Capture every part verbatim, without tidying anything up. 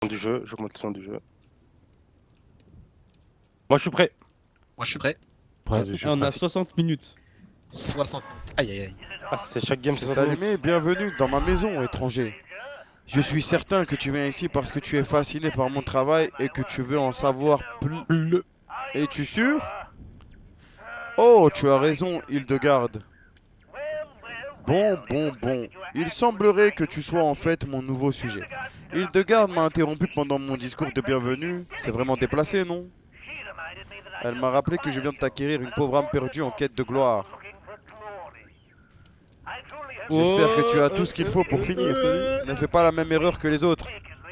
Du jeu, j'augmente le son du jeu. Moi je suis prêt. Moi je suis prêt. Ouais, Et on a soixante minutes. soixante. Aïe aïe aïe. Ah, c'est chaque game, C'est soixante minutes. allumé, bienvenue dans ma maison, étranger. Je suis certain que tu viens ici parce que tu es fasciné par mon travail et que tu veux en savoir plus. Le... Es-tu sûr? Oh, tu as raison, Hildegarde. Bon, bon, bon. Il semblerait que tu sois en fait mon nouveau sujet. Hildegarde m'a interrompu pendant mon discours de bienvenue. C'est vraiment déplacé, non? Elle m'a rappelé que je viens de t'acquérir une pauvre âme perdue en quête de gloire. J'espère que tu as tout ce qu'il faut pour finir. Ne fais pas la même erreur que les autres.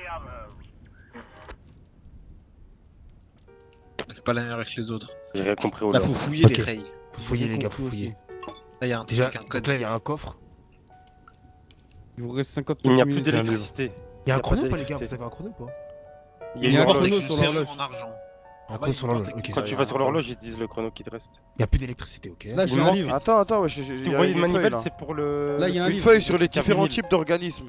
Ne fais pas la même erreur que les autres. J'ai rien compris au Là lore. faut fouiller Ok. les rails. Faut fouiller les gars, faut fouiller. Là y'a un Déjà, truc, un code. donc là il y a un coffre. Il vous reste cinquante Il n'y a plus minutes. d'électricité. Il y a un Y a chrono pas ou pas les gars? d'électricité. Vous avez un chrono ou pas? Il Il y y a a une un horloge. chrono Avec sur une serrure l'horloge. en argent. Un chrono sur l'horloge, ok. Quand tu vas sur l'horloge, ils disent le chrono qui te reste. Il y a plus d'électricité, ok. Là, j'ai Il un manque- livre. Attends, attends, ouais, j'ai- j'ai- Si il vous y a voyez une une feuille manivelle, là. c'est pour le. Là, il y a un Une livre. feuille sur les Qui a différents vinyle. types d'organismes.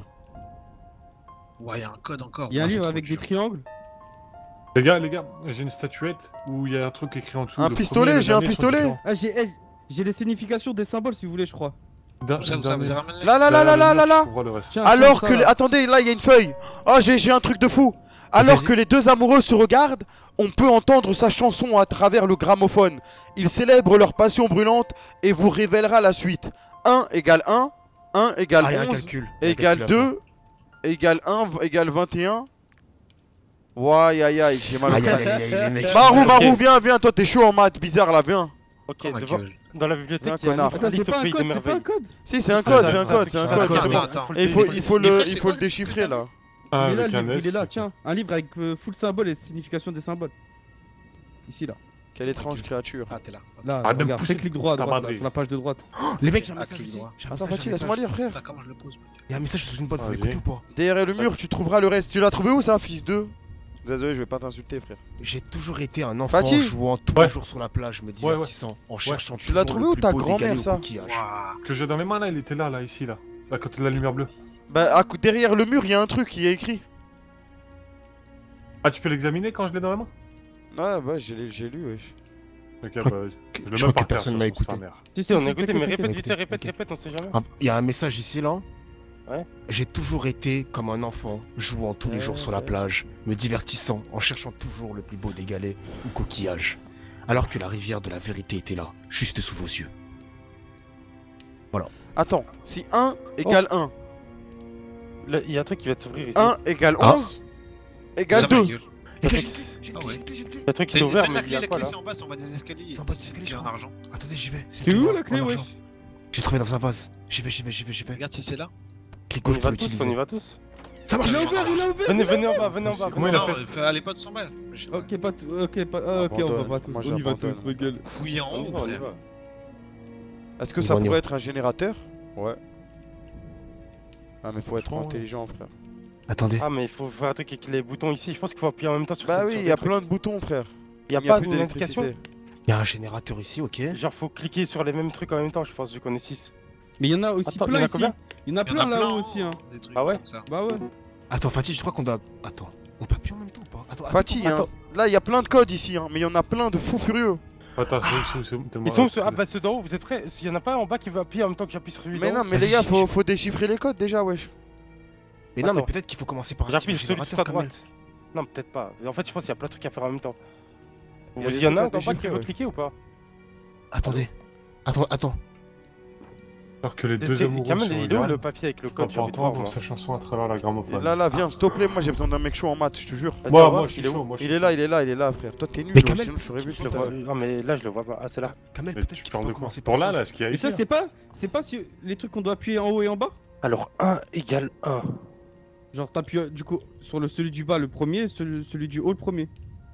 Ouais y'a un code encore. Il y a un Ah, c'est livre trop avec dur. des triangles. Les gars, les gars, j'ai une statuette où il y a un truc écrit en dessous. Un Le pistolet, premier et le j'ai un dernier sont pistolet. différents. Ah, j'ai eh, j'ai les significations des symboles si vous voulez, je crois. D'un- Où ça, où ça, dernier. vas-y, ramène-les. Là, là, là, là, là, là, là. Tu trouveras le reste. Tiens, Alors tiens, que... ça, les- là. Attendez, là, il y a une feuille. Oh, j'ai j'ai un truc de fou. Alors Vas-y. que les deux amoureux se regardent, on peut entendre sa chanson à travers le gramophone. Ils célèbrent leur passion brûlante et vous révélera la suite. un égale un, un égale Ah, il y a un onze, calcul. Il y a un égale calcul à faire. deux, égale un, égale vingt et un. Ouais, aïe, aïe, aïe, j'ai mal au Aïe, aïe, crâne. aïe, aïe, les mecs. Marou, Ok. Marou, viens, viens, toi t'es chaud en maths, bizarre là, viens. Ok, Oh, ma devant- gueule. dans la bibliothèque, Un il y a un connard. livre, Attends, Alice c'est au pas un pays des code, c'est pas un merveilles. code. Si, c'est un Ah, code, ça, c'est un ça, code, c'est ça, un ça, code. ça, justement. Attends, attends. Et il faut, il faut Les le, feuilles, il c'est faut le quoi déchiffrer là. Ah, Il est là, avec le un livre, S. il est là, ok. tiens. Un livre avec euh, full symbole et signification des symboles. Ici, là. Quelle étrange créature. Ah t'es là. Là, Arrête de me regarde, pousser. fais clic droit à Ta droite, là, braderie. sur la page de droite. Les mecs, j'ai un Ah, message clic ici. droit. J'ai un Attends, message, Fatih, j'ai un laisse-moi message. lire, frère. Putain comment je le pose? Il y a un message sur une boîte, vous Vas-y. l'écoutez ou pas? Derrière le mur, tu trouveras le reste. Tu l'as trouvé où ça, fils de? Désolé, je vais pas t'insulter, frère. J'ai toujours été un enfant Fatih jouant tous Ouais. les jours sur la plage, me ouais. divertissant, en cherchant Tu l'as toujours trouvé le ou plus ta beau des grand-mère, galets au ça coquillage. Waouh. Que j'ai dans mes mains là, il était là, là, ici, là. À côté de la lumière bleue. Bah, à cou- derrière le mur, il y a un truc qui est écrit. Ah, tu peux l'examiner quand je l'ai dans la main? Ouais, bah, j'ai j'ai lu, wesh. Ok, Je bah, crois vas-y. que- Je je le crois mets que par terre, personne de m'a toute façon, écouté. sa mère. Si, Si, on a écouté, t'inquiète, mais t'inquiète. répète vite fait, ok, répète, ok. répète, on sait jamais. Ah, il y a un message ici là. Ouais. J'ai toujours été comme un enfant, jouant tous les jours sur la Ouais. plage, me divertissant, en cherchant toujours le plus beau des galets ou coquillages. Alors que la rivière de la vérité était là, juste sous vos yeux. Attends, si un égale un, Là, il y a un truc qui va s'ouvrir ici. un égale Ah. onze, égale Ferme la deux. gueule. Les gars, Ah j'ai j'ai une Ah clé, ouais. j'ai une clé, j'ai une clé. Il y a un truc qui T'as s'est une- ouvert, t'as mais la il y clé, a la quoi clé là? c'est en bas, c'est en bas des escaliers. C'est en bas des escaliers, je C'est en crois. argent. Attendez, j'y vais. C'est T'es le où noir, la clé, en wesh? argent. J'ai trouvé dans un vase. J'y vais, j'y vais, j'y vais, j'y vais. Regarde si c'est là. Clic On gauche y pour va tous, on y l'utiliser. va tous. Ça marche. Il a ouvert, il a ouvert. Venez, venez en bas, venez en bas. Comment il a Non, fait? fais- allez pas tous en bas. Je sais pas. Ok, pas tout. Ok, pas. ah, ok, on va Abandonne. pas tous. Moi, On y va j'abandonne. tous, ma gueule. Fouillez en On y haut va, on y frère. va. Est-ce que On ça va en y pourrait va. être un générateur? Ouais. Ah, mais faut être Franchement, intelligent, frère. Attendez. Ah, mais il faut faire un truc avec les boutons ici. Je pense qu'il faut appuyer en même temps sur Bah sur oui, des il y a trucs. plein de boutons, frère. Il y a Il n'y a pas plus une indication. d'électricité. Il y a un générateur ici, ok. Genre, faut cliquer sur les mêmes trucs en même temps, je pense, vu qu'on est six. Mais il y en a aussi Attends, il y en plein a ici. combien? Il y en a Il y en a plein là-haut plein, aussi, hein. des trucs Ah ouais comme ça. Bah ouais. Attends, Fatih, je crois qu'on doit. Attends. On peut appuyer en même temps ou pas? Attends, attends, Fatih, hein. attends. Là, il y a plein de codes ici, hein. Mais il y en a plein de fous furieux. Attends, c'est où, c'est où, c'est où, Ils sont où ceux- Ah, bah ceux d'en haut, vous êtes prêts? S'il y en a pas un en bas qui veut appuyer en même temps que j'appuie sur celui Mais d'en non, haut. mais Vas-y, les gars, je- faut, faut déchiffrer les codes déjà, wesh. Mais non, mais Attends. peut-être qu'il faut commencer par un J'appuie sur celui tout générateur à quand même. droite. Non, peut-être pas. En fait, je pense qu'il y a plein de trucs à faire en même temps. Il y Vous a des il y en a un trucs à en bas qui déchiffrer, veut ouais. cliquer ou pas? Attendez. Attends, attends. Alors que les deux C'est- amoureux Kamel, se il est où le regardent, papier avec le on code? peut J'ai envie de voir, entendre moi. sa chanson à travers la Et gramophone. là, là, viens, s'il te plaît, moi j'ai besoin d'un mec chaud en maths, je te jure. Vas-y, Moi, on va moi, voir, je suis il est où? chaud, moi, je suis Il est là, chaud. il est là, il est là, frère. Toi, t'es nul, Mais gros, Kamel, sinon je t'aurais vu Je tout le à vois. l'heure. Non, mais là, je le vois pas. Ah, c'est là. Kamel, Mais peut-être tu qu'il parles faut de quoi? commencer Pour par là, ça. là, ce qu'il y a Mais ici. ça, là. c'est pas. C'est pas si- les trucs qu'on doit appuyer en haut et en bas? Alors, un égale un. Genre, t'appuies euh, du coup sur le celui du bas le premier, celui, celui du haut le premier.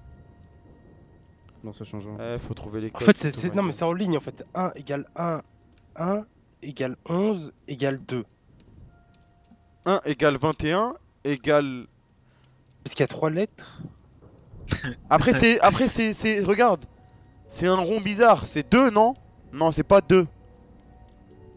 Non, ça change rien. Eh, faut trouver les En codes. fait, c'est. tout, c'est- ma Non, mais gueule. c'est en ligne en fait. un égale un. un égale onze égale deux. un égale vingt et un égale. Parce qu'il y a trois lettres. Après, c'est. Après, c'est. c'est- Regarde. C'est un rond bizarre. C'est deux, non? Non, c'est pas deux.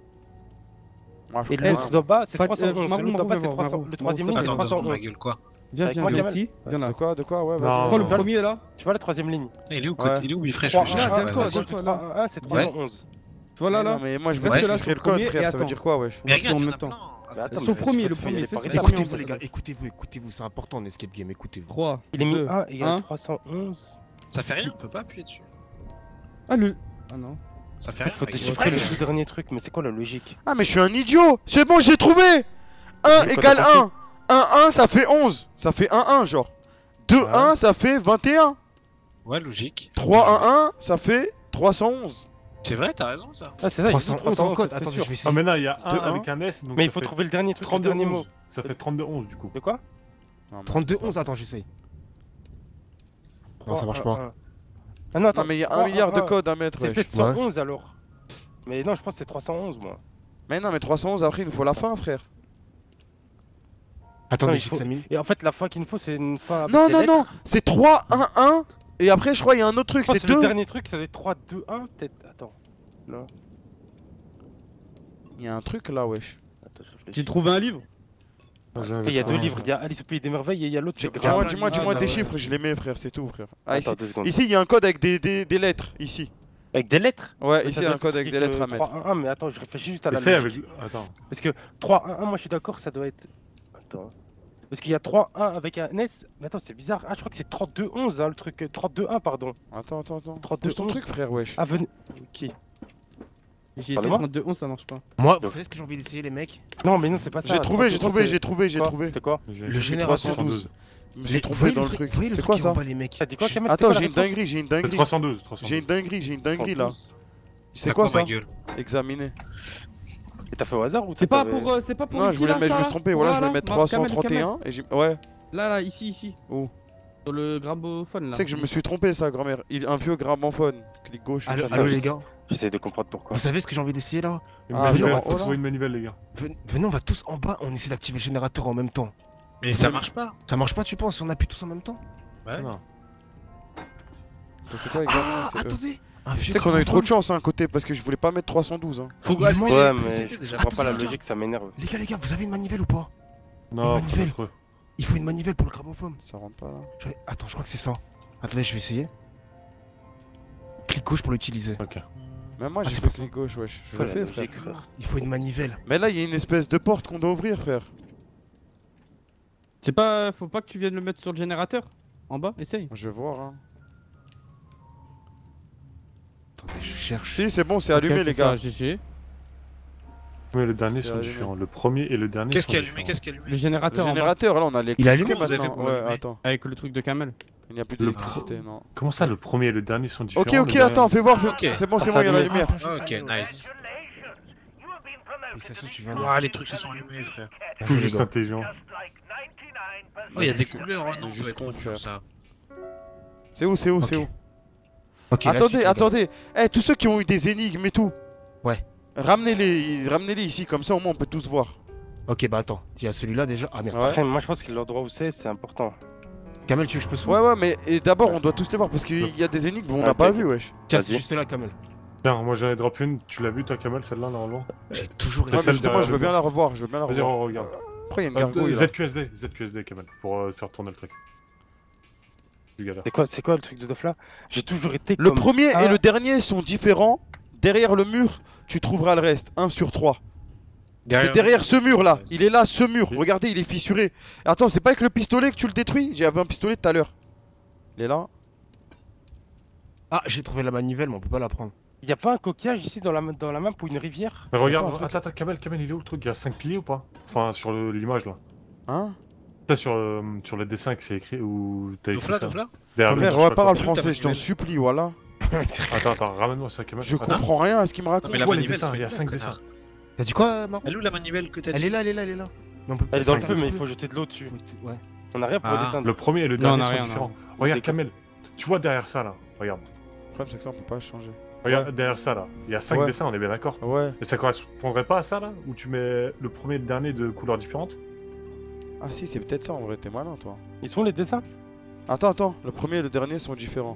Moi, je Et le crois. l'autre d'en bas, c'est Fat- trois cent onze. euh, Marou, Le l'autre d'en bas, Marou, c'est Marou, trois cents. Marou. Le troisième ligne, c'est Attends, trois deux secondes, cent ma onze. gueule, quoi. Viens, Avec viens, moi, viens Kamel. ici. Viens De là. quoi, de quoi, ouais, Non. vas-y. Prends le vas-y. premier là. Tu vois la troisième ligne? Il est où, Ouais. côté- il est où, Wilfred? trois, Je suis là, chaud, viens, ouais, toi, vas-y. toi, gauche de toi, trois, un, un, c'est trois cent onze. Tu vois là, Mais là. non, mais moi je vais Reste te là chiffrer sur le code, premier et frère, ça veut attends. dire quoi, wesh? Mais On regarde, en il y en même a temps. plein. Mais attends, Son mais premier, faut- le faut y premier, aller fais par son étapes. premier. Écoutez-vous les gars, écoutez-vous, écoutez-vous, c'est important en escape game, écoutez-vous. trois. Il est mis deux, un égale un. trois cent onze. Ça fait rien, on peut pas appuyer dessus. Ah le. Ah non. Ça fait Il rien. faut mec. déchiffrer le tout dernier truc, mais c'est quoi la logique? Ah, mais je suis un idiot! C'est bon, j'ai trouvé! un Vas-y, égale quand t'as un. un, un, ça fait onze. Ça fait un, un, genre. deux, un, ça fait vingt et un. Ouais, logique. trois, un, un, ça fait trois cent onze. C'est vrai, t'as raison, ça. Ah, c'est ça, il dit trois cent onze en code, c'est attendez, sûr. je vais Ah, essayer. maintenant il y a un Deux, un. avec un S. Donc Mais ça il faut fait trouver le dernier truc, le trente-deux dernier mot. onze. Ça fait trente-deux onze du coup. De quoi? trente-deux onze, attends, j'essaye. Non, ça marche pas. Ah non, attends. Non, mais il y a un trois, milliard de un, un. codes à mettre, C'est wesh. peut-être cent onze alors. Mais non, je pense que c'est trois cent onze, moi. Mais non, mais trois cent onze, après, il nous faut la fin, frère. Attendez, il faut- j'examine. Et en fait, la fin qu'il nous faut, c'est une fin. avec Non, des non, lettres. non, c'est trois, un, un. Et après, je crois, il y a un autre truc, Je pense c'est que le deux. dernier truc, ça doit être trois, deux, un, peut-être. Attends. Non. Il y a un truc là, wesh. Attends, je réfléchis. J'ai trouvé un livre. Ah, j'ai- Et il y a deux j'ai- livres, il y a Alice au pays des merveilles et il y a l'autre, c'est J'ai- Dis-moi, grave. Ah, dis-moi, ah, dis-moi bah tes ouais. chiffres, je les mets, frère, c'est tout, frère. Ah, ici, Attends, deux secondes. ici, il y a un code avec des, des, des lettres, ici. Avec des lettres? Ouais, Mais ici, ça il y a doit un code être avec des écrit lettres que à mettre. trois, un, un, mais attends, je réfléchis juste à la Essaye logique. avec. Attends. Parce que trois, un, un, moi je suis d'accord, ça doit être. Attends. Parce qu'il y a trois, un avec un S. Mais attends, c'est bizarre. Ah, je crois que c'est trente-deux onze, hein, le truc. euh, trente-deux un, pardon. Attends, attends, attends. trente-deux Pousse ton onze. truc, frère, wesh. Ah, venez. Qui? J'ai essayé Parle-moi. trente-deux onze, ça marche pas. Moi, vous savez ce que j'ai envie d'essayer, les mecs? Non, mais non, c'est pas ça. J'ai trouvé, j'ai trente-deux onze, trouvé, c'est- j'ai trouvé, j'ai quoi trouvé. C'était quoi? J'ai- Le j'ai générateur. trois cent douze. Je me suis Les- trompé voyez dans le le truc. vous voyez le C'est truc quoi qui est ça? en bas, les mecs? T'as dit quoi, Je- Kamel? C'était Attends, quoi la j'ai une réponse dinguerie, j'ai une C'est dinguerie. trois cent douze. trois cent douze. J'ai une dinguerie, j'ai une dinguerie là. trente-douze. C'est T'as quoi ma ça? gueule. Examiner. Et t'as fait au hasard ou C'est pas t'avais- pour, euh, c'est pas pour Non, ici, je voulais là, mettre, je ça, me là. suis trompé, voilà, je Voilà, vais mettre non, trois cent Kamel, trente et Kamel. un et j'ai. Ouais, Là, là, ici, ici. où? Sur le gramophone là. Tu sais que je me suis trompé, ça, grand-mère. Il- Un vieux gramophone. Clic gauche. Allô, j'attends. allô, les gars? J'essaie de comprendre pourquoi. Vous savez ce que j'ai envie d'essayer là? Une Ah, manivelle, genre, faut oh là. trouver une manivelle, les gars. Venez, venez, on va tous en bas, on essaie d'activer le générateur en même temps. Mais ça marche pas. Ça marche pas, tu penses, si on appuie tous en même temps? Ouais. Non. C'est quoi exactement? Ah, C'est eux. attendez! Un Tu vieux sais qu'on a eu trop de gramophone. chance, hein, côté, parce que je voulais pas mettre trois cent douze. Hein. Faut Il allumer manque- Ouais, mais l'électricité je déjà. vois pas la Attends, logique, ça m'énerve. Les gars, les gars, vous avez une manivelle ou pas? Non, faut manivelle. être- Il faut une manivelle pour le gramophone. Ça rentre pas là. Je- Attends, je crois que c'est ça. Attendez, je vais essayer. Clic gauche pour l'utiliser. Ok. Même moi, Ah, j'ai c'est fait pas ça. clic gauche, wesh. Je Ouais, le la fais, logique, frère. frère. Il faut une manivelle. Mais là, il y a une espèce de porte qu'on doit ouvrir, frère. C'est pas. Faut pas que tu viennes le mettre sur le générateur. En bas, essaye. Je vais voir, hein. Attendez, je cherche. Si, c'est bon, c'est Ok, allumé, c'est les ça, gars. G G. Mais le dernier C'est sont allumé. différents. Le premier et le dernier Qu'est-ce sont qui est allumé? différents. Qu'est-ce qui est Le allumé? Le générateur en bas. générateur, là, on a Il l'électricité allume, vous avez fait maintenant. pour Ouais, l'allumer attends. Avec le truc de Kamel. Il n'y a plus Le- d'électricité, non. Comment ça, le premier et le dernier sont différents? Ok, ok, le dernier- attends, fais voir. fais- Ok. C'est bon, c'est Ah, bon, il y a la allumé. lumière. Ok, nice. Et ça se tu viens Ouah, les trucs se sont allumés, frère. Bien Tout joué, les juste gars. intelligent. Oh, il y a des couleurs. Oh non, Juste ça va être trop contre, dur ça. C'est où, c'est où, c'est Ok. où? Ok, la Attendez, suite, les gars. attendez. Eh, tous ceux qui ont eu des énigmes et tout. Ouais. Ramenez-les, ramenez-les ici, comme ça au moins on peut tous voir. Ok, bah attends. Il y a celui-là déjà. Ah merde. Ouais. Après, moi je pense que l'endroit où c'est, c'est important. Kamel, tu veux que je peux se Ouais, ouais, mais et d'abord on doit tous les voir parce qu'il y a des énigmes on n'a Ok, pas ok. vu, wesh. Tiens, Vas-y. c'est juste là, Kamel. Tiens, moi j'en ai drop une. Tu l'as vu, toi, Kamel, celle-là, normalement? J'ai toujours Ouais, C'est mais celle justement, derrière je veux le bien boss. la revoir, je veux bien la Vas-y, revoir. on regarde. Après, il y a une Euh, gargouille là. Z Q S D, Z Q S D, Kamel, pour euh, faire tourner le truc. Du galère. C'est quoi, c'est quoi le truc de Dof là? J'ai toujours été Le comme premier un- et le dernier sont différents. Derrière le mur, tu trouveras le reste. un sur trois. C'est derrière ce mur là. Il est là, ce mur. Ok. Regardez, il est fissuré. Attends, c'est pas avec le pistolet que tu le détruis? J'avais un pistolet tout à l'heure. Il est là. Ah, j'ai trouvé la manivelle, mais on peut pas la prendre. Y a pas un coquillage ici dans la, dans la map ou une rivière? Mais pas un regarde, truc. attends, attends, Kamel, Kamel, il est où le truc? Il y a cinq piliers ou pas? Enfin, sur le- l'image là. Hein? Ça, sur, euh, sur le dessin que c'est écrit ou t'as écrit Doufla, ça? Doufla. Derrière le Frère, truc, on je va sais parler pas quoi. français, je t'en supplie, voilà. quoi. Attends, attends, ramène-moi ça, Kamel. Je Attends. comprends rien à ce qu'il me Non, raconte. mais la vois les manivelle, dessins, c'est il y a pas cinq une dessins. connard. T'as dit quoi, Marco? Elle est où la manivelle que t'as dit? Elle est là, elle est là, elle est là. Mais on peut Elle est dans le cinq feu, mais il feu. faut jeter de l'eau dessus. Faut- Ouais. On a rien pour Ah. l'éteindre. Le premier et le Non, on dernier a sont rien, différents. non. Regarde, Déco- Kamel, tu vois derrière ça là? Regarde. Le problème, c'est que ça, on peut pas changer. Regarde Ouais. derrière ça là. Il y a cinq Ouais. dessins, on est bien d'accord. Ouais. Et ça correspondrait pas à ça là? Où tu mets le premier et le dernier de couleurs différentes? Ah, si, c'est peut-être ça en vrai, t'es malin, toi. Ils sont les dessins? Attends, attends, le premier et le dernier sont différents.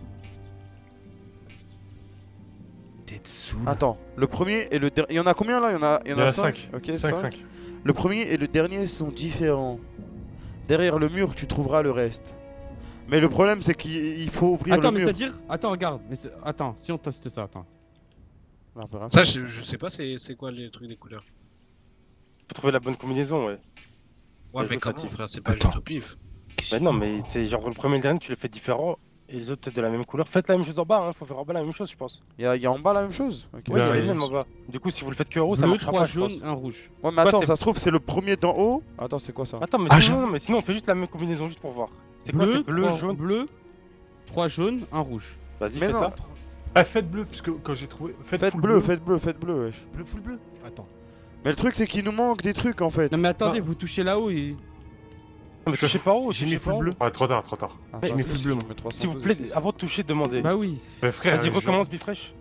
Tête sous. Attends, le premier et le dernier. Il y en a combien là? Il y en a, il y en Il y en a a cinq. cinq. Ok, cinq, cinq. cinq. Le premier et le dernier sont différents. Derrière le mur, tu trouveras le reste. Mais le problème, c'est qu'il il faut ouvrir Attends, le mais mur. c'est-à-dire. Attends, regarde. Mais c'est- attends, si on teste ça, attends. Non, pas grave. Ça, je, je sais pas, c'est c'est quoi les trucs des couleurs. Faut trouver la bonne combinaison, ouais. Ouais, Les mais autres, comment, Fatih. frère, c'est pas Attends. juste au pif. Bah non, mais c'est genre le premier et le dernier, tu les fais différents. Et les autres peut-être de la même couleur. Faites la même chose en bas, hein. Faut faire en bas la même chose, je pense. Il y, a- il y a en bas la même chose. Ok. Ouais, il y a Ouais, les ouais. mêmes en bas. Du coup, si vous le faites que en haut, ça Bleu, marchera trois pas, je jaunes, pense. un rouge. Ouais, mais Ouais, attends, c'est- ça se trouve, c'est le premier d'en haut. Attends, c'est quoi ça? Attends, mais Ah, sinon, j'avoue. non, mais sinon, on fait juste la même combinaison juste pour voir. C'est quoi, Bleu, c'est bleu, trois- jaune. bleu, trois jaunes, un rouge. Vas-y, Mais fais non. ça. Ah, faites bleu, parce que quand j'ai trouvé. Faites, Faites full bleu, faites bleu, faites bleu, wesh. Bleu, full bleu. Attends. Mais le truc, c'est qu'il nous manque des trucs en fait. Non, mais attendez, Ah. vous touchez là-haut et. Non, mais touchez pas haut, J'ai touchez mis full pas haut. bleu. Ah, trop tard, trop tard. Ah, Mais- attends, mais je full mets bleu, trois cent S'il vous deux plaît, aussi. avant de toucher, demandez. Bah oui. Mais frère, Vas-y, je- recommence, Bifresh.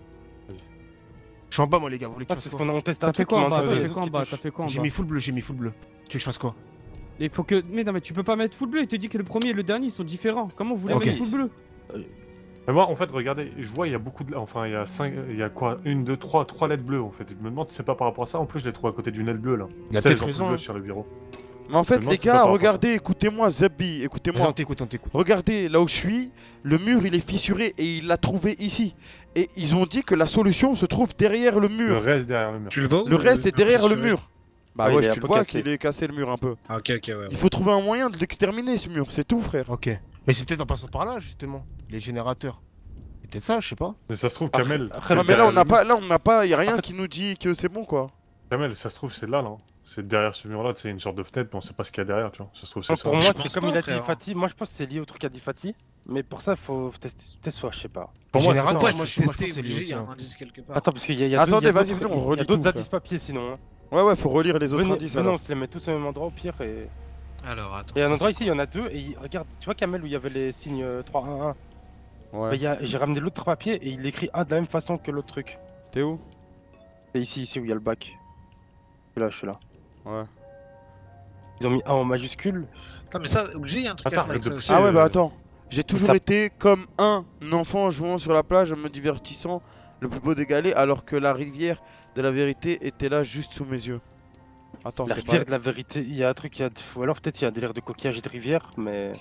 Je suis en bas, moi, les gars. Vous voulez que Ah, je c'est fasse ce quoi qu'on on teste un T'as fait truc. quoi en on bas entend T'as les fait autres quoi en qui bas touchent. T'as fait quoi en J'ai bas mis full bleu, j'ai mis full bleu. Tu veux que je fasse quoi? Il faut que. Mais non, mais tu peux pas mettre full bleu. Il te dit que le premier et le dernier ils sont différents. Comment vous voulez Ok. mettre full bleu? Mais moi, en fait, regardez, je vois, il y a beaucoup de. Enfin, il y a cinq. Il y a quoi? Une, deux, trois, trois lettres bleues en fait. Je me demande si c'est pas par rapport à ça. En plus, je l'ai trouvé à côté d'une lettre bleue là. Il a Tu sais, peut-être les raison. bleus hein. sur le bureau. Mais en fait, demande les si c'est pas gars, par rapport à regardez, écoutez-moi, Zebby, Vas-y, écoutez-moi. on t'écoute, on t'écoute. Regardez, là où je suis, le mur il est fissuré et il l'a trouvé ici. Et ils ont dit que la solution se trouve derrière le Le mur. reste derrière le mur. Tu le vois où, Le reste est derrière le fissuré mur. Bah Ouais, ouais, il est un tu le peu vois cassé. qu'il est cassé le mur un peu. Ah, ok, ok, ouais. Il faut trouver un moyen de l'exterminer ce mur, c'est tout frère. Ok. Mais c'est peut-être en passant par là, justement. Les générateurs. C'est peut-être ça, je sais pas. Mais ça se trouve, Après- Kamel. après, c'est Non mais là on derrière n'a le pas, là on n'a pas, y a rien Après- qui nous dit que c'est bon quoi. mur. Kamel, ça se trouve, c'est là, là. C'est derrière ce mur là, c'est une sorte de fenêtre, mais on sait pas ce qu'il y a derrière, tu vois. Ça se trouve, c'est Non, ça. pour moi, Je c'est pense comme pas, il a dit frère. Fatih. Moi, je pense que c'est lié au truc qu'a dit Fatih. Mais pour ça, faut tester, tester soit, je sais pas. Pour moi, c'est Générateur, ça. Pourquoi moi, je je- moi, je pense tester que c'est lié obligé, il y a aussi, un hein. indice quelque part. Attends, parce qu'il y a, il y a Attendez, deux- il y a vas-y, d'autres- venez, on il y a relit d'autres tout, indices papiers sinon. hein. Ouais ouais, faut relire les autres Venez, indices venez, alors. on se les met tous au même endroit au pire. Et Alors, attends. il y a un ça, endroit c'est ici, il y en a deux. Et il- regarde, tu vois Kamel où il y avait les signes euh, trois un un. Bah, Ouais. il y a- J'ai ramené l'autre papier et il écrit un de la même façon que l'autre truc. T'es où? C'est ici, ici où il y a le bac. Je suis là, je suis là. Ouais. Ils ont mis un en majuscule. Attends, mais ça, obligé, il y a un truc Attends, à faire avec arrête ça de aussi. pousser. Ah ouais bah euh, attends. J'ai toujours ça- été comme un enfant jouant sur la plage en me divertissant le plus beau des galets alors que la rivière de la vérité était là juste sous mes yeux. Attends, La c'est rivière pas... de la vérité, il y a un truc, il y a... ou alors peut-être il y a un délire de coquillage et de rivière, mais.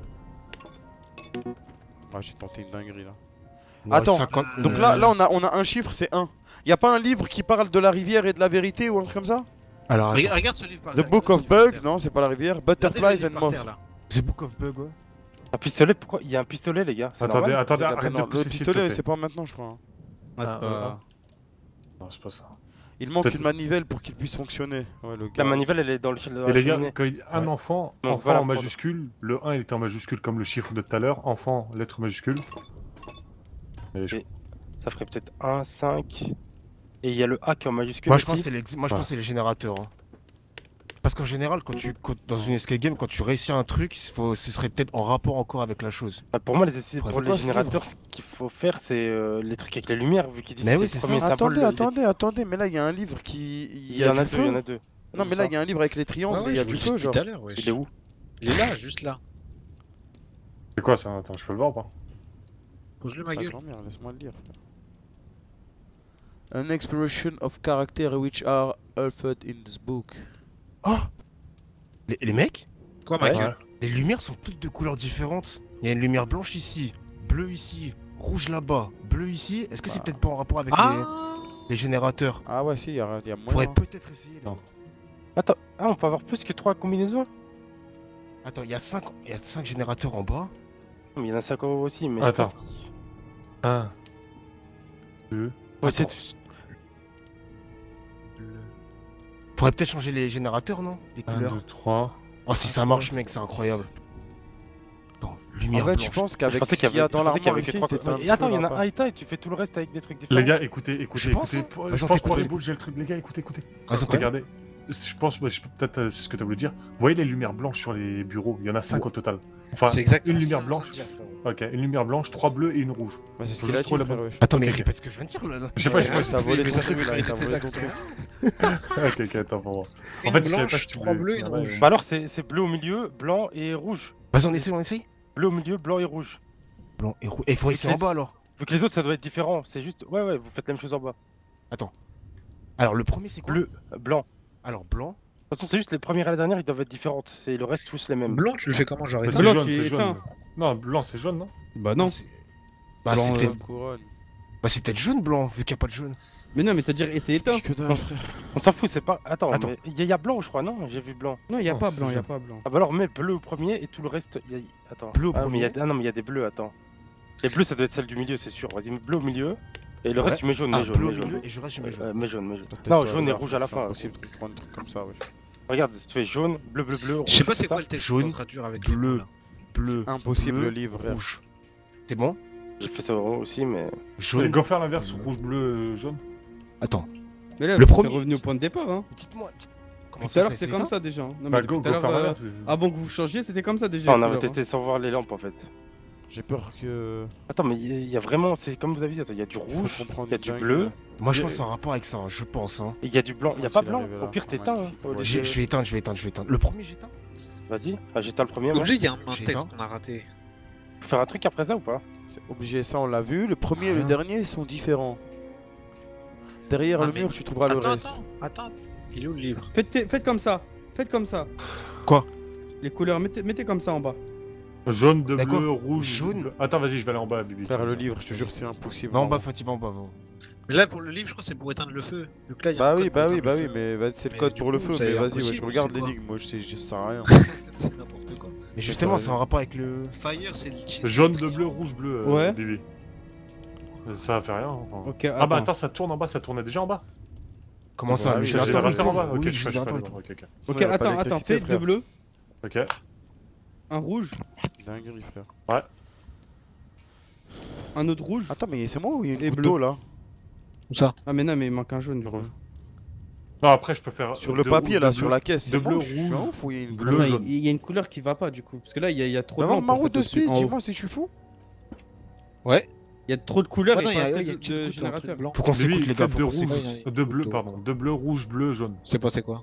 Ah, j'ai tenté une dinguerie là. Ouais, Attends, cinquante Donc là, là on, a, on a un chiffre, c'est un. Y a pas un livre qui parle de la rivière et de la vérité ou un truc comme ça? Alors, Regarde, attends. regarde ce livre par The terre, Book regarde of ce livre par Bug, terre. non c'est pas la rivière. Regardez le Butterflies livre and par Moths. terre, là. The Book of Bug, ouais. Un pistolet, pourquoi il y a un pistolet, les gars? C'est Attendez, normal attendez, C'est arrête de non, le pousser, s'il te pistolet plaît. c'est pas maintenant je crois. hein. Ah, c'est Ah, pas. Non, c'est pas ça. Il manque Peut-être- une manivelle pour qu'il puisse fonctionner. Ouais le La gars. manivelle, elle est dans le dans Et la les gars, cheminée. quand il... un Ouais. enfant, Donc, enfant voilà, en pour- majuscule, le un il était en majuscule comme le chiffre de tout à l'heure, enfant, lettre majuscule. Et je- Et- Ça ferait peut-être un, cinq. Et il y a le A qui est en majuscule. Moi, je pense que aussi. c'est les... Moi, je Ouais. pense que c'est les générateurs. hein. Parce qu'en général, quand tu, quand- dans une escape game, quand tu réussis un truc, il faut... ce serait peut-être en rapport encore avec la chose. Bah, pour moi, les essais, Faudrait pour c'est les quoi, ce générateurs, ce qu'il faut faire, c'est euh, les trucs avec les lumières, vu qu'ils disent Mais que oui, c'est c'est le premier ça. symbole. Attendez, le- attendez, attendez, mais là il y a un livre qui. Il y en a du deux, il y en feu. a deux. Non mais là il y a un livre avec les triangles, Ouais, mais ouais, il y a je du vous le feu dis genre. tout à l'heure, wesh. Il est où? Il est là, juste là. C'est quoi ça? Attends, je peux le voir ou pas? Pose-le ma Ah, gueule. grand-mère, laisse-moi le lire. An exploration of character which are offered in this book. Oh les... les mecs, Quoi, ma Ouais. gueule? les lumières sont toutes de couleurs différentes. Il y a une lumière blanche ici, bleu ici, rouge là-bas, bleu ici. Est-ce que c'est Bah. peut-être pas en rapport avec Ah les... les générateurs? Ah ouais, si, il y a, y a Faudrait moyen. peut-être essayer. là. Non. Attends, ah, on peut avoir plus que trois combinaisons? Attends, il y a cinq il y a cinq générateurs en bas. Mais il y en a cinq aussi, mais. je Attends. pense qu'il un, deux, faut essayer de- Faudrait peut-être changer les générateurs, non? Les un, couleurs. deux, trois. Oh, si ça marche, mec, c'est incroyable. Attends, lumière En fait, blanche. je pense Je qu'avec pensais ce qu'il y qu'il y a avait- dans je pensais qu'il y l'armoire avait que ici, trois- t'éteins Mais le attends, feu il y en a là-bas. un éteint et tu fais tout le reste avec des trucs différents. Les gars, écoutez, écoutez, Je pense, écoutez. hein. pour- Vas-y, Je on pense t'écoute, pour les on boules, j'ai le truc. Les gars, écoutez, écoutez. Vas-y, on t'écoute. Regardez. Je pense, bah, je- peut-être euh, c'est ce que t'as voulu dire. Vous voyez les lumières blanches sur les bureaux? Il y en a cinq au total. Enfin, C'est exactement une ce lumière que je viens de blanche. dire, frérot. Ok, une lumière blanche, trois bleus et une rouge. Ouais, c'est ce Faut qu'il a juste dit, trouver la frère, bonne. wesh. Attends, mais Ok, ok. répète ce que je viens de dire là. là. Je sais pas, Ouais, je t'as volé mais ton ça te truc, là, fait t'as volé ton exact, truc. Ok, ok, attends pour voir. En Une fait, je savais pas blanche, si tu trois voulais- bleus et une Ouais, rouge. Bah alors, c'est c'est bleu au milieu, blanc et rouge. Vas-y, on essaye, on essaye. Bleu au milieu, blanc et rouge. Blanc et rouge. Et il faut essayer en bas alors. Vu que les autres, ça doit être différent. C'est juste. Ouais, ouais, vous faites la même chose en bas. Alors, le premier, c'est quoi? Bleu, euh, blanc. Alors, blanc. façon, c'est juste les premières et la dernière, ils doivent être différentes. C'est le reste, tous les mêmes. Blanc, tu le fais comment, genre Bah, éteint c'est Blanc, jaune, tu c'est éteins. jaune. Non, blanc, c'est jaune, non? Bah non. C'est- Bah, Blanc, c'est euh, peut-être Couronne. bah, c'est peut-être jaune blanc, vu qu'il n'y a pas de jaune. Mais non, mais c'est-à-dire, et c'est éteint. Que dalle, frère. On s'en fout, c'est pas. Attends, Attends. mais il y, a- y a blanc, je crois, non? J'ai vu blanc. Non, y a Non, pas c'est blanc, y a jaune. pas blanc. Ah bah alors, mets bleu au premier et tout le reste. Y a... Attends. Bleu au ah, mais y a... premier. ah non, mais il y a des bleus, attends. Les bleus, ça doit être celle du milieu, c'est sûr. Vas-y, mets bleu au milieu. Et le reste, Ouais. tu mets jaune, Ah, mets jaune, bleu au mets jaune. milieu et je reste, je mets jaune. Euh, mets jaune, mets jaune. Peut-être Non, pas jaune et hasard, rouge à la c'est fin. impossible de prendre un truc comme ça, wesh. Regarde, tu fais jaune, bleu, bleu, bleu. Je sais rouge, pas c'est ça. quoi le texte Jaune, qu'on traduire avec les bleu. mots, là. Bleu, Impossible bleu, le livre, frère. rouge. C'est bon? J'ai fait ça aussi, mais. Et Jaune. go faire l'inverse, rouge, bleu, euh, jaune. Attends, Mais là, Le c'est premier- revenu au point de départ, hein. dites-moi. dites- Comment Tout à l'heure, ça, c'est c'est comme éteint ça déjà. hein. Non, Bah mais go, depuis tout à go faire l'heure, euh, l'inverse. avant que vous changiez, c'était comme ça déjà. Ah, on avait tout à l'heure, testé sans voir les lampes en fait. J'ai peur que. Attends, mais il y, y a vraiment. C'est comme vous avez dit, il y a du rouge, Faut comprendre il y a du dingue, bleu, là. Moi, je Je- pense que c'est en rapport avec ça, hein, je pense. Hein. et il y a du blanc. Il y a Moi, pas s'il blanc. arrive là, Au pire, c'est t'éteins. hein, magnifique. au lieu Je de- je vais éteindre, je vais éteindre, je vais éteindre. Le premier, j'éteins. Vas-y, ah, j'éteins le premier. Moi. Obligé, il y a un, un J'ai texte éteint. qu'on a raté. Faut faire un truc après ça ou pas? C'est obligé, ça on l'a vu. Le premier et le Rien. dernier sont différents. Derrière Ah, le mais- mur, tu trouveras le Attends, reste. attends, attends. Il est où le livre? Faites, faites comme ça. Faites comme ça. Quoi? Les couleurs, mettez, mettez comme ça en bas. Jaune, de D'accord. bleu, rouge, Jaune. bleu. Attends, vas-y, je vais aller en bas, Bibi. Frère, le livre, je te jure, c'est impossible. Va en vraiment. bas, Fatih, va en bas. va. Mais là, pour le livre, je crois que c'est pour éteindre le feu. Donc là, il y a Bah un oui, code bah pour oui, éteindre bah le oui, feu. mais vas-y, c'est le Mais code du pour le coup, feu. ça Mais est vas-y, ouais, impossible, je regarde c'est quoi l'énigme. Moi, je sais, je sais rien. C'est n'importe quoi. Mais justement, c'est en rapport avec le. Fire, c'est le Jaune, de bleu, rouge, bleu, euh, Ouais. Bibi. Ça va faire rien. enfin. Ok, Ah bah attends, ça tourne en bas, ça tournait déjà en bas. Comment ça? Bah Le oui, J'ai j'ai les générateur, il références en tourne. bas. Ok, Oui, le je fais, je fais. générateur, il d'accord, tourne. ok, ok. Sinon, Ok, il y aura pas attends, attends, d'électricité, fais deux frère. bleus, Ok. un rouge, Dinguerie, frère. un autre rouge. Attends, mais c'est moi ou il y a Et une goutte bleu. d'eau là? Où ça? Ah, mais non, mais il manque un jaune du coup. Rouge. Non, après, je peux faire. Sur le de- papier de là, bleu. sur la caisse. de c'est bleu, moi, je suis rouge, un ouf ou il y a une bleu, goutte Enfin, jaune. il il y a une couleur qui va pas du coup. Parce que là, il y, a- il y a trop de Maman, lampes, ma en fait, route de au-dessus, suite, en haut. dis-moi si je suis fou. Ouais. Il y a trop de couleurs Ah et non, il y pas a, assez il y a de, une petite de goutte, un générateurs. truc blanc. Faut qu'on Bibi, s'écoute, les gars, faites faut de qu'on rouge, s'écoute. Ouais, il y a de bleu, une pardon, goutte de bleu, rouge, bleu, jaune. C'est pas c'est quoi?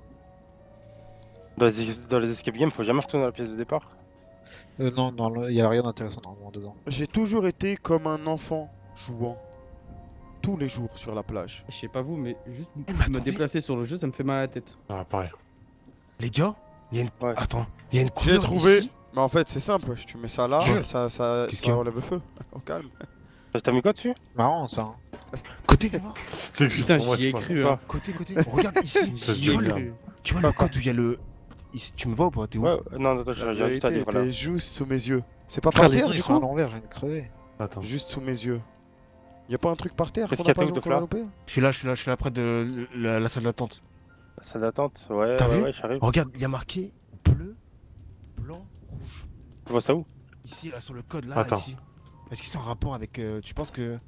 Dans les, dans les escape games, faut jamais retourner à la pièce de départ. Euh, non, non, il y a rien d'intéressant normalement dedans. J'ai toujours été comme un enfant jouant tous les jours sur la plage. Je sais pas vous, mais juste mais me attendez. déplacer sur le jeu, ça me fait mal à la tête. Ah, pareil. Les gars, il y a une. Ouais. Attends, il y a une J'ai couleur. trouvé. ici. Mais en fait, c'est simple, wesh, tu mets ça là, Ouais. ça, ça, Qu'est-ce qu'il y ça a enlève le feu. Au calme. T'as mis quoi dessus? Marrant ça. hein. Côté, là-bas. C'est que Putain, pour moi, j'y ai je sais cru. Hein. Côté, côté. Regarde ici. Ça, Tu c'est vois, le, bien. tu vois le code où il y a le. Ici, tu me vois ou pas? T'es où? Ouais, ouais, non, attends, j'ai La j'ai juste à vérité livre là. était juste sous mes yeux. C'est pas Frère, par les terre noms du ils sont à coup? l'envers, je viens de crever. Attends. Juste sous mes yeux. Y'a pas un truc par terre Qu'est-ce qu'on a qu'il y a, pas Théo, qu'on a de loupé? Je suis là, je suis là, je suis là près de la, la salle d'attente. Salle d'attente, ouais, T'as ouais, vu ouais, j'arrive. Regarde, il y a marqué bleu, blanc, rouge. Tu vois ça où? Ici, là, sur le code, là, là, Attends. ici. Est-ce qu'ils sont en rapport avec. euh, tu penses que.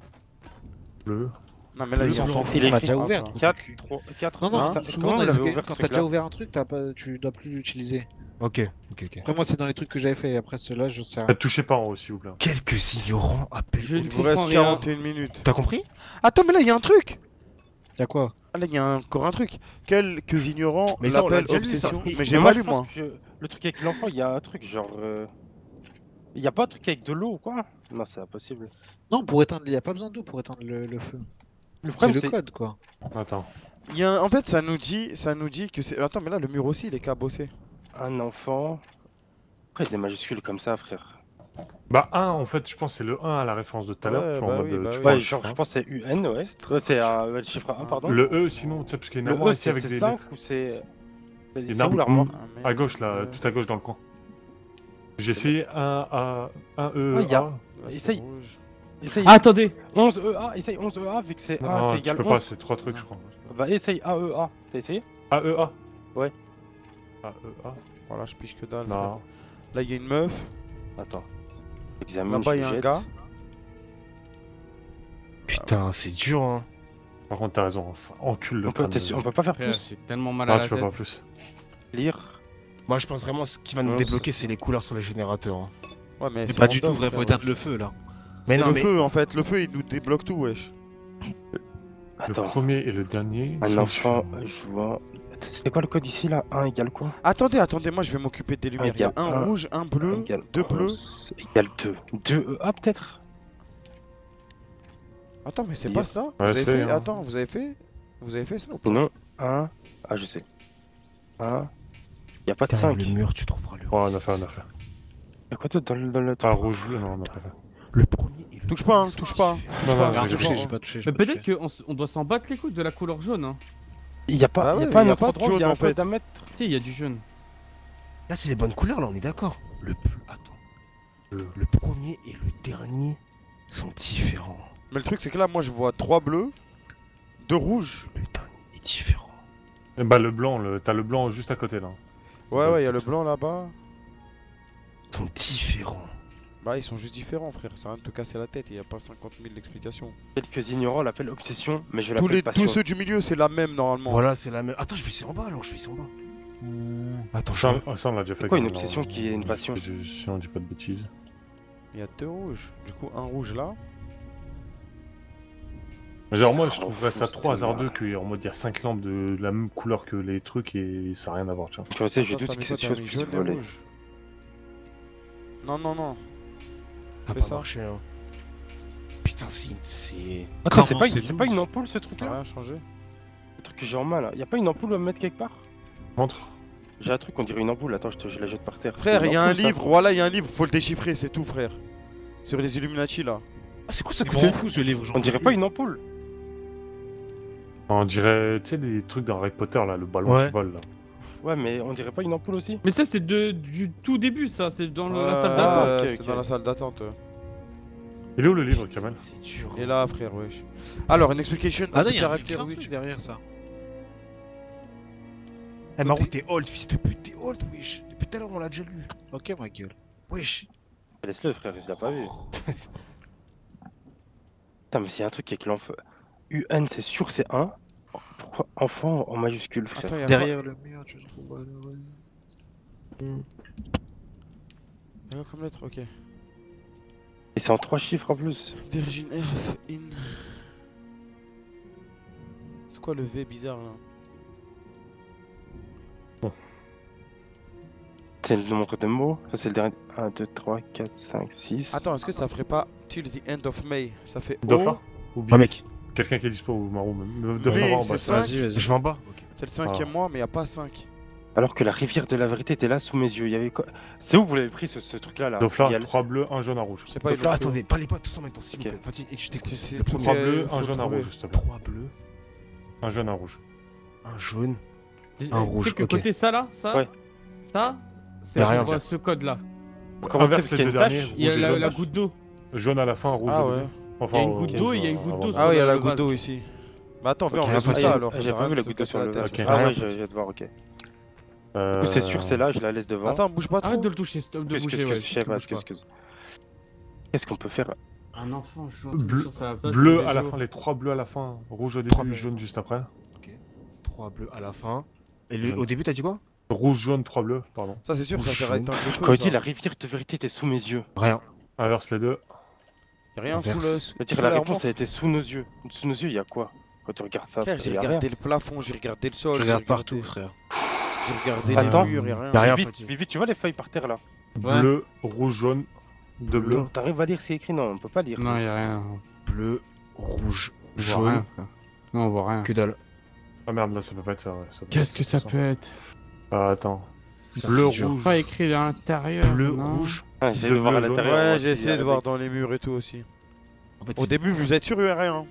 Bleu. Non mais là Le ils On sont s'en Il fout, est on a écrit déjà ouvert. trou du quatre, cul. trois, quatre. Non, non, Hein souvent Comment dans vous les l'avez escape- ouvert, quand ce t'as déjà truc-là? ouvert un truc, t'as pas, tu dois plus l'utiliser. Ok, ok, ok. Après moi c'est dans les trucs que j'avais fait, après ceux-là je sais rien. Ne touchez pas en haut, s'il vous plaît. Quelques ignorants appellent. Je au ne Il secours. vous reste comprends rien. quarante et une minutes. T'as compris? Attends mais là il y a un truc. Y'a quoi? Ah, là il y a encore un truc. Quelques ignorants Mais ça, on l'a l'appellent déjà lu, ça. obsession. Mais Mais j'ai Mais moi, pas je lu pense moi. que le truc avec l'enfant, il y a un truc genre. euh, Il y a pas un truc avec de l'eau ou quoi? Non, c'est impossible. Non, pour éteindre, il y a pas besoin d'eau pour éteindre le, le feu. Le C'est problème, le c'est. code quoi. Attends. Il y a un- En fait ça nous dit, ça nous dit que c'est. Attends mais là le mur aussi il est cabossé. Un enfant. Après, il y a des majuscules comme ça, frère. Bah, un, en fait, je pense que c'est le un à la référence de tout à l'heure. Ouais, tu vois, bah en mode, oui, euh, bah tu oui. vois, Ouais, le genre, chiffre je un. pense que c'est U N, ouais. Ouais, c'est un ouais, le chiffre un, pardon. Le E, sinon, tu sais, parce qu'il y a une Le armoire E, ici c'est avec c'est des cinq lettres. ou c'est. C'est une c'est où arme- l'armoire? Ah, merde. À gauche, là, tout à gauche dans le coin. J'ai essayé un A, un E, Ouais, y a- A. Là, c'est Essaye. rouge. Essaye. Ah, attendez. onze E A, essaye onze E A vu que c'est un, Non, c'est tu égal peux pas, onze. c'est trois trucs, je crois. Bah, essaye A E A. T'as essayé? A, E, A. Ouais. A, E, A. Voilà je piche que dalle. frère. Non. Là il y a une meuf. Attends. Examine. Là-bas il y a un sujette. gars. Putain, c'est dur, hein. Par contre, t'as raison, ça encule le On peut, crâne. t'es sûr- on peut pas faire plus? J'ai tellement mal à Ah, la tu peux tête. pas plus. Lire. Moi, je pense vraiment ce qui va nous Ouais, débloquer, c'est les couleurs sur les générateurs. hein. Ouais mais C'est c'est pas du tout random, vrai, faut frère, éteindre wesh. le feu là. Mais C'est non, le mais. feu en fait, le feu il nous débloque tout wesh. Le Attends. premier et le dernier. Un sont enfant différents. jouant. C'était quoi le code ici là? un égale quoi? Attendez, attendez, moi je vais m'occuper des lumières. Il y a égale un un. rouge, un un bleu, égale deux bleus. onze égale deux. deux E A peut-être? Attends, mais c'est Il y pas a- ça Vous Ouais, avez c'est, fait hein. Attends, vous avez fait Vous avez fait ça ou pas Non. un. Ah, je sais. Hein? Y a pas de Derrière cinq. le mur, tu trouveras le Ouais, on a fait, on a fait. Y'a quoi d'autre dans le. Dans le... Ah, rouge bleu, non, on a pas fait. Le premier et le Touche pas, hein, deuxième touche sont pas. différents. Non, non, J'ai rien j'ai touché, pas- j'ai pas touché. j'ai Mais pas peut-être touché. qu'on s- on doit s'en battre les couilles de la couleur jaune. Hein. Y a pas, Ah y a ouais, pas y un a autre pas de endroit où jaune, y a en un fait. code à mettre. Tu sais, il y a du jaune. Là, c'est les bonnes couleurs, là, on est d'accord. Le plus. Attends. Bleu. Le premier et le dernier sont différents. Mais le truc, c'est que là, moi, je vois trois bleus, deux rouges. Le dernier est différent. Eh Bah, le blanc, le... t'as le blanc juste à côté là. Ouais, Ouais, ouais, il y a tout le ça. blanc là-bas. Ils sont différents. Bah, ils sont juste différents, frère. Ça rien de te casser la tête. Il y a pas cinquante mille explications. Quelques ignorants l'appellent obsession, mais je Tous, les, l'appelle passion. tous ceux du milieu, c'est la même normalement. Voilà, c'est la même. Attends, je vais essayer en bas alors, je vais essayer en bas. Attends, je Ça, vais- ah, ça, on l'a déjà fait. C'est quoi quand une même, obsession non, qui est une je- passion? je- Si on dit pas de bêtises. Il y a deux rouges. Du coup, un rouge là. Mais Genre, Ça moi, je rend trouverais fou, ça cette trop hasardeux merde. qu'en mode il y a cinq lampes de la même couleur que les trucs et ça n'a rien à voir, tu vois. Tu sais, je Attends, doute t'as que mis cette quoi, t'as chose mis puisse jaune et voler. rouge. Non, non, non. Ça a Fais pas ça. marché, hein. Putain, c'est. c'est- Attends, c'est Comment pas, c'est une- c'est pas loose une ampoule ce Ça truc n'a là? rien changé. Le truc que j'ai en main là. Y a pas une ampoule à mettre quelque part? Montre. J'ai un truc, on dirait une ampoule. Attends, je, te, je la jette par terre. Frère, C'est il une y a un ampoule, ça. livre. Voilà, il y a un livre. Faut le déchiffrer, c'est tout, frère. Sur les Illuminati là. Ah, c'est quoi ça Il coûtait m'en fout ce livre. j'en On peux dirait plus. pas une ampoule. On dirait, tu sais, les trucs dans Harry Potter là, le ballon Ouais. qui vole là. Ouais, mais on dirait pas une ampoule aussi? Mais ça, c'est de, du tout début, ça. C'est dans le- la salle Ouais, d'attente. Ah, ok, c'est ok. dans la salle d'attente. Il est où le livre, Kamel? C'est dur. Et là, frère, wesh. Alors, une explication Ah of non, the il y a un character putain de which- truc derrière ça. Eh, Marou, t'es old, fils de pute, t'es old, wesh. Depuis tout à l'heure, on l'a déjà lu. Ok, ma gueule. Wesh. Laisse-le, frère, il l'a pas vu. Putain, mais s'il y a un truc avec l'enfant. U N, c'est sûr, c'est un. Pourquoi enfant en majuscule, frère? Attends, il y a Derrière le mur, tu trouves malheureux. quoi Il y a quoi comme lettre, ok. Et c'est en trois chiffres en plus. Virgin Earth in. C'est quoi le V bizarre là? C'est le nombre de mots. Ça, c'est le dernier. un, deux, trois, quatre, cinq, six. Attends, est-ce que ça ferait pas till the end of May? Ça fait Dauphin O. Ou Ouais, mec, Quelqu'un qui est dispo ou Marou même. Oui, Dauphin va en c'est bas. ça. Vas-y, vas-y. je vais en bas. Ok. C'est le cinquième Ah. mois, mais y a pas cinq. Alors que la rivière de la vérité était là sous mes yeux. Il y avait quoi? C'est où vous l'avez pris ce, ce truc-là là? Il y Dauphin, a le- trois bleus, un jaune, un rouge. Je sais pas, Donc ils là, l'ont- Attendez, parlez pas tous en même temps, s'il Ok. vous plaît. Fatigue, et je Parce que t'écoute. c'est Le tout premier, Trois Euh, bleus, faut un le jaune, un trouver. rouge, s'il te plaît. trois bleus, Un jaune, un rouge. un jaune. Tu Un rouge, sais que ok. côté ça là, ça, Ouais. ça, c'est Y a rien, on voit ok. ce code là. Comment Inverse tu sais, parce qu'il y a les une deux tache? derniers. Il y a Rouge et la, jaune. la goutte d'eau. Jaune à la fin, rouge Ah au ouais. début. Enfin, Il y a une au- goutte au- d'eau, il y a une au- goutte au- d'eau au- sur Ah oui, il y a le la vase. goutte d'eau ici. Bah attends, viens, Ok, on Ah, résout faut- ça ah, alors. ça J'ai sert à pas rien vu de la se goutte d'eau casser sur la le tête vase. sur Ok. ça. Ah rien, ouais, faut- je je vais te voir, ok. Euh, Du coup, c'est sûr, c'est là, je la laisse devant. Attends, bouge pas trop. Arrête de le toucher, stop de Excuse, bouger. excuse, ouais, je sais pas, bouge excuse, excuse. Qu'est-ce qu'on peut faire? Un enfant joue Bleu- toujours sur la place. Bleu tous les à la jours. fin, les trois bleus à la fin. Rouge au Trois début, bleus. jaune juste après. Trois bleus à la fin. Et le- Jaune. au début, t'as dit quoi? Rouge, jaune, trois bleus, pardon. Ça, c'est sûr, ça Rouge, sert à jaune. éteindre le feu. Quand il ça. dit la rivière de vérité était sous mes yeux, Rien. Inverse les deux. Y a rien sous Inverse. le. c'est-à-dire sous la l'armoire. réponse a été sous nos yeux. Sous nos yeux, il y a quoi? Quand tu regardes ça, Frère, il j'ai y a rien. regardé le plafond, j'ai regardé le sol. Je j'ai regarde regardé- partout, frère. J'ai regardé Attends. les murs, y a rien. Y a rien, Vivi, Fatih. Vivi, tu vois les feuilles par terre là? Ouais. Bleu, rouge, jaune, deux bleus. T'arrives à lire ce qui est écrit? Non, on peut pas lire. Non, y'a rien. Bleu, rouge, On voit rien, jaune. frère. Non, on voit rien. Que dalle. Ah merde, là ça peut pas être ça, ouais. ça peut Qu'est-ce pas que être ça peut être? Ah, attends. Ça, Bleu, c'est dur. rouge. Pas écrit à l'intérieur. Bleu, non. rouge. Ah, j'ai Deux de voir à bleus, jaune. l'intérieur. Ouais, voir j'ai s'il y essayé a de des voir dans les murs et tout aussi. En fait, Au c'est- début, vous êtes sûr, il y a rien.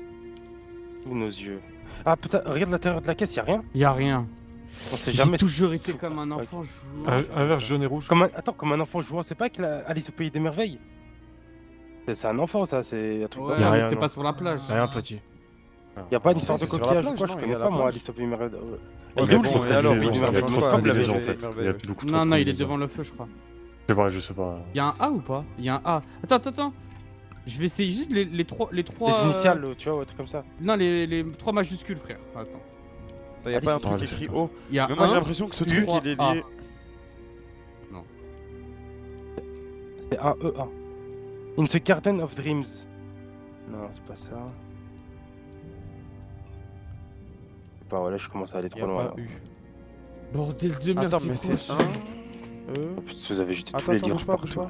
Sous nos yeux. Ah putain, regarde l'intérieur de la caisse, y a rien. Y'a rien. On sait J'ai jamais. toujours sous- été comme un enfant jouant. Un- Inverse jaune et rouge. Comme un... Attends, comme un enfant jouant, c'est pas que la Alice au pays des merveilles? C'est c'est un enfant ça, c'est un truc. Ouais, comme- Y a mais rien, c'est non. pas sur la plage. Rien, Fatih. Y a pas une histoire c'est de sur la coquillage ou plage, quoi? non, Je il y connais a la pas moi plage. Alice au pays des merveilles. Ouais, Il mais est où le bon, portail et alors, du pays bon, des ça Il y a fait merveilles? trop de quoi, Comme la les combinaisons en merveilles, fait. Il y a merveilles. beaucoup trop Non, de non, il est combinaisons. devant le feu, je crois. C'est vrai, je sais pas. Y'a un A ou pas? Y'a un A. Attends, attends, attends. Je vais essayer juste les, les trois. Les, trois, Les euh, initiales, tu vois, ou un truc comme ça. Non, les, les trois majuscules, frère. Attends. T'as y a pas un Allez, truc c'est- écrit c'est- O. Il y a Mais moi, j'ai un. l'impression que ce U, truc, trois, il est A. lié. C'est A E A. In the Garden of Dreams. Non, c'est pas ça. Bah voilà, je commence à aller Y trop a loin. pas là. U. Bordel de merde, Attends, mais c'est c'est quoi un. ça E. En plus, vous avez jeté tous Attends, les attends, livres bouge pas, bouge partout. pas.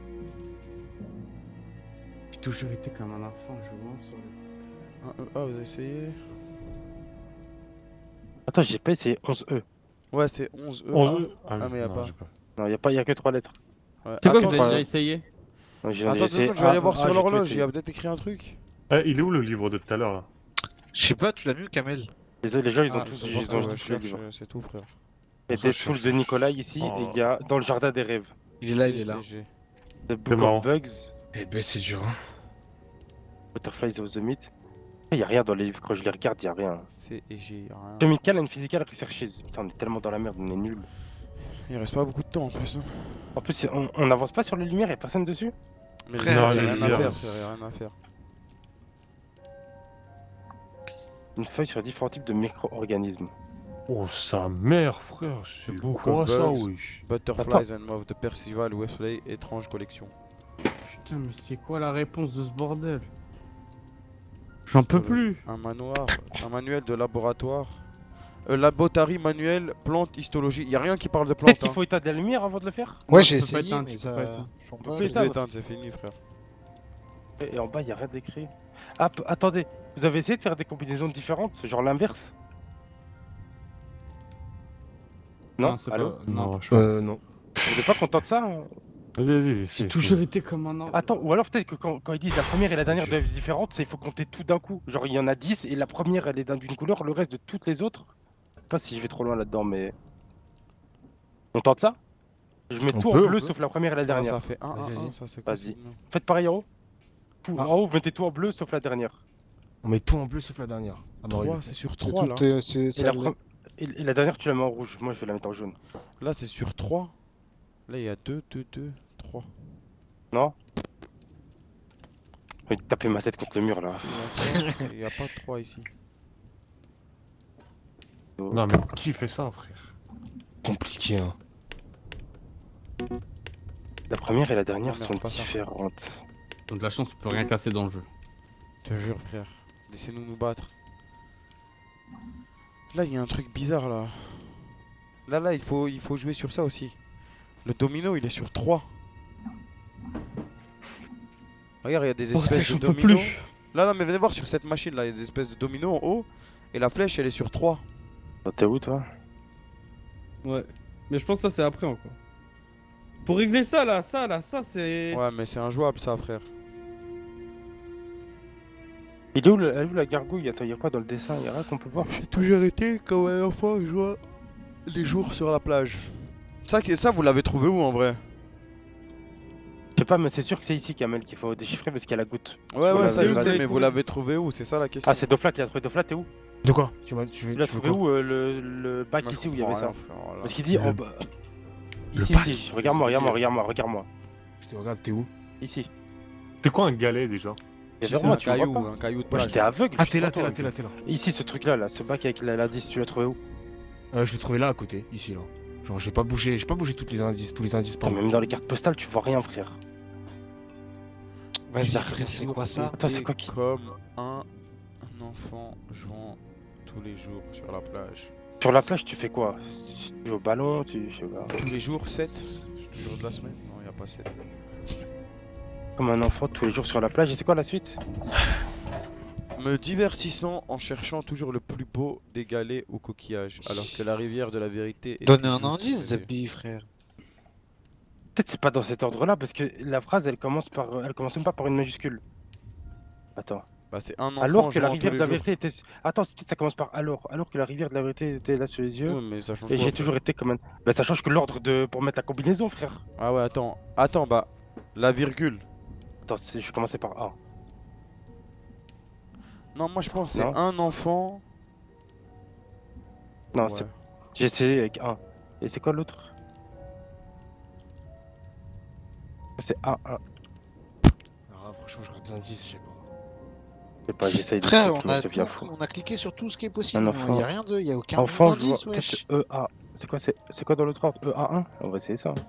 J'ai toujours été comme un enfant jouant sur le. Un E. Ah, vous avez essayé. Attends, j'ai pas essayé onze E. Ouais, c'est onze E. onze. Ah, mais y a non, pas. j'ai pas. Non, y a, pas, y a que trois lettres. Ouais. C'est quoi que Attends, vous avez pas- déjà essayé? Ouais, j'ai- attends, j'ai deux essayé secondes, je vais aller A, voir A, sur j'ai tout l'horloge, il essayé. y a peut-être écrit un truc. Eh, il est où le livre de tout à l'heure là? Je sais pas, tu l'as vu, Kamel? Les, les gens, ils ont Ah, tous, c'est ils bon, ont ouais, tous je le cherche, livre. euh, c'est tout, frère. Il y a Ça, je Dead Souls cherche. de Nicolas ici, Oh. et il y a Dans le jardin des rêves. Il est là, il est là. G G. The Book marrant. of Bugs, Eh ben, c'est dur. Hein. Butterflies of the Myth. Il y a rien dans les livres, quand je les regarde, il y a rien. C et G, rien. Chemical and Physical Researches. Putain, on est tellement dans la merde, on est nul. Il reste pas beaucoup de temps en plus. Hein. En plus, c'est- on on n'avance pas sur les lumières, y a personne dessus. Mais Frère, non, c'est y a rien à bizarre. faire, frère, y a rien à faire. Une feuille sur différents types de micro-organismes. Oh sa mère, frère, c'est The Book quoi of ça, Bugs. wesh? Butterflies and Moth de Percival Wesley, étrange collection. Putain, mais c'est quoi la réponse de ce bordel? J'en peux plus. Un manoir, un manuel de laboratoire. Euh, Labotari manuel, plante, histologie. Y a rien qui parle de Peut-être plante. qu'il Hein. faut éteindre la lumière avant de le faire. Ouais, Non, j'ai tu peux pas essayé, éteindre, mais tu ça. peux pas éteindre. je comprends peux pas, pas les- éteindre. Éteindre, c'est fini, frère. Et en bas, y a rien d'écrit. Ah, p- attendez, vous avez essayé de faire des combinaisons différentes, genre l'inverse? Non, c'est allô pas... Non. je Euh, non. Vous êtes pas content de ça hein? Vas-y, vas-y, J'ai essaye, toujours essaye. été comme un an. Attends, ou alors peut-être que quand, quand ils disent la première et la dernière doivent être différentes, c'est il faut compter tout d'un coup. Genre il y en a dix et la première elle est d'un- d'une couleur, le reste de toutes les autres. Je sais pas si je vais trop loin là-dedans, mais. On tente ça? Je mets On tout peut, en bleu on peut. sauf la première et la Ah, dernière. ça fait un, Vas-y, un, vas-y. un, ça c'est Vas-y. possible. Faites pareil en haut. Tout, Ah. En haut, mettez tout en bleu sauf la dernière. On met tout en bleu sauf la dernière. Ah bah, trois, oui. c'est sur C'est trois là. tout, euh, c'est Et ça. la, l'est. pre- et- et la dernière tu la mets en rouge, moi je vais la mettre en jaune. Là, c'est sur trois. Là, il y a deux, deux, deux, trois. Non? Je vais taper ma tête contre le mur là. Il y a pas de trois ici. Non, mais qui fait ça, frère? Compliqué, hein. La première et la dernière Non, sont pas ça. différentes. Donc de la chance, on peut rien casser dans le jeu. Je te jure, frère. Laissez-nous nous battre. Là, il y a un truc bizarre là. Là, là, il faut, il faut jouer sur ça aussi. Le domino, il est sur trois. Regarde, il y a des Oh, espèces j'en de peux dominos. plus. Là, non, mais venez voir sur cette machine là, il y a des espèces de dominos en haut. Et la flèche, elle est sur trois. Toi, T'es où toi? Ouais. Mais je pense que ça, c'est après encore. Pour régler ça, là, ça, là, ça, c'est... Ouais, mais c'est injouable ça, frère. Il est où, le- elle est où la gargouille? Attends, y'a quoi dans le dessin? Y'a rien qu'on peut voir? J'ai toujours été comme un enfant, je vois les jours sur la plage. Ça, que- ça vous l'avez trouvé où en vrai? Je sais pas, mais c'est sûr que c'est ici, Kamel, qu'il faut déchiffrer parce qu'il y a la goutte. Ouais, Vous ouais, ça l'avez- je vous sais, l'avez mais vous trouvé, l'avez c'est- trouvé où? C'est ça la question. Ah, c'est Dofla qui l'a trouvé. Dofla, t'es où? De quoi? Tu m'as tu veux, Tu l'as tu veux trouvé quoi où euh, le, le bac Moi, je ici où il y avait comprends ça? rien, frère, voilà. Parce qu'il dit Le- en bas. le Ici, bac. ici, regarde-moi, regarde-moi, regarde-moi, regarde-moi. Je te regarde, t'es où? Ici. C'est quoi un galet déjà? Et C'est vers un moi, tu vois caillou, pas? un caillou de Moi plage. j'étais aveugle. Ah, je t'es là, suis t'es là, sans t'es toi, là, t'es là. Ici, ce truc-là, là, ce bac avec la- l'indice, tu l'as trouvé où? Euh, je l'ai trouvé là à côté, ici là. Genre j'ai pas bougé, j'ai pas bougé toutes les indices, tous les indices Putain, par même dans les cartes postales, tu vois rien, frère. Vas-y, Bizarre, frère, c'est quoi ça? Attends, c'est quoi qui. Comme un enfant jouant tous les jours sur la plage. Sur la plage, tu fais quoi? Tu joues au ballon, tu. Je sais pas. Tous les jours, sept jours de la semaine? Non, il n'y a pas sept. Comme un enfant tous les jours sur la plage, et c'est quoi la suite? Me divertissant en cherchant toujours le plus beau des galets ou coquillages, alors que la rivière de la vérité est. Donne un toujours indice, très Zabi, frère. Peut-être c'est pas dans cet ordre-là, parce que la phrase elle commence par. Elle commence même pas par une majuscule. Attends. Bah, c'est un enfant Alors que la jouant tous rivière de les la jours. vérité était. Attends, peut-être ça commence par alors. Alors que la rivière de la vérité était là sous les yeux. Ouais, mais ça change Et quoi, j'ai frère toujours été comme un. Bah ça change que l'ordre de. Pour mettre la combinaison, frère. Ah ouais, attends, attends, bah, la virgule. Attends, c'est- je vais commencer par A. Non, moi je pense que c'est Non. un enfant. Non, Ouais. c'est. J'ai essayé avec un. Et c'est quoi l'autre? C'est A un. Ah, franchement, je regarde des indices, je sais pas. Je sais pas, j'essaye de. Frère, trucs, on mais a, ça devient tout- fou. on a cliqué sur tout ce qui est possible. Un Il enfant. y a rien de. Il y a aucun Enfant, je vois. indice, wesh. Peut-être E A. C'est quoi, c'est c'est quoi dans l'autre ordre? E A un? On va essayer ça. Y'a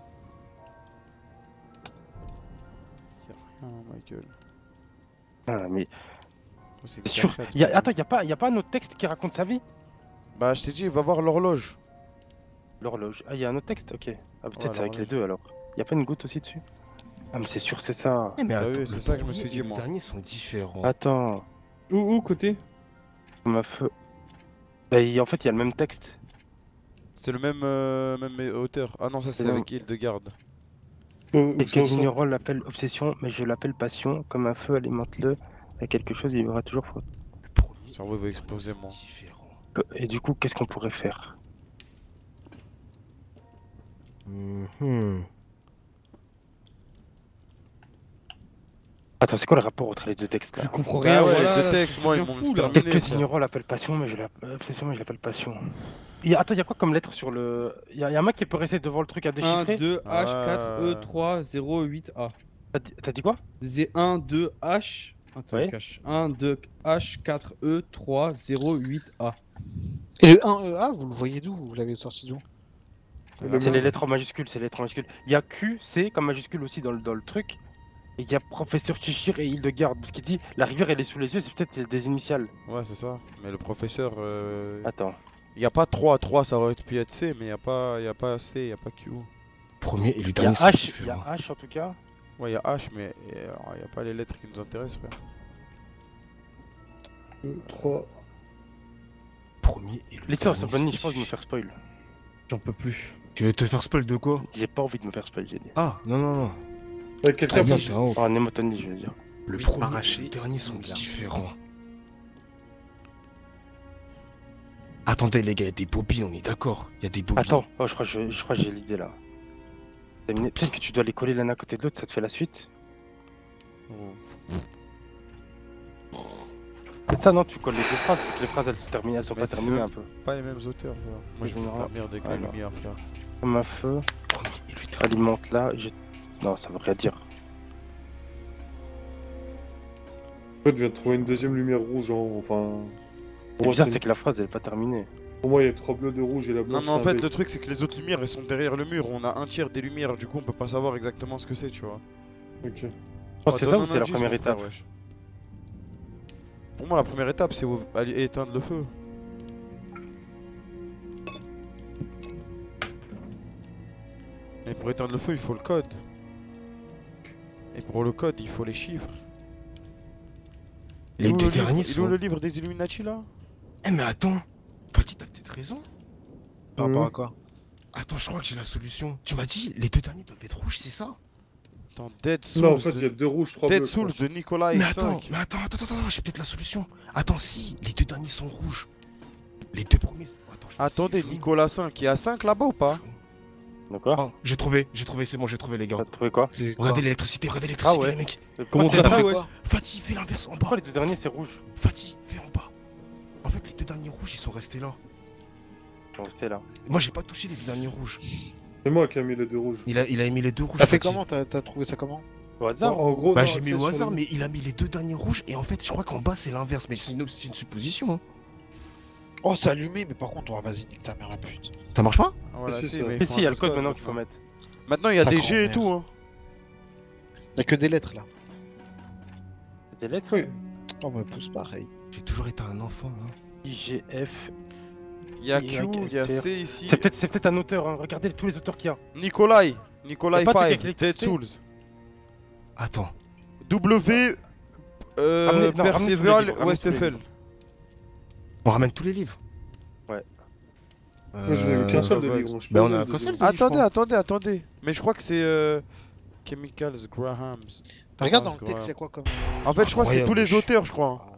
rien, ma gueule. Ah, mais Oh, c'est c'est sûr. cachette, Y a... frère. Attends, y a pas, y a pas un autre texte qui raconte sa vie? Bah, je t'ai dit, va voir l'horloge. L'horloge. Ah, y a un autre texte? Ok. Ah, peut-être Ouais, c'est avec les l'horloge. deux alors. Y a pas une goutte aussi dessus? Ah, mais c'est sûr, c'est ça. Eh, mais Bah attends, oui, le c'est ça que je me premier suis dit, et le moi. dernier sont différents. Attends. Où, où, côté? Ma feu. Bah, y- en fait, y a le même texte. C'est le même, euh, même hauteur. Ah non, ça c'est Non. avec Hildegarde. Euh, Quelques ça, ça- ignorants l'appellent obsession, mais je l'appelle passion. Comme un feu, alimente-le. À quelque chose, il y aura toujours faute. Le premier. Le cerveau va exploser, moi. Différent. Et du coup, qu'est-ce qu'on pourrait faire? Mhm. Attends, c'est quoi le rapport entre les deux textes là? Je comprends Bah rien, ouais, voilà. les deux là, textes, c'est moi, ils devient m'ont fou, là. terminé. Quelques frère. ignorants l'appellent passion, mais je l'appelle obsession, mais je l'appelle passion. Il y a- Attends, il y a quoi comme lettre sur le. Il y, a y a un mec qui peut rester devant le truc à un, déchiffrer? deux, H, quatre, Ah. E, trois, zéro, huit, A. T'as dit- T'as dit quoi? Z un, deux, H. Attends, Ouais. cache. un, deux, H, quatre, E, trois, zéro, huit, A. Et le un E A, vous le voyez d'où? Vous l'avez sorti d'où? Le C'est même- les lettres en majuscules, c'est les lettres en majuscules. Il y a Q, C comme majuscule aussi dans le, dans le truc. Et il y a professeur Chichir et Hildegarde. Parce qu'il dit la rivière elle est sous les yeux, c'est peut-être des initiales. Ouais, c'est ça. Mais le professeur. Euh... Attends. Il n'y a pas trois. trois, ça aurait pu être C, mais il n'y a, pas... y a pas C, il n'y a pas Q. Premier et le Il y a dernier sont H, il y différents. a H en tout cas. Ouais, il y a H, mais il n'y a pas les lettres qui nous intéressent, frère. deux, trois. Premier et le L'histoire, dernier c'est bonne, sont je pense de me différents. faire spoil. J'en peux plus. Tu veux te faire spoil de quoi? J'ai pas envie de me faire spoil, j'ai dit. Ah, non, non, non. Ouais, quelqu'un Très bien, peut- t'es en haut. Oh, un Némotoni, je veux dire. Le Oui, premier et arraché. le dernier sont Bien. différents. Attendez les gars, il y a des bobines, on est d'accord. Il y a des bobines. Attends, oh, je crois que je, je crois que j'ai l'idée là. T'as une- Peut-être que tu dois les coller l'un à côté de l'autre, ça te fait la suite. C'est ça, non? Tu colles les deux phrases, vu que les phrases elles se terminent, elles sont Mais pas c'est terminées eux. un peu. Pas les mêmes auteurs, frère. Moi, je vais me Général. faire merde avec la Voilà. lumière, frère. Comme un feu, Premier et le dernier. alimente là, je... Non, ça veut rien dire. En fait, je viens de trouver une deuxième lumière rouge en. Enfin. Le Pour moi, bizarre, c'est c'est que la phrase elle est pas terminée. pour moi, il y a trois bleus de rouge et la Non, blanche. mais en c'est fait, avec. le truc, c'est que les autres lumières, elles sont derrière le mur. On a un tiers des lumières, du coup, on peut pas savoir exactement ce que c'est, tu vois. Ok. Je pense que c'est Oh, ça donne ou un c'est la indice, première mon frère, étape? wesh. Pour moi, la première étape, c'est au- aller éteindre le feu. Et pour éteindre le feu, il faut le code. Et pour le code, il faut les chiffres. Il Les est où deux le livre- derniers Il est sont- où le livre des Illuminati, là? Eh mais attends, Fatih, t'as peut-être raison. Par rapport Mhm. à quoi? Attends, je crois que j'ai la solution. Tu m'as dit, les deux derniers doivent être rouges, c'est ça? Attends, Dead Souls. Non, en fait, de... il y a deux rouges, trois Dead bleus. je Souls pense. de Nicolas Mais attends, cinq. mais attends, attends, attends, attends, j'ai peut-être la solution. Attends, si, les deux derniers sont rouges. Les deux premiers. Attends, je vais Attendez, essayer, jaune. Nicolas cinq, il y a cinq là-bas ou pas? Jaune. D'accord? Ah, j'ai trouvé, j'ai trouvé, c'est bon, j'ai trouvé les gars. T'as trouvé quoi? C'est quoi? Regardez l'électricité, regardez l'électricité, Ah ouais. les mecs. Mais Comment pourquoi t'as c'est- T'as fait, fait ouais. quoi? Fatih, fais l'inverse en bas. Pourquoi les deux derniers c'est rouge? Fatih, fais en bas. En fait, les deux derniers rouges, ils sont restés là. Donc c'est là. Moi, j'ai pas touché les deux derniers rouges. C'est moi qui ai mis les deux rouges. Il a, il a mis les deux rouges. T'as fait Fatih. comment? T'as t'as trouvé ça comment? Au En, hasard? en gros, Bah, non, j'ai tu mis sais, au sur hasard, le- mais il a mis les deux derniers rouges. Et en fait, je crois qu'en bas, c'est l'inverse. Mais c'est une, c'est une supposition. Hein. Oh, c'est allumé, mais par contre, oh, vas-y, nique ta mère la pute. Ça marche pas? Ah, voilà, Si, si, si, mais Mais il faut si, il y a un le code code maintenant qu'il faut mettre. Maintenant, il y a Ça des grand G et mère. tout, hein. Y'a que des lettres là. C'est des lettres? Oui. Oh, me pousse pareil. J'ai toujours été un enfant. Hein. I, G, F. Il y a Y, Q, il y a S, T, C ici. C'est peut-être c'est peut-être un auteur, hein. Regardez tous les auteurs qu'il y a. Nikolai. Nikolai Y a pas de truc cinq, avec Dead l'électricité Souls. Attends. W. Euh, Ramenez- non, ramenez tous les Perceval livres, ramenez tous les Westphal. livres. On ramène tous les livres. Ouais. Moi, je n'ai eu qu'un Euh, seul de bah, livre. je bah, peux on a le qu'un deux seul. livres. Attendez, je crois. attendez, attendez. Mais je crois que c'est euh, Chemicals Grahams. Regarde Ah, dans le c'est texte, vrai. y'a quoi comme. En fait, je crois que c'est tous Incroyable. les auteurs, je crois. Ah,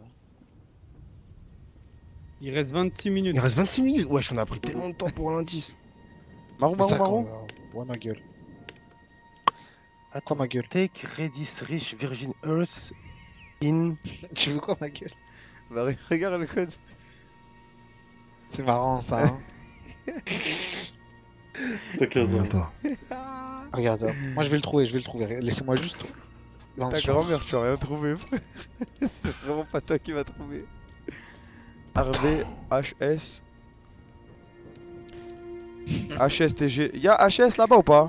Il reste vingt-six minutes. Il reste vingt-six minutes. Wesh, on a pris tellement de temps pour l'indice. Marron, mais marron, ça, marron. quand- Ouais, ma gueule. Attends, Quoi, ma gueule? Take Redis Rich Virgin Earth in. Tu veux quoi, ma gueule? Bah, re- regarde le code. C'est marrant ça, hein. T'as quinze ans. Attends. Regarde, hein. Moi je vais le trouver, je vais le trouver. Laissez-moi juste. vingt Ta chances. grand-mère, tu as rien trouvé. C'est vraiment pas toi qui vas trouver. R V H S. H S T G. Y'a H S là-bas ou pas?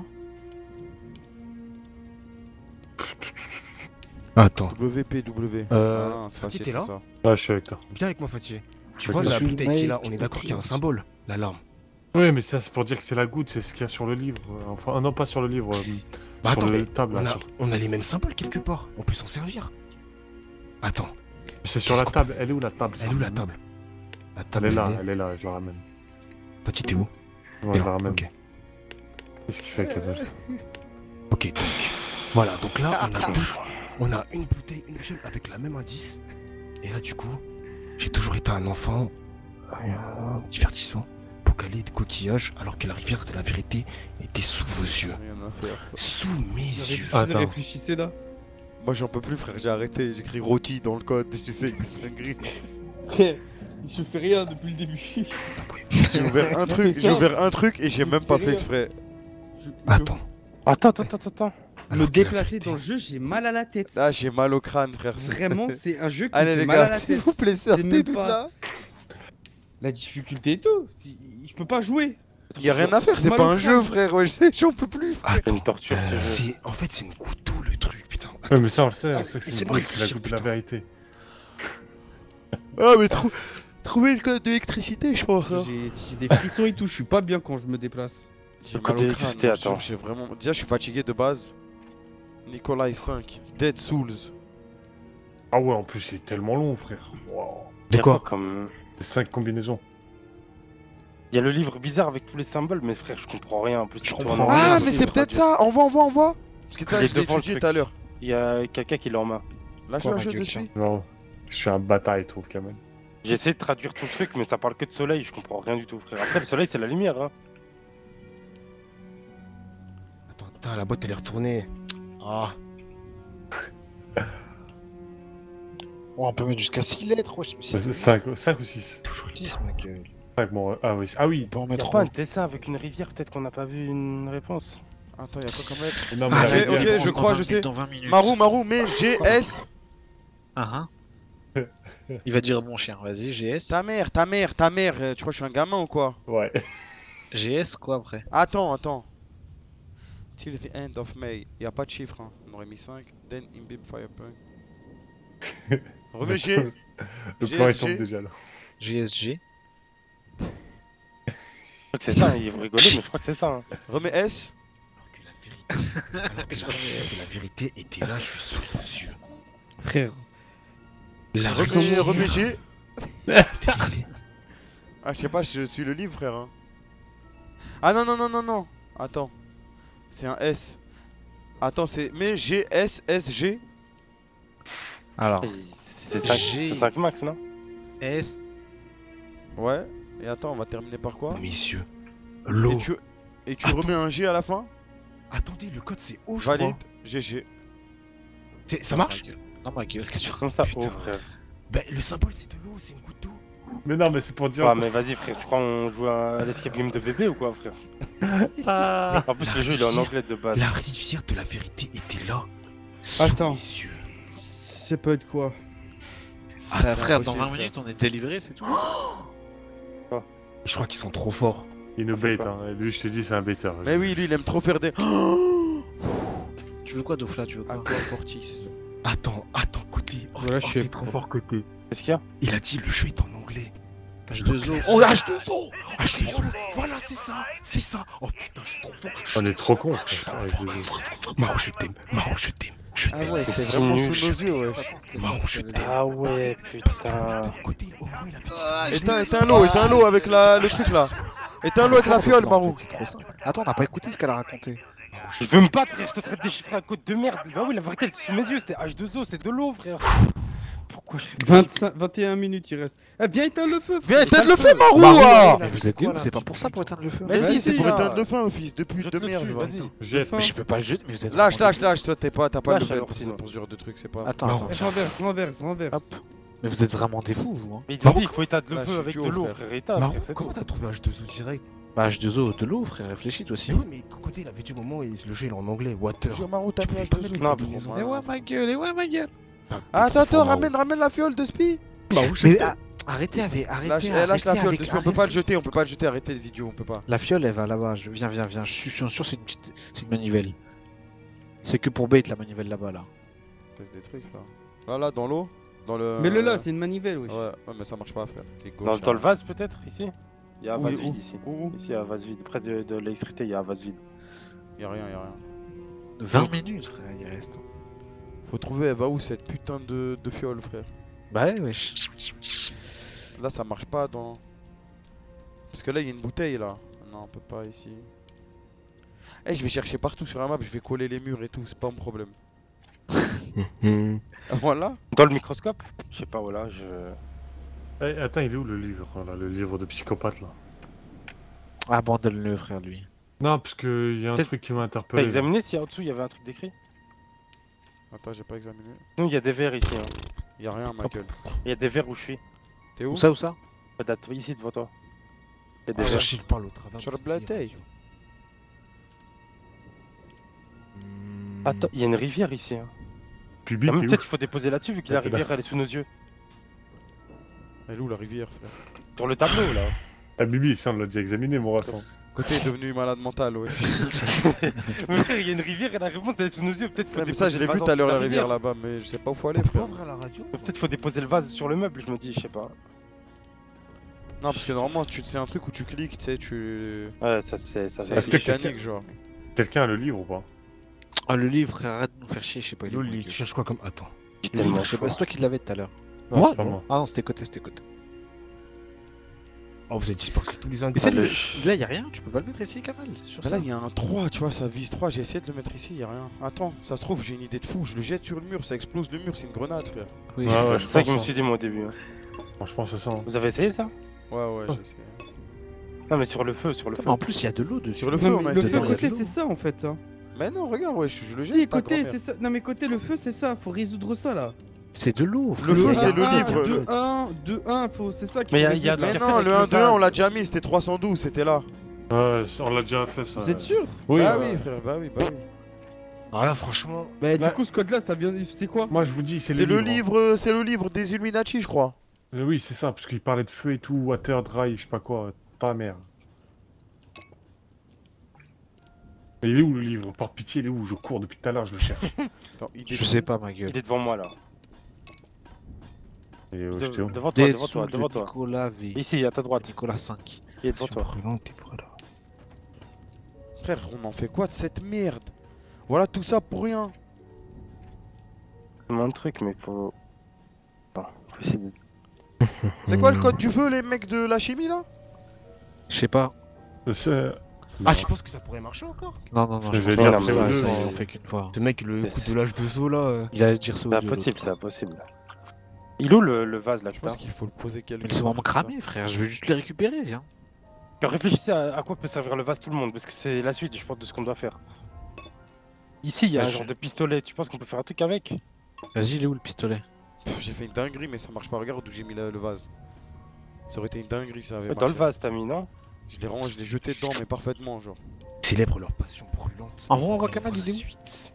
Attends. W P W. Euh, Ah, c'est Fatih, facile, t'es là c'est ça. Ah, je suis avec toi. Viens avec moi, Fatih. Tu Ok. vois la Je bouteille qu'il a, make on est the d'accord qu'il y a un prince. symbole, l'alarme. Oui, mais ça, c'est pour dire que c'est la goutte, c'est ce qu'il y a sur le livre. euh, Enfin, ah non, pas sur le livre. euh, Bah sur attends, le mais table. on là, a, sur- on a les mêmes symboles quelque part. On peut s'en servir. Attends, C'est sur Qu'est-ce la qu'on table. Elle est où la table elle est où la table La Elle table, est là, elle est- elle est là, je la ramène. Petit, t'es où On T'es va là, voir même. ok. Qu'est-ce qu'il fait avec la vache? Ok, donc. Voilà, donc là, on a deux. On a une bouteille, une fiole avec la même indice. Et là, du coup, j'ai toujours été un enfant euh, divertissant, bocalé de coquillages, alors que la rivière de la vérité était sous vos yeux. Rien à faire. Sous mes yeux. Réfléchissez, Attends. réfléchissez là. Moi j'en peux plus frère, j'ai arrêté, j'écris rôti dans le code, je sais que c'est dinguerie. Je fais rien depuis le début. J'ai ouvert un truc, j'ai ouvert un truc et j'ai même pas fait exprès. Je- Attends. Attends, attends, attends, attends. Me alors que la déplacer vérité- dans le jeu, j'ai mal à la tête. Là j'ai mal au crâne frère. Vraiment, c'est un jeu qui Allez me fait les mal à gars, la s'il tête. vous plaît, sortez même tout pas- là. La difficulté et tout. Si- Je peux pas jouer. Y'a rien à faire, c'est Mal pas au un crâne. jeu frère, ouais, je sais, j'en peux plus. C'est Attends. une torture ce Euh, jeu. c'est... En fait, c'est une couteau le truc, putain. Ouais, Attends. mais ça on le sait, on sait que C'est c'est une moi brute, qui c'est la tire, coupe de la putain. vérité. Ah mais trou... trouver le code d'électricité je pense. hein. J'ai j'ai des frissons et tout. Je suis pas bien quand je me déplace. J'ai Le mal code au crâne. d'électricité, Attends. attends. J'ai vraiment... Déjà je suis fatigué de base. Nikolai cinq, Dead Souls. Ah ouais, en plus c'est tellement long, frère. Wow. De Y'a quoi comme... C'est cinq combinaisons. Il y a le livre bizarre avec tous les symboles, mais frère, je comprends rien. En plus, Je c'est comprends tout en rien. anglais, Ah aussi, mais c'est le peut-être traduire. ça, envoie, envoie, envoie. Parce que ça Il est je l'ai devant le étudié truc. tout à l'heure. Il y a quelqu'un qui l'a en main. Lâche Quoi, le ma jeu gueule, dessus. Non, je suis un bâtard, il trouve quand même. J'ai essayé de traduire tout le truc, mais ça parle que de soleil, je comprends rien du tout, frère. Après, le soleil, c'est la lumière, hein. Attends, putain, la boîte elle est retournée. Ah. Oh, on peut mettre jusqu'à six lettres, wesh, mais c'est cinq ou six. Toujours été. dix, ma gueule. cinq, bon, euh, ah oui, ah On oui. peut en Y'a mettre pas un trop. dessin avec une rivière, peut-être qu'on n'a pas vu une réponse. Attends, y'a quoi comme lettre? Non, mais Ah, la ok, la rivière- ok, réponse je dans crois, vingt je minutes, sais. Dans vingt minutes. Marou, Marou, mais G S. Ah, ah. Il va dire mon chien, vas-y, G S. Ta mère, ta mère, ta mère, euh, tu crois que je suis un gamin ou quoi? Ouais. G S quoi après? Attends, attends. Till the end of May. Y'a pas de chiffre, hein. On aurait mis cinq. Then Imbib Firepunk. Remets G. Le G plan il S G. tombe déjà là. G S G. Je crois que c'est ça, il vous rigolez, mais je crois que c'est ça. Hein. Remets S. Alors que la vérité. Alors que la, que la vérité était là, je suis sous vos yeux. Frère. La Remets, remets G. vérité. Ah, je sais pas, je suis le livre, frère. hein. Ah non, non, non, non, non. Attends. C'est un S. Attends, c'est. Mais G, S, S, G. Alors, C'est cinq- G. c'est cinq max, non? S. Ouais. Et attends, on va terminer par quoi? Messieurs, Et l'eau. tu, et tu Attends. remets un G à la fin? Attendez, le code c'est O, je Valide. crois. G G. C'est- Ça marche? Ma gueule. Non, ma gueule, qu'est-ce que tu Comme ça, Putain. oh frère. Bah, le symbole c'est de l'eau, c'est une goutte d'eau. Mais non, mais c'est pour dire. Ouais, mais vas-y, frère, tu crois qu'on joue à l'escape game de bébé ou quoi, frère? Ah. En plus, le jeu il est en anglais de base. La rivière de la vérité était là. Sous Attends. mes yeux. Ça peut être quoi? Ça, Ah, frère, dans impossible, vingt frère. minutes, on est délivré, c'est tout. Je crois qu'ils sont trop forts. Il nous bait, Pourquoi hein. Lui, je te dis, c'est un bêteur. Mais oui, lui, il aime trop faire des. Tu veux quoi, Dofla? Tu veux quoi? Aqua Fortis. Attends, attends, côté. Oh, Voilà, oh, je sais t'es trop fort côté. Qu'est-ce qu'il y a? Il a dit le jeu est en anglais. H deux O. Oh, H deux O. Ah, je suis désolé. Voilà, c'est ça, c'est ça. Oh putain, je suis trop fort. On est trop con. Je suis trop fort. Maro, je t'aime. Maro, je t'aime. Je Ah t'aime. ouais, c'était C'est vraiment nul, sous nos yeux, ouais. Attends, c'était Marron, quoi, je ça t'aime. veut dire Ah ouais, Parce que putain. côté, au moins, il a fait Ah, Éteins, éteins l'eau, éteins l'eau avec la... le truc là. Éteins l'eau avec la fiole, Marou. C'est trop simple. Attends, on n'a pas écouté ce qu'elle a raconté. Je veux me battre, frère, je te traite des chiffres à côte de merde. Bah oui, la vérité, elle est sous mes yeux, c'était H deux O, c'est de l'eau, frère. Pourquoi je vingt-cinq, vingt et un minutes il reste. Eh, viens éteindre le feu, frère. Viens, éteins le feu, Marou Marou, ah. mais vous êtes des ouf, c'est pas pour ça pour éteindre le feu. Vas-y, Vas-y, c'est pour là. éteindre le feu, fils de pute Jette de le merde. dessus, va. vas-y. Jette. Mais je peux pas le jeter, mais vous êtes. Lâche, vraiment lâche, lâche, toi t'es pas, t'as pas le Lâche, level alors, pour, ce- sinon. pour ce genre de truc, c'est pas. Attends, Marou. attends. Eh, renverse, renverse, renverse. Hop. Mais vous êtes vraiment des fous, vous. Hein. Mais il dit, il faut éteindre le Là, je feu suis avec duo, de l'eau, frère. frère. Éteins, Marron, frère, c'est comment tout. t'as trouvé H deux O direct? Bah, H deux O, de l'eau, frère, réfléchis toi aussi. Mais oui, mais côté, il avait dit au moment où le jeu il est en anglais. Water. Dis au Marou, t'as Tu mis pouvais H pas deux O. mettre Non, les mais maisons. Et ouais, ma gueule, et ouais, ma gueule. Attends, attends, ramène, ramène la fiole de Spi. Mais ah, arrêtez avec. Arrêtez, Lâche, eh, arrêtez lâche la fiole avec- dessus, on peut pas le arrêtez. jeter, on peut pas le jeter, arrêtez les idiots, on peut pas. La fiole, elle va là-bas. Je... Viens, viens, viens. Je suis je suis sûr, c'est une petite. C'est une manivelle. C'est que pour bait la manivelle là-bas, là. Teste des trucs là. Là, là, dans l'eau. Dans le. Mais le là, c'est une manivelle, wesh. Ouais, ouais, mais ça marche pas, frère. Clique Dans, gauche, dans le là. vase, peut-être, ici? Il y a un Oui, vase où vide ici. Où, où Ici, il y a un vase vide. Près de, de l'électricité, il y a un vase vide. Y'a rien, y'a rien. vingt minutes, frère, il reste. Faut trouver, elle va où cette putain de, de fiole, frère? Bah ouais, wesh. Là, ça marche pas dans. Parce que là, il y a une bouteille là. Non, on peut pas ici. Eh, je vais chercher partout sur la map, je vais coller les murs et tout, c'est pas mon problème. Ah, voilà. Dans le microscope? Je sais pas, voilà, je... Eh, attends, il est où le livre là, le livre de psychopathe là? Abandonne-le, frère, lui. Non, parce qu'il y a un Peut-être- truc qui m'a T'as interpellé. là. examiné si en dessous il y avait un truc décrit? Attends, j'ai pas examiné. Non, il y a des verres ici. Hein. Y'a rien, Michael. Il y a des verres où je suis. T'es où? Où ça, où ça? Pas date, ici devant toi. Il y a des Ah, verres. chercher le parle au travers. Sur de le cette blatey. radio. Hmm. Attends, il y a une rivière ici. Hein. Pubi, Ah, mais t'es où? peut-être qu'il faut déposer là-dessus vu que la Ouais, t'es là. rivière elle est sous nos yeux. Elle est où la rivière, frère? Sur le tableau là. Ah, Bibi, ça on l'a déjà examiné, mon rafon. Côté est devenu malade mental, ouais. Mais frère, il y a une rivière et la réponse elle est sous nos yeux. Peut-être faut Ouais, mais ça, je déposer l'ai le vu vase tout à en l'heure, dessous la de rivière là-bas, mais je sais pas où faut aller, On peut frère. ouvrir la radio? Peut-être faut déposer le vase sur le meuble, je me dis, je sais pas. Non, parce que normalement, tu c'est un truc où tu cliques, tu sais, tu. Ouais, ça c'est ça. C'est Est-ce que mécanique, genre. Quelqu'un a le livre ou pas? Ah, le livre, frère, arrête de nous faire chier, je sais pas. il est où, Loli, le tu livre. cherches quoi comme. Attends. Le livre, tellement je sais pas, chaud. c'est toi qui l'avais tout à l'heure. Non, Moi c'est pas moi. Ah non, c'était côté, c'était côté. Oh, vous avez dispersé tous les Mais indices. c'est le- le- là, y'a rien, tu peux pas le mettre ici, Kamal sur Bah ça. là, il y a un trois, tu vois, ça vise trois. J'ai essayé de le mettre ici, y a rien. Attends, ça se trouve, j'ai une idée de fou. Je le jette sur le mur, ça explose le mur, c'est une grenade, frère. Oui, Ouais, ouais, je C'est ça que je me pense, suis dit moi au début. hein. Franchement, c'est ça. hein. Vous avez essayé ça? Ouais, ouais, j'ai essayé. Non mais sur le feu, sur le Putain, feu. mais en plus, il y a de l'eau dessus. Sur le feu, Non, on mais a le essayé. feu il y a côté de l'eau. c'est ça en fait. Hein. Mais non, regarde, ouais, je, je le Dis jette. ta côté grand-mère. c'est ça. Non mais côté le feu c'est ça, faut résoudre ça là. C'est de l'eau, frère. Le feu, Il y a c'est le un- livre. deux un, deux un, faut c'est ça qu'il Mais faut y a- y a résoudre, là. Mais qu'à non, faire le avec un le deux un, on vase. l'a déjà mis, c'était trois cent douze, c'était là. Ouais, on l'a déjà fait ça. Vous êtes sûr? Oui, Bah ouais. oui, frère, bah oui, bah oui. Ah là, franchement. Bah du Ouais. coup ce code là ça vient c'est quoi? Moi je vous dis, c'est C'est les le livres, livre, c'est le livre des Illuminati, je crois. hein. Euh, Oui, c'est ça, parce qu'il parlait de feu et tout, water, dry, je sais pas quoi. Pas merde. Mais il est où le livre? Par pitié, il est où? Je cours depuis tout à l'heure, je le cherche. Attends, il Je sais pas, ma gueule. Il est devant moi là. Et euh, De- j'étais où? devant toi, devant Dessous toi, de devant toi. Nicolas V. Ici, à ta droite. Nicolas cinq. Il est devant toi. Brûlante, et voilà. Frère, on en fait quoi de cette merde? Voilà tout ça pour rien. C'est un truc, mais faut. Bon, faut essayer de. C'est quoi le code du feu, les mecs de la chimie là? Je sais pas. Euh, c'est- Ah, tu penses que ça pourrait marcher encore? Non, non, non, je J'allais pense dire, pas. c'est Ça, le- ça, on fait qu'une fois. Ce mec, le Mais coup c'est- de l'âge de Zo là. euh, Il allait dire ça au C'est dieu, impossible, l'autre. c'est impossible. Il est où le, le vase là, Je pense putain? qu'il faut le poser quelque Mais c'est part. vraiment cramé, frère. Je veux juste les récupérer, viens. Réfléchissez à, à quoi peut servir le vase tout le monde, parce que c'est la suite, je pense, de ce qu'on doit faire. Ici, il y a Bah, un je- genre de pistolet, tu penses qu'on peut faire un truc avec? Vas-y, il est où le pistolet? Pff, J'ai fait une dinguerie, mais ça marche pas. Regarde où j'ai mis le, le vase. Ça aurait été une dinguerie, ça avait Ouais, Dans le marché. vase, t'as mis, non? Je l'ai rangé, je l'ai jeté dedans, mais parfaitement, genre. Célèbrent leur passion brûlante. En vrai, on voit Ils Kamal, voient il est la où suite.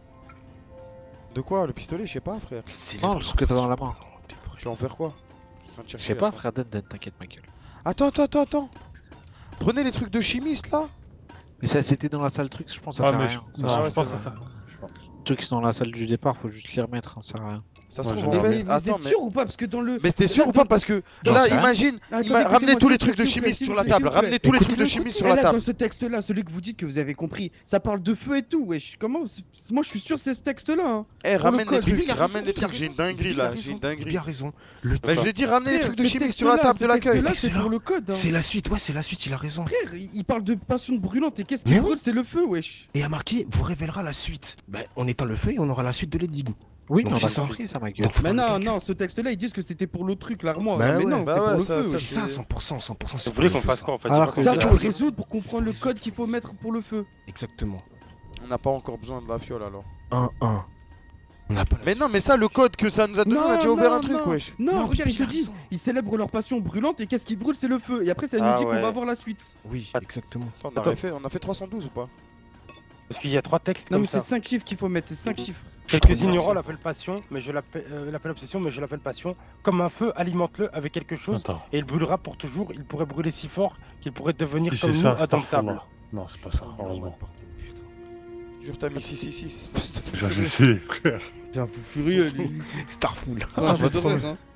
De quoi? Le pistolet, je sais pas, frère. Célèbrent Non, ce leur que t'as dans la passion main. brûlante, et voilà. Tu vas en faire quoi? Je suis en train de Je chercher, sais pas, attends. frère Den Den, t'inquiète, ma gueule. Attends, attends, attends, attends. Prenez les trucs de chimiste là. Mais ça, c'était dans la salle truc, je pense que ça Ah, sert à mais je, rien. Ça non, sert à ouais, je pense ça à ça. va. Je pense. Les trucs qui sont dans la salle du départ, faut juste les remettre, hein, ça sert à rien. Ça se Ouais, trouve je en l'ai fait. Mais vous Attends, êtes mais. sûr ou pas? Parce que dans le. Mais t'es sûr ou pas? Parce que J'en là, sais rien. imagine, Attendez, il m'a ramené écoutez-moi, tous les s'il trucs vous de plaît, chimiste s'il sur vous la plaît, table. s'il vous plaît. Ramenez tous les trucs de Écoutez, chimiste sur et la là, table. dans ce texte-là, celui que vous dites que vous avez compris, ça parle de feu et tout, wesh. Comment c'est- Moi, je suis sûr que c'est ce texte-là. Hein. Eh, ramène les code, Bibi, trucs, il a ramène raison, les il a trucs. J'ai une raison. dinguerie Bibi, il a là, raison, j'ai une Bibi dinguerie. a raison. Le Bah, je l'ai dit, ramenez les Frère, trucs de ce chimiste sur la texte-là, table de ce l'accueil. texte-là, c'est Excellent. pour le code. Hein. C'est la suite, ouais, c'est la suite, il a raison. Frère, il il parle de passion brûlante et qu'est-ce qui Mais brûle? oui. C'est le feu, wesh. Et à marquer, vous révélera la suite. Bah, on éteint le feu et on aura la suite de l'énigme. Oui, Donc mais on c'est a ça. compris ça, ma gueule. Donc faut Mais faire le non, calcul. non, ce texte-là, ils disent que c'était pour le truc, l'armoire. Bah mais ouais, non, bah c'est pour ouais, le ça- feu. ça, wesh. C'est ça, cent pour cent, cent pour cent. c'est Vous pour voulez le qu'on feu, fasse ça. quoi en fait? Alors J'ai que- pas Ça, compris. faut Ouais. résoudre pour comprendre le résoudre, code faut qu'il faut résoudre. mettre pour le feu. Exactement. On n'a pas encore besoin de la fiole alors. un un. On n'a pas la Mais suite. non, mais ça, le code que ça nous a donné, on a déjà ouvert un truc, non. wesh. Non, Non, regarde, Bibi ils te a disent, raison. ils célèbrent leur passion brûlante et qu'est-ce qui brûle, c'est le feu. Et après, ça nous Ah dit qu'on ouais. va voir la suite. Oui, Att- exactement. Attends, on a, Attends. rien fait, on a fait trois cent douze ou pas? Parce qu'il y a trois textes Non, comme mais c'est ça. cinq chiffres qu'il faut mettre, c'est cinq chiffres. Quelques Je trouve ignorants ça. l'appellent passion, mais je l'appelle euh, l'appellent obsession, mais je l'appelle passion. Comme un feu, alimente-le avec quelque chose Attends. et il brûlera pour toujours. Il pourrait brûler si fort qu'il pourrait devenir Si comme c'est nous ça, indomptable. Starfall. Non, c'est pas ça, heureusement. Jure, t'as mis six six six. J'ai essayé, frère. Putain, fou furieux, lui. Starful. Ah, j'adorais, hein.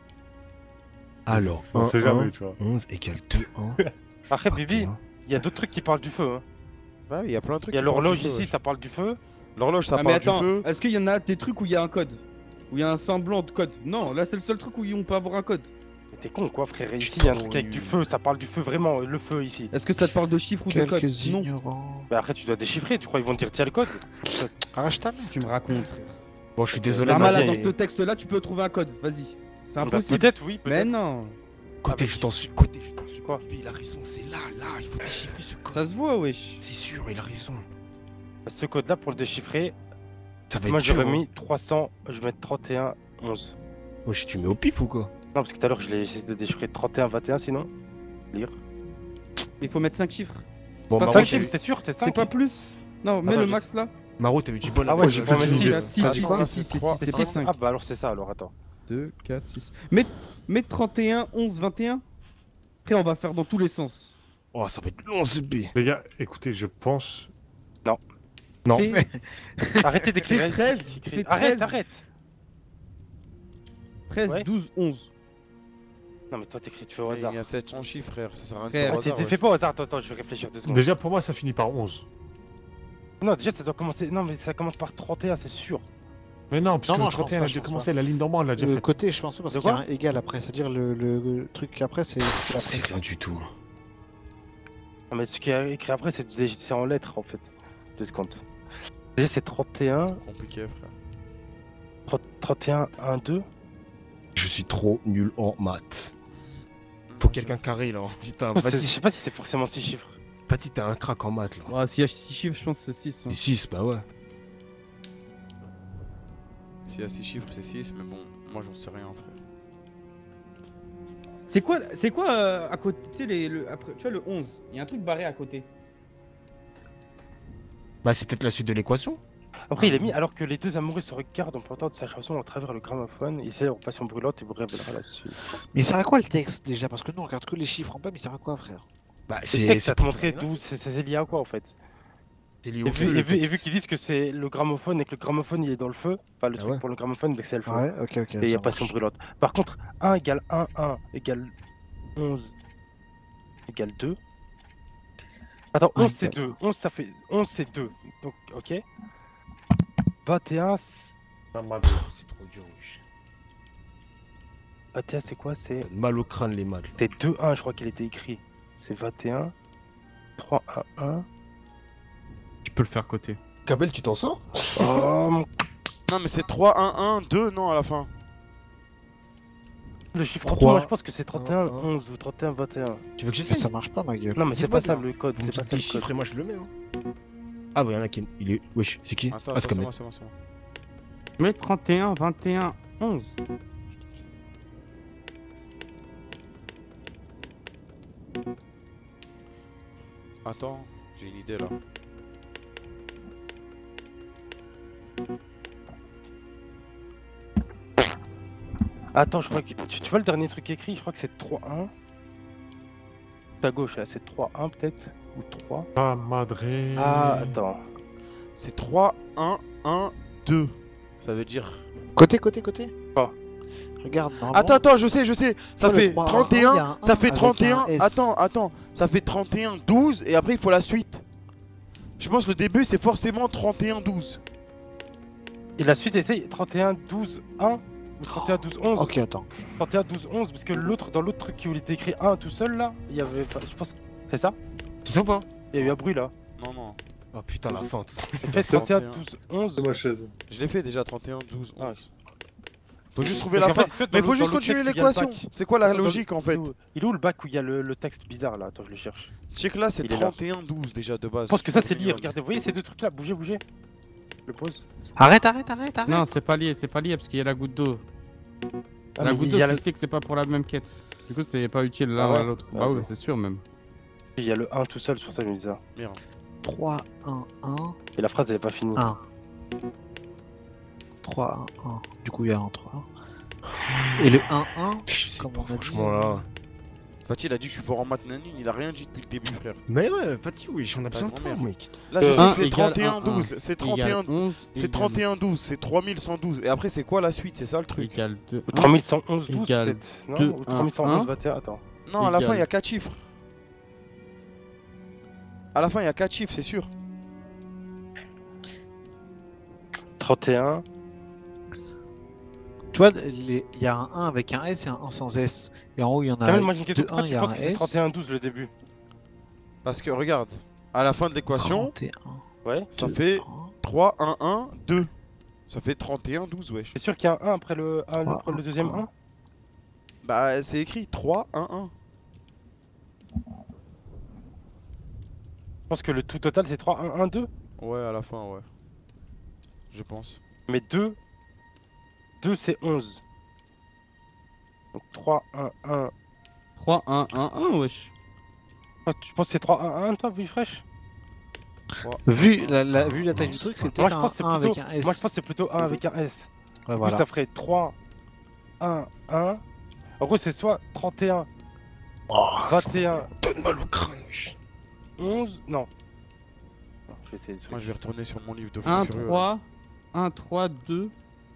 Alors, On un, sait un, jamais, tu vois. onze égale deux, un. Après, Bibi, il y a d'autres trucs qui parlent du feu. Hein. Bah oui, il y a plein de trucs. Il y a qui parlent l'horloge du feu, ici, wesh. ça parle du feu. L'horloge, ça Ah, mais parle du attends, feu. est-ce qu'il y en a des trucs où il y a un code? Où il y a un semblant de code? Non, là, c'est le seul truc où on peut avoir un code. Mais t'es con quoi frère, ici il y a un truc avec du feu, ça parle du feu vraiment, le feu ici. Est-ce que ça te parle de chiffres ou de codes? Quelques Non. ignorants. Bah après tu dois déchiffrer, tu crois ils vont te dire tiens le code? Arrache ta mère. Tu me racontes, frère. Bon, je suis désolé, Zarma, là, vas-y, dans et- ce texte-là, tu peux trouver un code. Vas-y. C'est Bah, impossible. peut-être oui, Mais peut-être. non. Côté, Ah, bah, je t'en suis. Côté, je t'en suis. Quoi? Bébé, il a raison, c'est là, là, il faut déchiffrer ce code. Ça se voit, wesh. C'est sûr, il a raison. Ce code là pour le déchiffrer, Ça va moi être dur. j'aurais hein. mis trois cents, je vais mettre trente et un, onze. Wesh, tu mets au pif ou quoi? Non parce que tout à l'heure je l'ai essayé de déchiffrer trente et un, vingt et un sinon. Lire. Il faut mettre cinq chiffres. Bon, pas Maro, ça cinq t'as chiffres eu- c'est sûr, t'es C'est cinq. pas plus. Non, mets Attends, le je max là. Maro, t'as eu du bol. Ah avec ouais, le j'ai jeu. fait Vas-y, six. vas-y. six, Ah, six, quoi, six, c'est six, trois. six, C'est c'est six. cinq. Ah bah alors c'est ça alors attends. deux, quatre, six. Mets, mets trente et un, onze, vingt et un. Après, on va faire dans tous les sens. Oh, ça va être long ce B. Les gars, écoutez, je pense. Non. Fais- Arrêtez d'écrire. Fais treize, Écris- fais Arrête, treize. arrête. treize, Ouais. douze, onze. Non mais toi t'écris, tu fais au Mais hasard. Il y a sept cents chiffres, frère. Ça sert à rien de Frère, faire au Ah, t'es- hasard, t'es ouais. fait pas au hasard, attends, attends, je vais réfléchir deux secondes. Déjà, pour moi, ça finit par onze. Non déjà ça doit commencer. Non mais ça commence par trente et un, c'est sûr. Mais non, parce Non, que non, le je pense trente et un pas, a je déjà pense commencé, la ligne d'en bas, on l'a déjà Le fait. côté, je pense pas, parce De qu'il y a quoi un égal après. C'est-à-dire le, le, le truc après, c'est ce qu'il a C'est fait. rien du tout. Non mais ce qui est écrit après c'est c'est en lettres en fait. Deux secondes. Déjà c'est trente et un, C'est compliqué, frère. trente, trente et un, un, deux. Je suis trop nul en maths. Faut quelqu'un carré là. Putain, Oh, c'est- Je Pati, sais pas si c'est forcément six chiffres. Pati, t'es un crack en maths là. Ouais, s'il y a six chiffres, je pense que c'est six. hein. C'est six, bah ouais. S'il y a six chiffres, c'est six, mais bon, moi j'en sais rien, frère. C'est quoi, c'est quoi euh, à côté, tu sais, les- le, après, tu vois le onze, il y a un truc barré à côté. Bah, c'est peut-être la suite de l'équation. Après il est mis alors que les deux amoureux se regardent en plantant de sa chanson à travers le gramophone. Et c'est leur passion brûlante et vous révélera la suite. Mais il sert à quoi le texte déjà? Parce que nous on regarde que les chiffres en bas, mais il sert à quoi, frère? Bah, Le c'est texte ça c'est te pour montrait trouver la- d'où c'est c'est lié à quoi en fait. C'est lié Et au vu, feu, et le vu- et vu texte. qu'ils disent que c'est le gramophone et que le gramophone il est dans le feu, enfin le Ah truc ouais. pour le gramophone, mais que c'est le feu. Ouais, ok, ok. Et il y a ça passion marche. brûlante. Par contre, un égale un, un égale onze égale deux. Attends, un onze c'est égale deux. onze ça fait. onze c'est deux. Donc, ok. vingt et un, c'est- Ah, mal. C'est trop dur, wesh. vingt et un c'est quoi? C'est T'as mal au crâne les maths. là. c'est deux un, je crois qu'il était écrit. C'est vingt et un, trois un un. Tu peux le faire côté. Kabel, tu t'en sors? Oh, mon- Non, mais c'est trois, un, un, deux, non, à la fin. le chiffre en dessous, trois, moi je pense que c'est trente et un, un, un. onze ou trente et un, vingt et un. Tu veux que Mais j'essaye? ça marche pas, ma gueule. Non, mais c'est Dites-moi pas ça bien. le code. Vous me C'est pas dites ça des le chiffres code. et moi je le mets. Hein. Ah, bah, y'en a qui. Il est. Wesh, c'est qui? Attends, Ah, attends, c'est c'est Kamet. moi, c'est moi, c'est moi. Mets trente et un, vingt et un, onze. Attends, j'ai une idée là. Attends, je crois que. Tu, tu vois le dernier truc écrit? Je crois que c'est trois un. À gauche là, c'est trois un peut-être? Ou trois? Ah, madré. Ah, attends. C'est trois, un, un, deux. Ça veut dire. Côté, côté, côté. Quoi? Regarde, normalement. Attends, attends, je sais, je sais. Ça Sur le fait trois, trente et il y a un, un ça un fait avec trente et un. un S. Attends, attends. Ça fait trente et un, douze, et après il faut la suite. Je pense que le début c'est forcément trente et un, douze. Et la suite, essaye trente et un, douze, un ou trente et un, douze, onze. Ok, attends. trente et un, douze, onze, parce que l'autre, dans l'autre truc qui où il était écrit un tout seul là, il y avait. pas- Je pense. C'est ça? C'est ça ou pas? Il y a eu un bruit là. Non, non. Oh putain, la feinte. J'ai fait trente et un, trente et un. douze, onze. C'est ma chaise. Je l'ai fait déjà trente et un, douze, Ah, onze. Faut juste trouver Parce la qu'en fin. fait, en fait, Mais dans faut le- juste dans le continuer texte, il y a le l'équation. bac. C'est quoi la Dans le- logique en fait? Il est où- Il est où le bac où il y a le, le texte bizarre là? Attends, je le cherche. Check là, c'est Il est là. trente et un, douze déjà de base. Je pense que ça c'est lié. Regardez, vous voyez ces deux trucs là? Bougez, bougez. Je le pose. Arrête, arrête, arrête, arrête. Non, c'est pas lié, c'est pas lié parce qu'il y a la goutte d'eau. Ah, la mais goutte il d'eau, y a tu le- sais que c'est pas pour la même quête. Du coup, c'est pas utile l'un Ah ouais à l'autre. Ah, Bah ok. ouais, c'est sûr même. Il y a le un tout seul, sur ça je me dis ça. Merde. trois, un, un, Et la phrase elle est pas finie. un. trois, un, un. Du coup, il y a un trois. Et le un, un, Je sais Comme pas, on a dit, franchement euh, là. Fatih, il a dit que je suis fort en maths nanine, il a rien dit depuis le début, frère. Mais ouais, Fatih, oui, j'en ai besoin de Pas toi, grand-mère. mec. Là, je Euh, sais un que c'est égale trente et un, un, douze. C'est trente et un, Égale onze. c'est trente et un, douze. C'est trois mille cent douze. Et après, c'est quoi la suite? C'est ça le truc? Égale deux. Ou trois mille cent onze, douze Égal peut-être. Non? deux, Ou trois mille cent onze, vingt et un. Attends. Non, à la Égal. fin, il y a quatre chiffres. À la fin, il y a quatre chiffres, c'est sûr. trente et un. Tu vois, il y a un un avec un S et un un sans S. Et en haut, il y en a Kamel, moi j'ai une question. deux Pourquoi un, il tu y a penses un que c'est S. trente et un douze le début? Parce que regarde, à la fin de l'équation, trente et un, Ouais. ça deux, fait un. trois, un, un, deux. Ça fait trente et un, douze, wesh. C'est sûr qu'il y a un un après le, un, trois, après le un, deuxième un. un? Bah, c'est écrit trois, un, un. Je pense que le tout total c'est trois, un, un, deux. Ouais, à la fin, ouais. Je pense. Mais deux, deux c'est onze. Donc trois, un, un. trois, un, un, un, wesh. Ah, tu penses que c'est trois, un, un toi, Vifresh? trois, Vu un, la, la, un. vu la taille du truc, c'est Moi peut-être je un pense que c'est un plutôt... avec un S. Moi je pense que c'est plutôt un avec un S. Ouais, Du coup, voilà. ça ferait trois, un, un. En gros c'est soit trente et un, Oh, vingt et un, donne mal au crâne, wesh. onze. Non. Non, je vais essayer de Moi, je vais retourner sur mon livre de fou un, furieux, là. trois, un, trois, deux,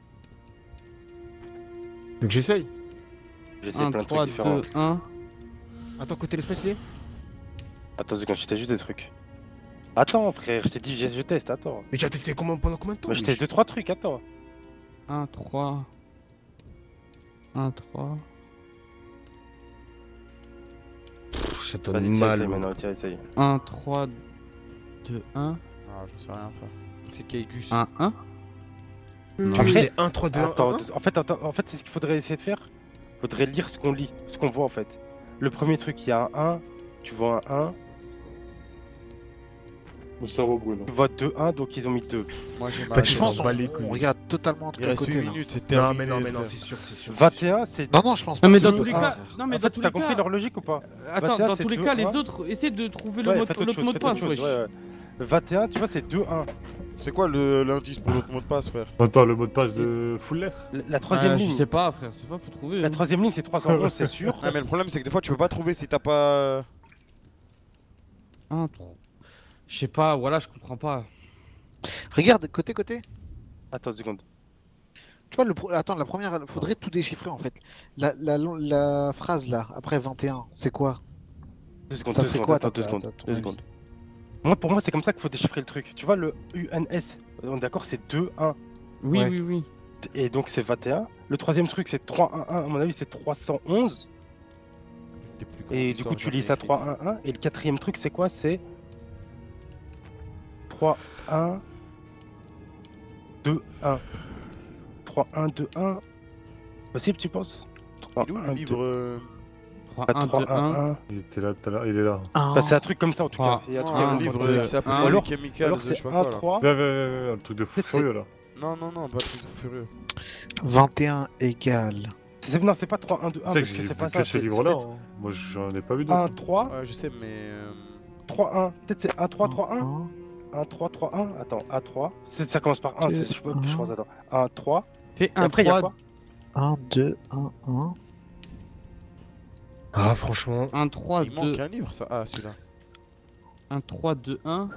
Donc j'essaye. J'ai essayé un, plein de trois, trucs différents. deux, un. Attends, côté l'espace, il est Attends, quand je t'ai juste des trucs. Attends frère, je t'ai dit je, je teste, attends. Mais tu as testé comment, pendant combien de temps Moi je wesh teste deux trois trucs, attends. un, trois. un, trois. Pff, ça Vas-y, donne tiens, mal. essaye au- maintenant, tiens, essaye. un, trois, deux, un. Ah, je sais rien, frère. C'est Kaigus. un, un. Non. Tu faisais un, trois, deux, un, Attends, un, un en fait, attends, en fait c'est ce qu'il faudrait essayer de faire. Faudrait lire ce qu'on lit, ce qu'on voit en fait. Le premier truc, il y a un un, tu vois un un, Mon cerveau brûle. tu vois deux un, donc ils ont mis deux. Moi, j'ai Bah, mal. tu Je s'en pense bats qu'on les couilles. on regarde totalement de Il quel reste côté huit là. minutes, c'est Non, terminé. mais non, mais non, frère. c'est sûr, c'est sûr. vingt et un, c'est... Non, non, je pense pas. Non, mais que dans c'est tous les ça. cas. Non, mais En dans fait, tous t'as les compris cas. leur logique ou pas? Attends, vingt et un, dans c'est tous les deux, cas, un. les autres, essaie de trouver le Ouais, mot faites de autre l'autre chose, mot de faites autre passe, chose, wesh. ouais, ouais. vingt et un, tu vois, c'est deux un. C'est quoi le- l'indice pour l'autre mot de passe, frère? Attends, le mot de passe de full lettre? La- La troisième Ah, je ligne, sais pas, frère, c'est pas, faut trouver. la hein. troisième ligne, c'est trois cent onze, c'est sûr. Ah, mais le problème, c'est que des fois, tu peux pas trouver si t'as pas. un, trois. Je sais pas, voilà, je comprends pas. Regarde, côté, côté. Attends une seconde. Tu vois, le pro- attends, la première, faudrait tout déchiffrer en fait. La, la, la phrase là, après vingt et un, c'est quoi? Deux secondes, Ça deux serait secondes, quoi, attends, ta- deux secondes, ta- ton deux avis? secondes. Moi, pour moi, c'est comme ça qu'il faut déchiffrer le truc. Tu vois, le U N S, on est d'accord, c'est deux un. Oui, Ouais. oui, oui. Et donc c'est vingt et un. Le troisième truc, c'est trois un un. À mon avis, c'est trois cent onze. Des plus grandes Et du coup, histoires tu lis jamais ça écrites. trois un un. Et le quatrième truc, c'est quoi? C'est trois un deux un. trois un deux un. Possible, tu penses? trois Il est où le un livre euh, trois, deux un, deux, un. Il était là tout à l'heure, il est là. Un. Bah, c'est un truc comme ça en tout cas. trois, Il y a un truc Il y a à un un livre moment euh, donné. qui s'appelle un. Ou alors- Chemicals, Alors je c'est sais pas un quoi là. trois. Viens, viens, viens, viens, un truc de fou C'est- furieux là. Non, non, non, pas tout furieux. vingt et un égale. C'est- Non, c'est pas trois un deux un Tu sais que parce que j'ai c'est vu pas que ça. ce c'est- livre-là. c'est hein. Moi, j'en ai pas vu peut-être un d'autres. trois Ouais, je sais, mais. euh, trois un. Peut-être c'est un trois trois un. Un. un trois trois un. Attends, un trois. C'est- Ça commence par un, c'est- je sais pas, un. je pense, attends. un trois. Fais Et un, après, il y a trois, quoi? un, deux, un, un. Ah, franchement. un, trois, Il manque deux, un livre, ça. Ah, celui-là. un, trois, deux, un.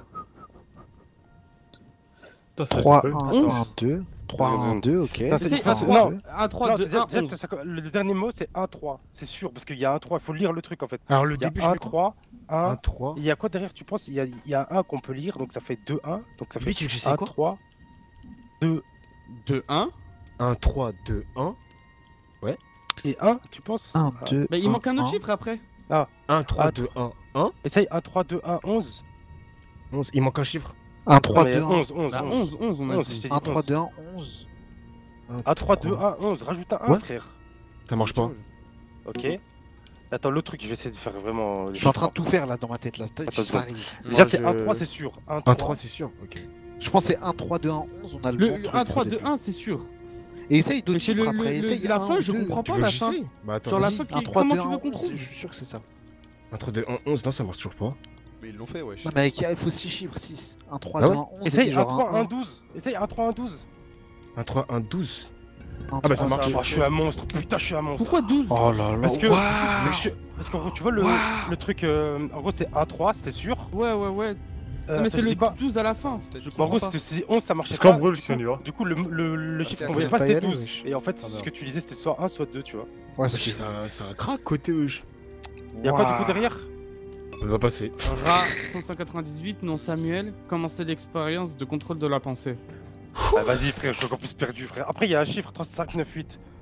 Putain, ça, trois, j'ai pas eu. un, onze. un, deux. trois, Deux, un, deux. deux, ok. Non, c'est- Fais ah, un, c'est- trois, non. un, trois, Non, deux, déjà- un, déjà, onze. ça- ça- le dernier mot c'est un trois, c'est sûr, parce qu'il y a un trois, il faut lire le truc en fait. Alors, le Il y a début, je un mets quoi trois, Un, un. trois. Il y a quoi derrière, tu penses? Il y a, il y a un un qu'on peut lire, donc ça fait deux un, donc ça fait Lui, tu sais un quoi trois, deux deux, un. Un, trois, deux, un. et un, tu penses? un, Ah. deux, Bah, il un, manque un autre un. chiffre après. Un, trois, Ah, deux, un, un. Essaye un trois deux un onze. onze. Il manque un chiffre. un, trois, Non, mais deux, un. onze, onze, Bah, onze. onze, onze, on a onze, dit. je t'ai dit un, trois, onze. deux, un, onze. un trois deux un onze, rajoute un un Ouais. frère. Ça marche pas. Ok. Attends, l'autre truc, je vais essayer de faire vraiment. Je suis en train de tout faire là dans ma tête là. Attends, Ça attends. arrive. Déjà, Moi, c'est je- un trois, c'est sûr. un Un, trois. trois, c'est sûr. Ok. Je pense que c'est un, trois, deux, un, onze. On a le, bon Le truc un, pour trois, le deux, début. un, c'est sûr. Et essaye d'autres Mais c'est chiffres le- après. le- Essaye la un fin, ou je deux. comprends Tu pas veux la que fin. j'essaye Bah, attends. Genre la vas-y. fin qui- un, trois, comment deux, tu veux un, qu'on onze. trouve Je suis sûr que c'est ça. Un, trois, deux, un, onze. Non, ça marche toujours pas. Mais ils l'ont fait, wesh. Non, mais avec- il faut six chiffres, six. un, trois, Ah deux, ouais un, onze. Essaye et un genre trois un un, douze. Essaye un trois un douze. Un, trois, un, douze. un, Ah bah, ça trois, marche. un. Oh, je suis un monstre, putain, je suis un monstre. Pourquoi douze? Oh là là. Parce que. waouh. mais je- Parce qu'en gros, tu vois le, Waouh. le truc. euh, en gros, c'est un trois, c'était sûr. Ouais, ouais, ouais. Euh, mais attends, c'est je le dis quoi? douze à la fin. Peut-être Je que- En gros, comprends pas. c'était si onze, ça marchait Est-ce pas. qu'on brûle du si coup- on y va? Du coup, le, le, le Ah, chiffre c'est qu'on à voyait ça, pas, pas y c'était aller, douze. wesh. Et en fait, Ah, ce merde. que tu disais, c'était soit un, soit deux, tu vois. Ouais, C'est c'est un, c'est un crack côté wesh. Y'a quoi du coup derrière? On va passer. Ra cinq cent quatre-vingt-dix-huit, non Samuel, commencer l'expérience de contrôle de la pensée. Ah, vas-y, frère, je suis encore plus perdu, frère. Après, il y a un chiffre trois cinq neuf huit.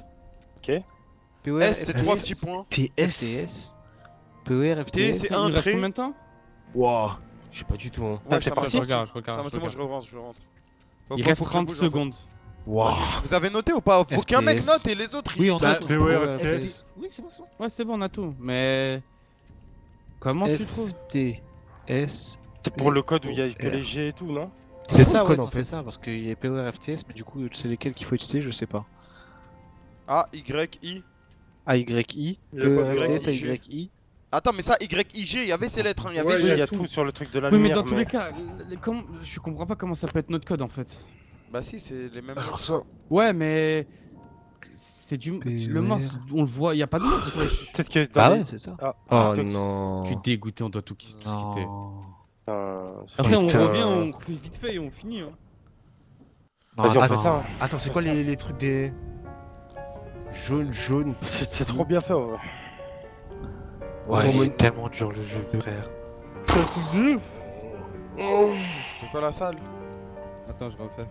Ok. P O R, S, c'est trois F T S, petits points. T F S. T S. P O R, F T T, S. c'est un Il reste trait. combien de temps? Waouh. Je sais pas du tout. Ouais, Ah, t'es ça parti marche. Je regarde, je Ça regarde. marche, je c'est bon, regarde. je rentre, je rentre. Faut- Il faut- reste faut que je trente bouge, en fait. secondes. Waouh. Vous avez noté ou pas? Faut qu'un mec F T S. note et les autres Oui, ils... on Bah, a P O R, F T S. Oui, c'est bon, c'est bon. Ouais, c'est bon, on a tout. Mais. Comment tu trouves? F T S. C'est pour le code où il y a que R. les G et tout, non? C'est quoi ça, le ouais, code, non, en c'est fait ça, parce qu'il y a P O R F T S, mais du coup, c'est lesquels qu'il faut utiliser, je sais pas. A, Y, I. A Y I, Il y a P pas O de R F T S, A Y, Y I. Attends, mais ça, Y, I, G, il y avait ces lettres, hein. Il y avait Ouais, Oui, G. il y a tout. tout sur le truc de la Oui, mais lumière. dans tous les cas, les- comment- je comprends pas comment ça peut être notre code en fait. Bah si, c'est les mêmes. Alors ça, Ouais, mais. C'est du. P O Le R. morse, on le voit, y a pas de morse. wesh. Peut-être que dans Bah les- ouais, c'est ça. Ah, oh TikTok, non. Je suis dégoûté, on doit tout, tout se quitter. Non. euh, Après, on Putain. revient, on fait vite fait et on finit. Hein. Non, Vas-y, on attends. fait ça. hein. Attends, c'est quoi les, les trucs des. Jaune, jaune. C'est c'est trop bien fait, ouais. Ouais, Attends, il mon- est tellement dur le jeu, frère. C'est un truc de ouf. C'est quoi la salle? Attends, je refais.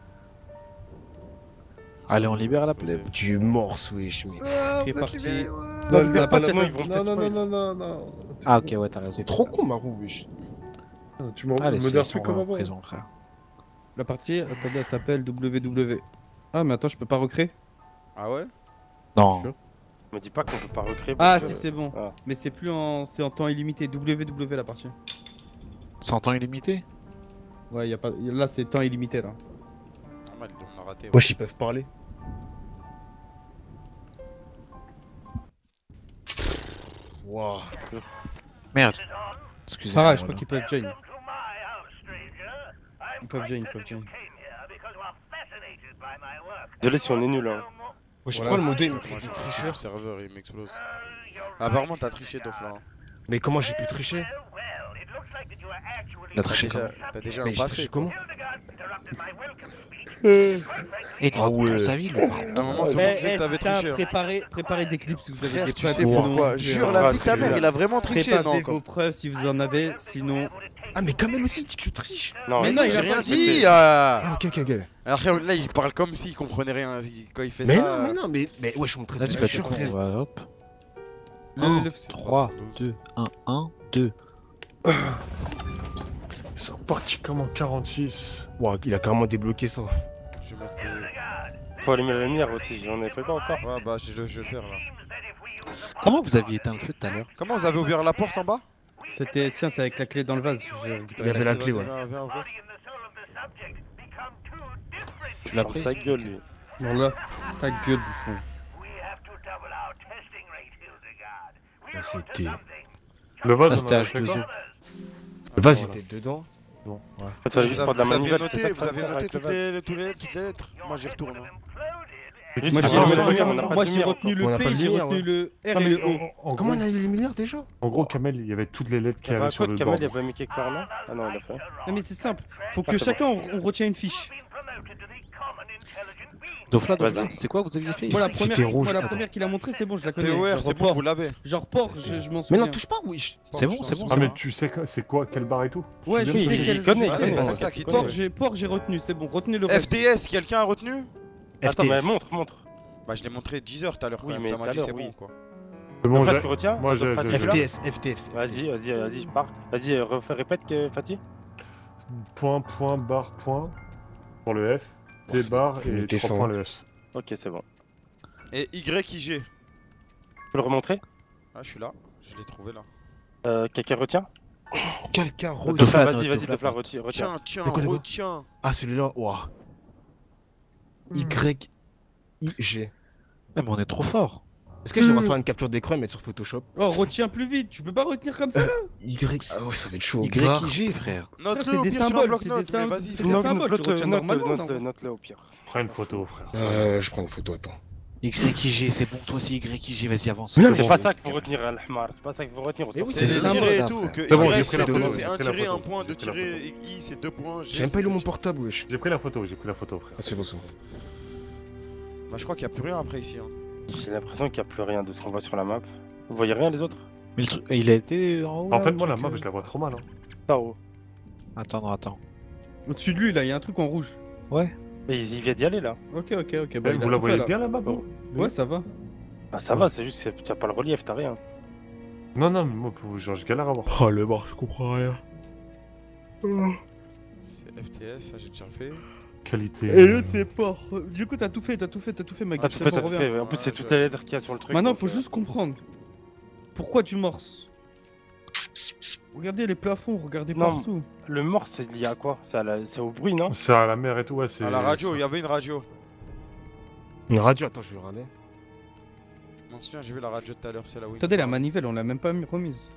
Allez, on libère la plèbe. Du morse, wesh, mais. C'est parti. Non, Non, mais non, pas non, sinon, non, ils vont non, peut-être non, spoil. non, non, non. Ah, ok, ouais, t'as raison. C'est trop con, Marou, wesh. Tu m'en Allez, c'est modères ils plus sont comme en avant. prison, frère. La partie, attendez, elle s'appelle W W. Ah, mais attends, je peux pas recréer. Ah ouais? Non. Sûr. Me dis pas qu'on peut pas recréer. Ah, parce si, que- c'est bon. Ah. Mais c'est plus en. C'est en temps illimité. W W la partie. C'est en temps illimité? Ouais, y a pas. Là, c'est temps illimité là. Normal, on a raté. ouais. Wesh, ils peuvent parler. Waouh. Merde. Excusez-moi. Pareil, je crois voilà. qu'ils peuvent join. Ils peuvent join, ils peuvent join. Désolé si on est nul. Hein. Wesh, Voilà. pourquoi le modem il me Moi, traite je de le tricheur? serveur, il m'explose. Apparemment, t'as triché, Dofla. hein. Mais comment j'ai pu tricher? Il a T'as triché déjà, comment? t'as déjà Mais un j'ai passé. triché quoi. comment? Et il Ah ouais. raconte sa vie, le par À un moment, tout le Eh, monde disait eh, que t'avais c'est ça, triché. hein. préparez, préparez des clips si vous avez Frère, des tu preuves. sais sinon- pourquoi? Jure on la va vie de ta tricher, mère, là. il a vraiment triché, non? Préparez quoi. vos preuves si vous en avez, sinon. Ah, mais Kamel aussi dit que tu triches. Non, Mais non, il J'ai a rien pas dit. dit. ah. Ah, ok, ok, ok. Alors là, il parle comme s'il comprenait rien. Quand il fait Mais ça. non, mais non, mais, mais wesh, on me traite de Là, tu vas te tricheur, con, frère. on va, hop. Le- le- trois, deux, un, un, deux. Ils sont partis comme en quarante-six. Ouah, il a carrément débloqué ça. Je vais mettre. euh, faut allumer la lumière aussi. J'en ai fait pas encore. Ouais, bah, je le je vais le faire là. Comment vous aviez éteint le feu tout à l'heure? Comment vous avez ouvert la porte en bas? C'était. Tiens, c'est avec la clé dans le vase. J'ai récupéré Il y avait la Vas-y, clé, vas-y, ouais. viens, viens, ouvrir. Tu l'as Ferme pris? sa gueule, lui. Bon là, ta gueule, bouffon. Bah, c'était. Le vase, Ah, on c'était en a H fait deux quoi E. Le vase était dedans. Bon, ouais. En fait, fallait Vous juste avez, prendre la vous avez manivelle. c'est ça noté, qu'il vous faut avez faire noté avec le toutes vase. les, toutes les, toutes les lettres? Moi j'y retourne. hein. Juste Moi, pour j'ai allumer la retenu, lumière, on n'a pas moi, de j'ai lumière retenu On le n'a pas P, de j'ai lumière, retenu ouais. le R Non, et mais le O. en- en Comment gros- on a eu les lumières déjà? En gros, Kamel, il y avait toutes les lettres qu'il y Il y avait avait un sur code le Kamel, bord. il a pas mis quelque part là? Ah non, il a fait. Non mais c'est simple, faut Ah, que c'est chacun on, on retient une fiche. Dofla, Vas-y. Dofla, c'est quoi que vous aviez fait? Moi la C'était première, rouge, moi, la attends. première qu'il a montré c'est bon, je la connais. P O R, Genre c'est bon, port, vous l'avez. genre port, je, je m'en Mais souviens. non, touche pas, wesh. C'est bon, c'est bon, Ah, c'est mais bon. tu sais que- c'est quoi, quelle barre et tout? Ouais, Tu je sais Oui, sais il quel. connaît, je il sais. connaît. c'est ça qui Port, connaît. j'ai port, j'ai retenu, c'est bon, retenez le reste. F T S, quelqu'un a retenu? Attends, mais F T S. montre, montre. Bah je l'ai montré dix heures tout à l'heure quand Oui, même, mais ça tout m'a à dit l'heure, c'est oui. bon quoi. C'est bon, Fat, j'ai- tu retiens? moi, j'ai- Fat, j'ai- tu l'as F T S, F T S. Vas-y, vas-y, vas-y, je pars. Vas-y, refais, répète que Fatih. Point, point, barre, point. Pour le F. T c'est- barre faut et noter trois ça. points le S. Ok, c'est bon. Et Y I G. Tu peux le remontrer? Ah je suis là, je l'ai trouvé là. Euh, quelqu'un retient? Quelqu'un Dofla, retient. Dofla, Vas-y, note, vas-y, Dofla, Dofla, note. retiens. retiens. Tiens, tiens, De quoi, de quoi retiens. Ah, celui-là, waouh. Y. I. G. Ouais, mais on est trop fort. Est-ce que j'aimerais faire une capture d'écran et mettre sur Photoshop? Oh, retiens plus vite, tu peux pas retenir comme ça là. Y. Ah ouais, ça va être chaud. Y Barre. I G, frère. Note-le c'est au des pire sur un symboles, c'est bloc-notes, des mais symboles, vas-y. c'est fais- des Note- symboles, tu note-le, retiens note-le, normalement, note-le, non note-le au pire. Prends une photo, frère. Euh, je prends une photo, attends. Y I G, c'est bon, toi aussi, Y I G, vas-y, avance. Mais non, C'est bon, pas bon, ça qu'il faut retenir, Al-Hamar. C'est pas ça qu'il faut retenir. Mais oui, C'est C'est de des tirer symboles, et tout, frère. que C'est bon, Y j'ai c'est pris la deux, photo, c'est j'ai un pris la tiré, un photo, point, j'ai deux pris la tirés, I c'est deux points, G J'ai même c'est pas eu deux mon tirés. portable, wesh. J'ai pris la photo, j'ai pris la photo, frère. Ah, c'est bon, c'est bon. Bah je crois qu'il y a plus rien après ici. hein. J'ai l'impression qu'il n'y a plus rien de ce qu'on voit sur la map. Vous voyez rien les autres? Mais le truc, il a été en haut. En là, fait, le moi, la truc, map, euh je la vois trop mal. Hein. Pas haut. Attends, non, attends. Au-dessus de lui là, il y a un truc en rouge. Ouais. Mais il vient d'y aller là. Ok, ok, ok. Bah, Eh, il a vous la tout fait, voyez là. bien là-bas, bro? Ouais, ça va. Ah, ça va, c'est juste que t'as pas le relief, t'as rien. Non, non, mais moi, pour- genre, je galère à voir. Oh, le bar, je comprends rien. C'est F T S, ça j'ai déjà fait. Qualité. Et l'autre c'est porc. Du coup t'as tout fait, t'as tout fait, t'as tout fait ma Ah, gueule. tout c'est fait, bon, ça tout reviens. fait. ouais. En plus, Ouais, c'est je- toutes les lettres qu'il y a sur le truc. Maintenant donc, faut euh, juste comprendre. Pourquoi tu morses? Regardez les plafonds, regardez Non. partout. Le mort, c'est lié à quoi? C'est à la- c'est au bruit, non? C'est à la mer et tout, ouais, c'est. À la radio, il y avait une radio. Une radio, attends, je vais regarder. Je m'en souviens, j'ai vu la radio tout à l'heure, c'est là où. Attendez, la manivelle, on l'a même pas mis- remise.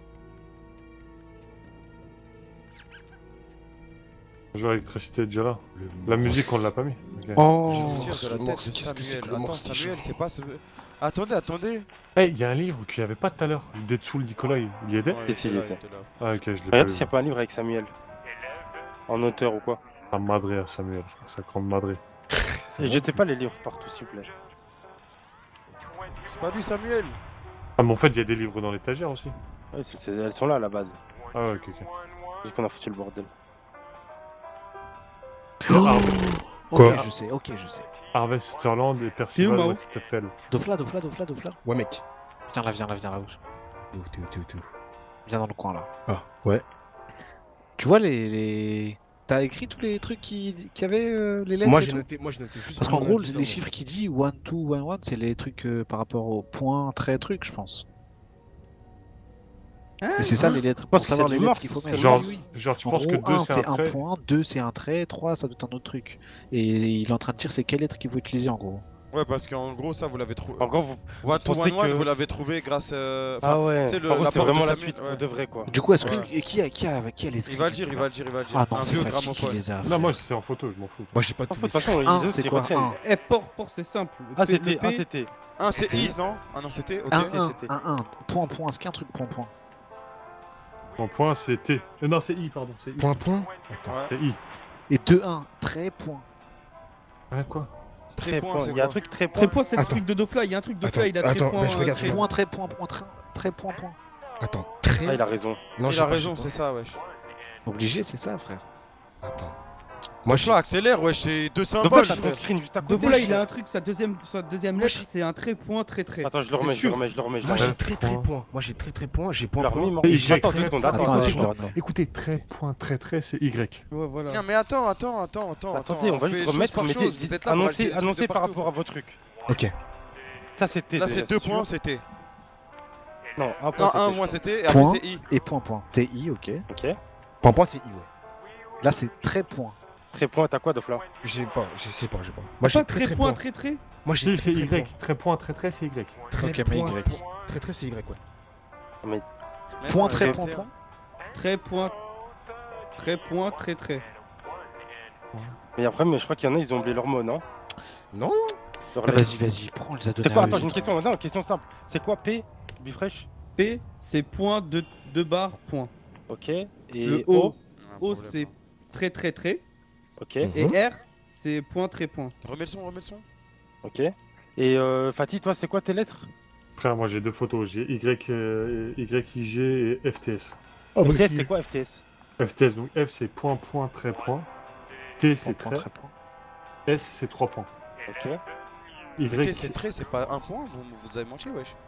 Le joueur électricité est déjà là. Le La morse. musique, on l'a pas mis. Ok. Oh. Je vous Le tire de la morse, tête de qu'est-ce que c'est que Samuel. le Attends, morse, Samuel, déjà c'est pas ce. Attendez, attendez. Eh, il y a un livre qu'il n'y avait pas tout à l'heure. Detsul Nikolai. Il y était Ouais, Et s'il là, était. était là. Ah, ok, je l'ai pas Regarde vu. s'il n'y a pas un livre avec Samuel. En auteur ou quoi. Sa madre à Samuel, frère. Sa grande madre. Et jetez pas les livres partout, s'il vous plaît. C'est pas lui, Samuel. Ah, mais en fait, il y a des livres dans l'étagère aussi. Ouais, c'est- c'est- elles sont là à la base. Ah, ouais, ok, ok. Juste qu'on a foutu le bordel. Ok, Quoi je sais, ok, je sais. Harvest Sutherland et Percival Mao Westphal. Dofla, Dofla, Dofla, Dofla. Ouais, mec. Viens là, viens là, viens là. Tout, tout, tout, tout. Viens dans le coin là. Ah, ouais. Tu vois les. les... T'as écrit tous les trucs qui, qui avaient euh, les lettres Moi et j'ai tout noté, moi j'ai noté juste. Parce qu'en un gros, indice les dans mon- chiffres qui dit one, two, one, one, c'est les trucs euh, par rapport au point, trait, truc, je pense. Et c'est ça les lettres, pour pense que savoir c'est les du lettres morse. qu'il faut mettre. Genre, Oui, oui. genre, tu En penses gros, que deux un c'est un c'est un trait. point, deux c'est un trait, trois ça doit être un autre truc. Et il est en train de dire c'est quelle lettre qu'il faut utiliser en gros. Ouais, parce qu'en gros, ça, vous l'avez trouvé. En gros, vous. One to pensez one one, que vous c'est- l'avez trouvé grâce. euh, enfin, Ah ouais. tu sais, le- En gros, la c'est porte de vraiment la Samuel, suite ouais. pour de vrai, quoi. Du coup, est-ce que Ouais. et qui a qui a qui a les Il va le dire, il va le dire, il va le dire. Ah non, Un c'est vieux Fatih qui gramophone. les a. Non, frère. moi c'est en photo, je m'en fous. Moi j'ai pas De tous toute les façon, Un, ils c'est ils quoi retiennent. un Eh, porc, porc, c'est simple. Ah, P- c'était. le Ah, P- c'était. Un, c'est I, non Ah non, c'était Ok. Un, Ok, un, c'était. un, un. Point, point, est-ce qu'il y a un truc point, point Mon point c'est T. Euh, non, c'est I, pardon. C'est I. Point, point. Attends. Ouais. C'est I. Et deux, un, trait, point. Ouais, quoi Très Très point, point. c'est Il y a un quoi truc très Très point. point, c'est le Attends. truc de Dofla. Il y a un truc de Attends, Dofla, il a très attends, point. mais je regarde, très- je Point, trait, point, point, trait, trait, point, point. Attends. Ah, Très. il a raison. Non, Il j'ai a pas, raison, j'ai c'est ça, wesh. Obligé, c'est ça, frère. pas. Attends. Moi j'ai. Là, accélère, wesh, c'est deux Donc, symboles, t'as ton frère. screen juste à côté. Dofla, il a un truc, sa deuxième, sa deuxième Moi, lettre, j'ai- c'est un trait, point, très, très. Attends, je le C'est remets, je le sûr. remets, je le remets. je le Moi remets. j'ai très très Point. point. Moi j'ai très très point. J'ai point Je le point. remets, moi. Et Attends, Y. deux secondes, attends, Attends, attends, je attends. le remets. Écoutez, très, point, très, très, c'est Y. Ouais, voilà. Non, mais attends, attends, attends, attends. Attendez, on va fait juste chose remettre, par mais chose, dites- vous êtes là pour annoncez, rajouter des trucs annoncez de par partout. rapport à vos trucs. Ok. Ça, c'était. Là, déjà, c'est deux sûr. points, c'était. Non, un point. Non, un, c'était, moi, je c'était. Et Point. après, c'est I. Et point, point. T I, ok. crois. Ok. Point point c'est I ouais. Là, c'est trait, point. Très point, t'as quoi, Dofla? J'ai pas. Je sais pas. J'ai pas. Moi Pas j'ai très très très point, point. très, très. Moi j'ai Si, c'est très très Y. point. Très point, très, très, c'est Y. Très Ok, mais point, Y. point. Très très c'est Y ouais. Mais Point, non, trait, elle point, était- point. Très, point. Très, point, très, très. Mais après, mais je crois qu'il y en a, ils ont oublié leur mot, non? Non. Leur Ah, lettre. vas-y, vas-y, pourquoi on les a C'est donnés quoi? à eux, Attends, j'ai une j'ai question. Non, question simple. C'est quoi P? Bifresh? P, c'est point, deux, deux barres, point. Ok. Et Le O? O, Un O, problème. c'est très, très, très. Ok. Mhm. Et R, c'est point, très, point. Remets le son, remets le son. Ok. Et euh, Fatih, toi, c'est quoi tes lettres? Frère, moi j'ai deux photos. J'ai Y, euh, Y I G et F T S. Oh F T S, c'est quoi F T S? F T S, donc F c'est point, point, très, point. T c'est Point, trait. trait, point. S c'est trois points. Ok. Y, T, c'est très, c'est pas un point, vous, vous avez menti, wesh.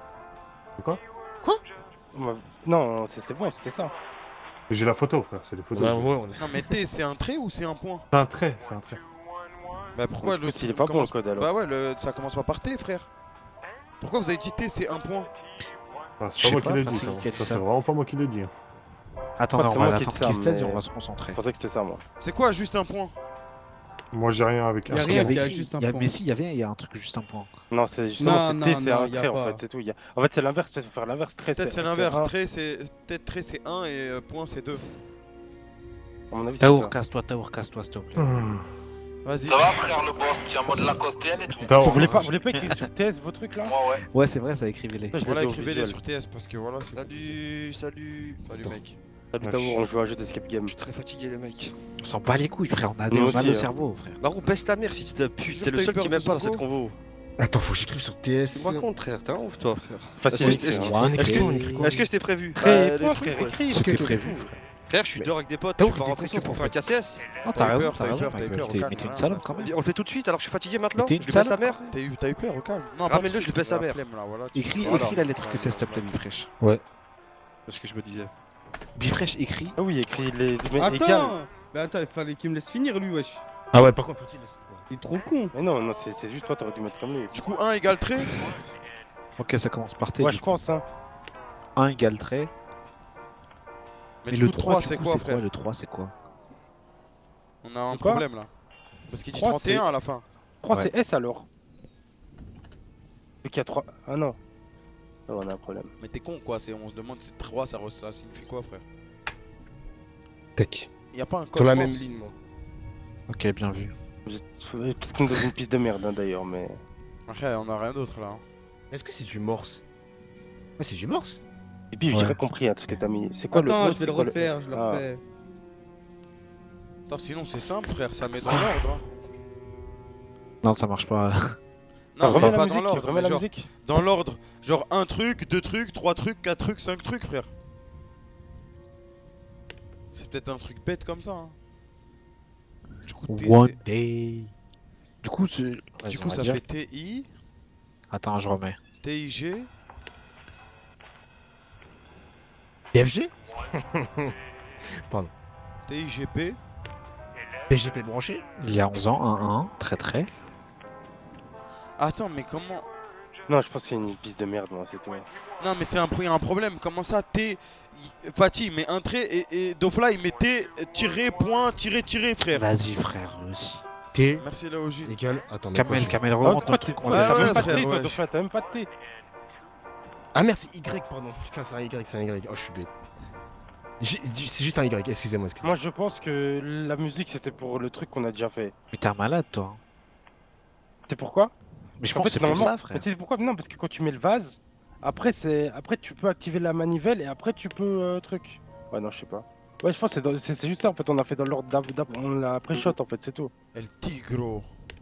Bah, Non, c'était bon, c'était ça. j'ai la photo, frère. C'est les photos. Ouais, ouais, on est- Non, mais T, c'est un trait ou c'est un point C'est un trait, c'est un trait. Bah pourquoi Du le coup, il est pas bon le commence- code alors. Bah ouais, le... ça commence pas par T, frère. Pourquoi vous avez dit T, c'est un point Ah, Je c'est pas moi sais qui l'ai pas, dit, c'est ça. qui a dit Ça, ça. c'est vraiment pas moi qui l'ai dit. hein. Attendez, c'est on moi va qui ai attendre dit ça, qu'ils se taisent et mais- on va se concentrer. Je pensais que c'était ça, moi. C'est quoi juste un point Moi j'ai rien avec Y a un Parce qu'il rien y avait qui a écrit- juste un il y a- point. Mais si, il y avait il y a un truc juste un point. Non, c'est justement Non, c'est T, non, c'est non, un y a trait en pas. fait, c'est tout. il y a- En fait, c'est l'inverse, peut-être faut faire l'inverse. Trait, Peut-être c'est c'est l'inverse, un. trait c'est peut-être trait c'est un et euh, point c'est deux. À mon avis, c'est Taour, ça. casse-toi, Taour, casse-toi, s'il te plaît. Hum. Vas-y. Ça va frère le boss, tu es en mode lacostéenne et tout. T'as- Vous voulez pas, vous voulez pas écrire sur T S vos trucs là? Moi ouais. Ouais, c'est vrai, ça écrivez-les. Je les Voilà, ai au écrivez-les visuel. sur T S parce que voilà, c'est Salut, salut. Salut mec. Salut Taour, on joue à un jeu d'escape game. Je suis très fatigué les mecs. On s'en bat les couilles, frère, on a des Nous mal aussi, au hein. cerveau, frère. Barou, baisse ta mère, fils de pute. Jure, T'es le t'as eu seul peur qui de m'aime pas dans Soko cette convo. Attends, faut que j'écrive sur T S. Tu me racontes, frère, t'es un ouf toi, frère. Facile. Est-ce que- est-ce hein. que- Ouais, On écrit Est-ce quoi, on que écrit quoi est-ce que c'était prévu Très Euh, les point, trucs, frère, ouais. écris. C'était Ok, ok. prévu, frère. Frère, je suis Mais- dehors avec des potes, T'as je ouf, vais des rentrer pressions pour pour faire un casse. Non, T'as t'as eu raison, peur, t'as t'as eu raison, peur, t'as eu Michael. peur, T'es- au Mais t'es calme, une hein. salope quand même. On le fait tout de suite, alors je suis fatigué maintenant. Mais t'es une Je lui baisse sa salope. mère. T'as eu, t'as eu peur au calme. Non, Ramène-le, tout de je lui suite, baisse sa la mère. flemme, là, voilà, tu- Écris, voilà. écris la lettre que c'est, s'il te plaît, Bifresh. C'est ce que je me disais. Bifresh, écrit. Ah oui, écris les. mais égal. Attends. Bah attends, il fallait qu'il me laisse finir lui, wesh. Ah ouais, par contre, Fertile. Ouais. Il est trop con. Mais non, non, c'est c'est juste toi, t'aurais dû mettre comme lui. Du coup, un égale trait. Ok, ça commence par T. Ouais, du je coup. pense, hein. un égale trait. Mais Et du le coup, trois, trois, du c'est coup, quoi, c'est frère? quoi? Le trois, c'est quoi? On a un C'est quoi problème là. Parce qu'il dit Trois, trente et un à la fin. trois, Ouais. c'est S alors. Vu qu'il y a trois. Ah non. Ah, on a un problème. Mais t'es con quoi, c'est- on se demande si trois ça, re- ça signifie quoi, frère? Tac. Y a pas un code Sur la Morse. même ligne, moi. Ok, bien vu. Vous êtes peut-être qu'on est dans une piste de merde hein, d'ailleurs, mais. Après, on a rien d'autre là. hein. Est-ce que c'est du morse? Ouais, c'est du morse. Et puis Ouais. j'ai rien compris hein, tout ce que t'as mis. C'est quoi le. Attends, oh, je vais c'est le quoi refaire, je le Ah. refais. Attends, sinon c'est simple, frère, ça met dans l'ordre. hein. Non, ça marche pas. Ah, Non, remets mais la pas musique, dans l'ordre, remets mais la genre musique. dans l'ordre. Genre un truc, deux trucs, trois trucs, quatre trucs, cinq trucs, frère. C'est peut-être un truc bête comme ça. Hein. Du coup, T, One c'est- day. Du coup, c'est- vas-y, du on coup va ça dire. fait T I, Attends, je remets. T I G. T F G? T I G P. P G P branché? Il y a onze ans, un un, très très. Attends, mais comment? Non, je pense que c'est une piste de merde, moi, c'est tout. Non, mais c'est un, il y a un problème. Comment ça, T. il- Fatih met un trait et, et Dofla il met T tiré, point, tiré, tiré, frère. Vas-y, frère, lui aussi. T Merci là, O J. égale. Attends, mais Kamel, quoi, je- Kamel, Ah, remonte toi, le t'es- truc qu'on t'as Ouais, a ouais, même pas de frère, T, toi, ouais. Dofla, t'as même pas de T. Ah merde, c'est Y, pardon. Putain, c'est un Y, c'est un Y. Oh, je suis bête. J'ai- C'est juste un Y, excusez-moi, excusez-moi. Moi, je pense que la musique, c'était pour le truc qu'on a déjà fait. Mais t'es un malade, toi. C'est pourquoi? Mais je En pense que fait, c'est pour normalement- ça, frère. Mais tu sais pourquoi? Non, parce que quand tu mets le vase, après, c'est après tu peux activer la manivelle et après tu peux euh, truc. Ouais, non, je sais pas. Ouais, je pense que c'est dans- c'est c'est juste ça en fait. On a fait dans l'ordre d'av- d'av- on l'a pré-shot en fait, c'est tout. El Tigro.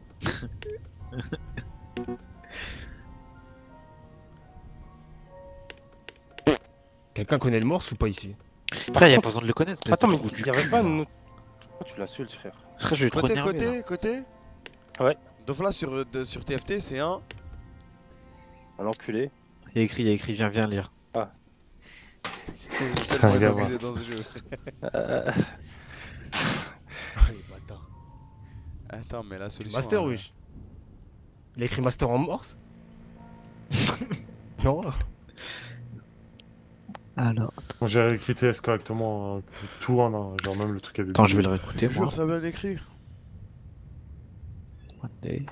Quelqu'un connaît le morse ou pas ici? Frère, y'a contre- pas besoin de le connaître. espèce Attends, de mais trou du il y avait cul, pas là. une autre. Pourquoi tu l'insultes, frère? Frère, je vais trop Côté, énerver, là. côté, côté. Ouais. Dofla sur, euh, de- sur T F T, c'est un. Un enculé. Il y a écrit, il y a écrit, viens, viens lire. C'est Ah, le gars, moins amusé dans ce jeu. Euh, Ah, les bâtards. Attends, mais la solution. Master, euh, oui. Il a écrit master en morse? Non. Alors, Bon, j'ai écrit T S correctement, hein, tout en un, genre même le truc avec. attends, je vais le réécouter, Je moi. jure, t'as bien écrit. One day.